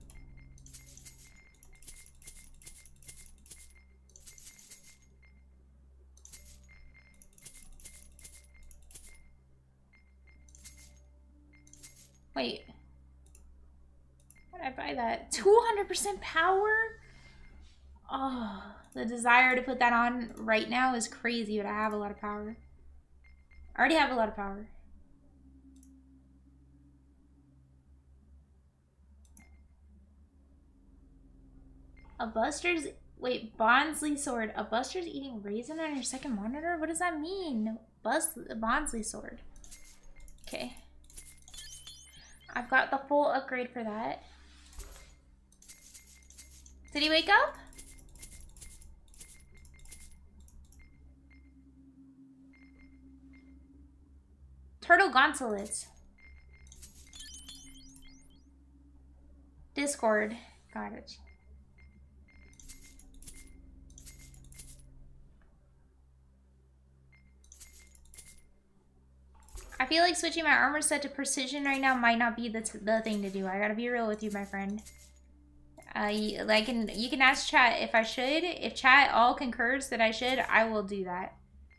Wait. How did I buy that? two hundred percent power? Oh, the desire to put that on right now is crazy, but I have a lot of power. I already have a lot of power. A Buster's... Wait, Bonsly sword. A Buster's eating raisin on your second monitor? What does that mean? Bus Bonsly sword. Okay. I've got the full upgrade for that. Did he wake up? Turtle gauntlets. Discord. Got it. I feel like switching my armor set to precision right now might not be the, t the thing to do. I gotta be real with you, my friend. Uh, you, like, and you can ask chat if I should. If chat all concurs that I should, I will do that.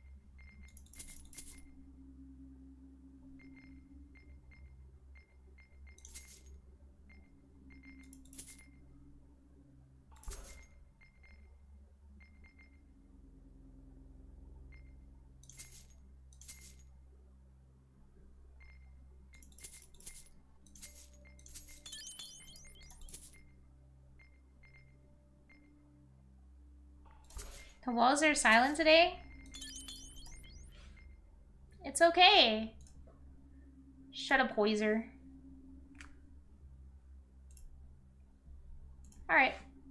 The walls are silent today? It's okay. Shut up, Hoiser. Alright.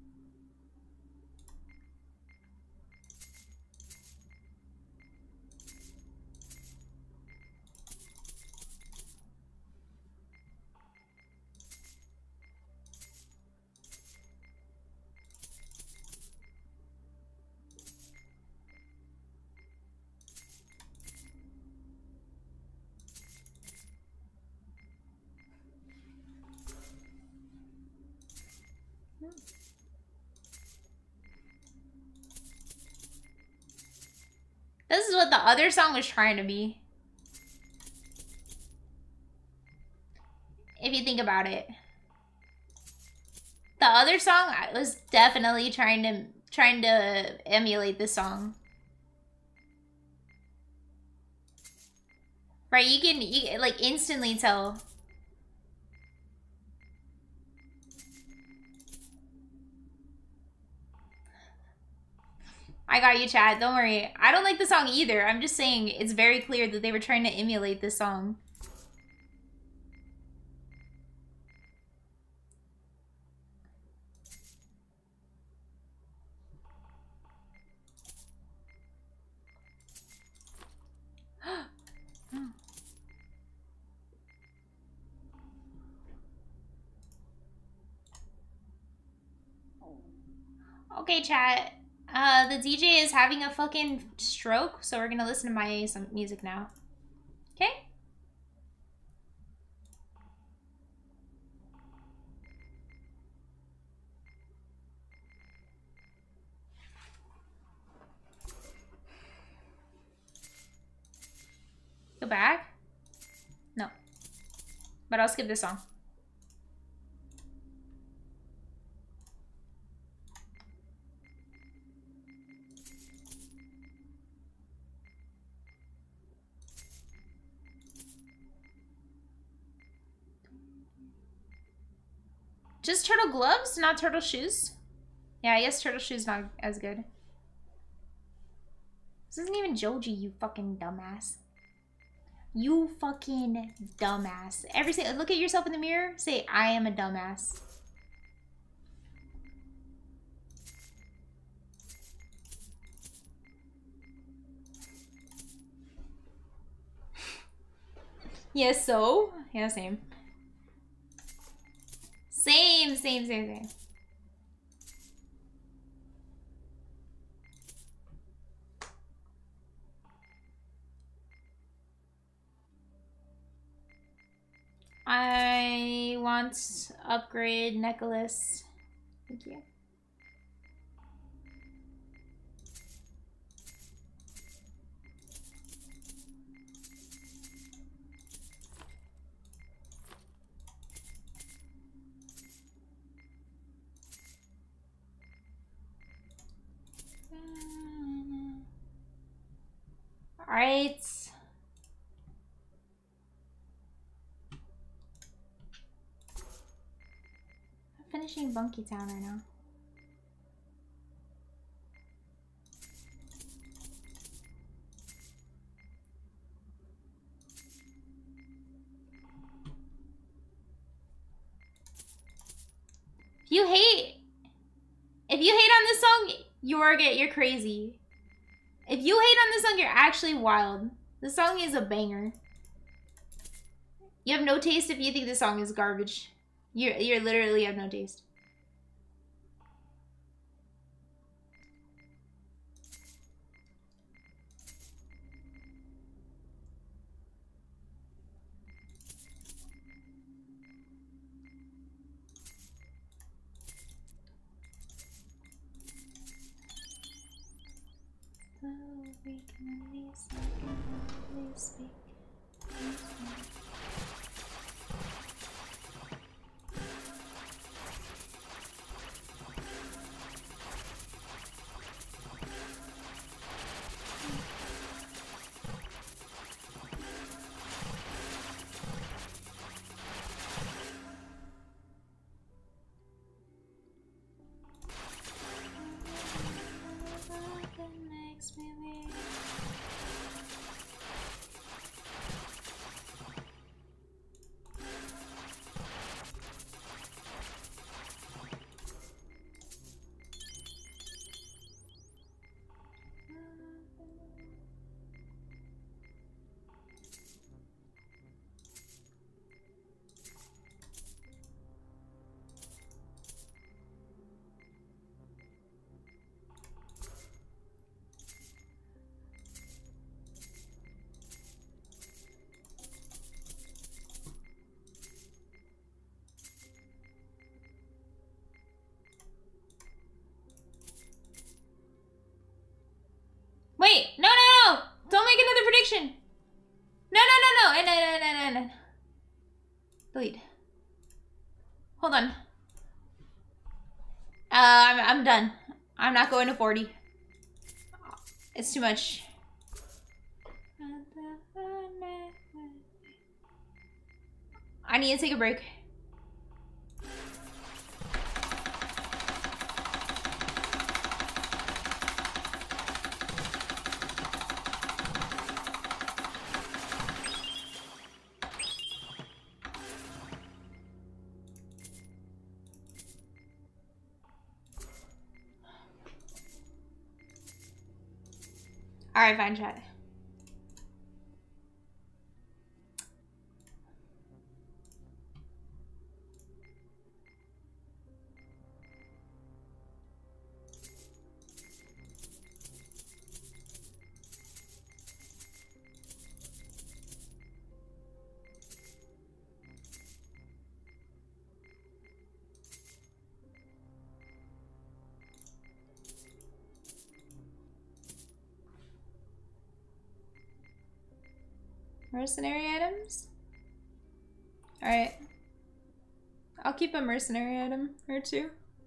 This is what the other song was trying to be. If you think about it. The other song was definitely trying to trying to emulate this song. Right, you can you can, like instantly tell. I got you, Chad. Don't worry. I don't like the song either. I'm just saying it's very clear that they were trying to emulate this song. Okay, chat. Uh, the D J is having a fucking stroke, so we're gonna listen to my some music now. Okay? Go back? No. But I'll skip this song. Just turtle gloves, not turtle shoes? Yeah, I guess turtle shoes not as good. This isn't even Joji, you fucking dumbass. You fucking dumbass. Every say, look at yourself in the mirror, say, I am a dumbass. Yes, so? Yeah, same. Same, same, same, same. I want upgrade necklace. Thank you. All right. Finishing Bunky Town right now. If you hate, if you hate on this song, you are get you're crazy. If you hate on this song, you're actually wild. This song is a banger. You have no taste if you think this song is garbage. You're, you're literally have no taste. So we can only speak, only speak. Wait, no, no, no! Don't make another prediction! No, no, no, no! No, no, no, no, no. Delete. Hold on. Uh, I'm, I'm done. I'm not going to forty. It's too much. I need to take a break. Alright, fine, chat. Mercenary items? Alright. I'll keep a mercenary item or two.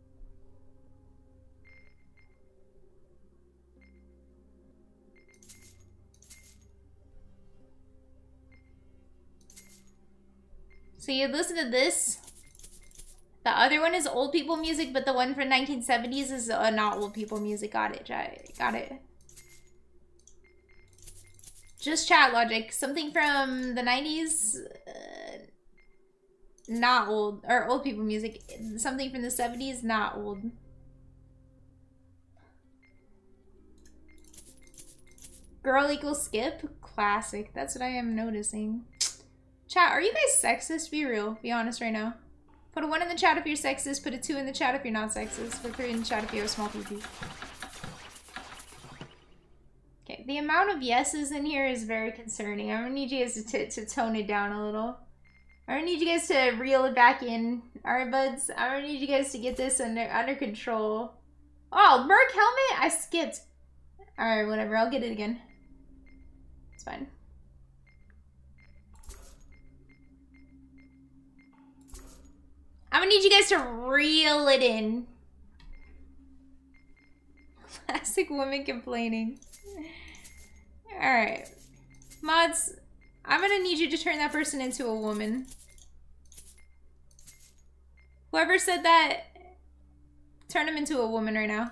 So you listen to this. The other one is old people music, but the one from nineteen seventies is uh, not old people music. Got it, got it. Just chat logic. Something from the nineties, uh, not old. Or old people music. Something from the seventies, not old. Girl equals skip? Classic. That's what I am noticing. Chat, are you guys sexist? Be real. Be honest right now. Put a one in the chat if you're sexist. Put a two in the chat if you're not sexist. Put a three in the chat if you have small pee-pee. Okay, the amount of yeses in here is very concerning. I'm gonna need you guys to, t to tone it down a little. I'm gonna need you guys to reel it back in. Alright, buds? I'm gonna need you guys to get this under, under control. Oh, Merc helmet? I skipped. Alright, whatever. I'll get it again. It's fine. I'm gonna need you guys to reel it in. Classic woman complaining. Alright. Mods, I'm gonna need you to turn that person into a woman. Whoever said that, turn him into a woman right now.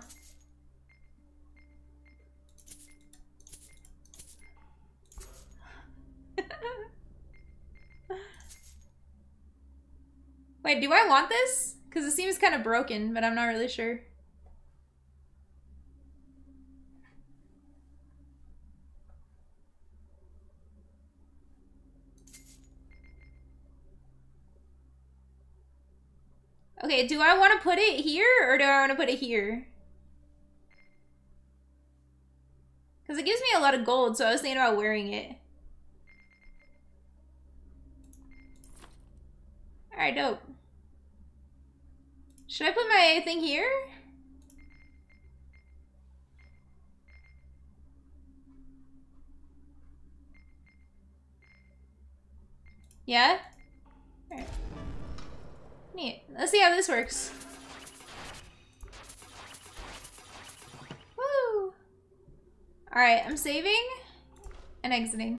Wait, do I want this? Because it seems kind of broken, but I'm not really sure. Okay, do I want to put it here or do I want to put it here? Because it gives me a lot of gold, so I was thinking about wearing it. Alright, dope. Should I put my thing here? Yeah? Alright. Neat. Let's see how this works. Woo! Alright, I'm saving and exiting.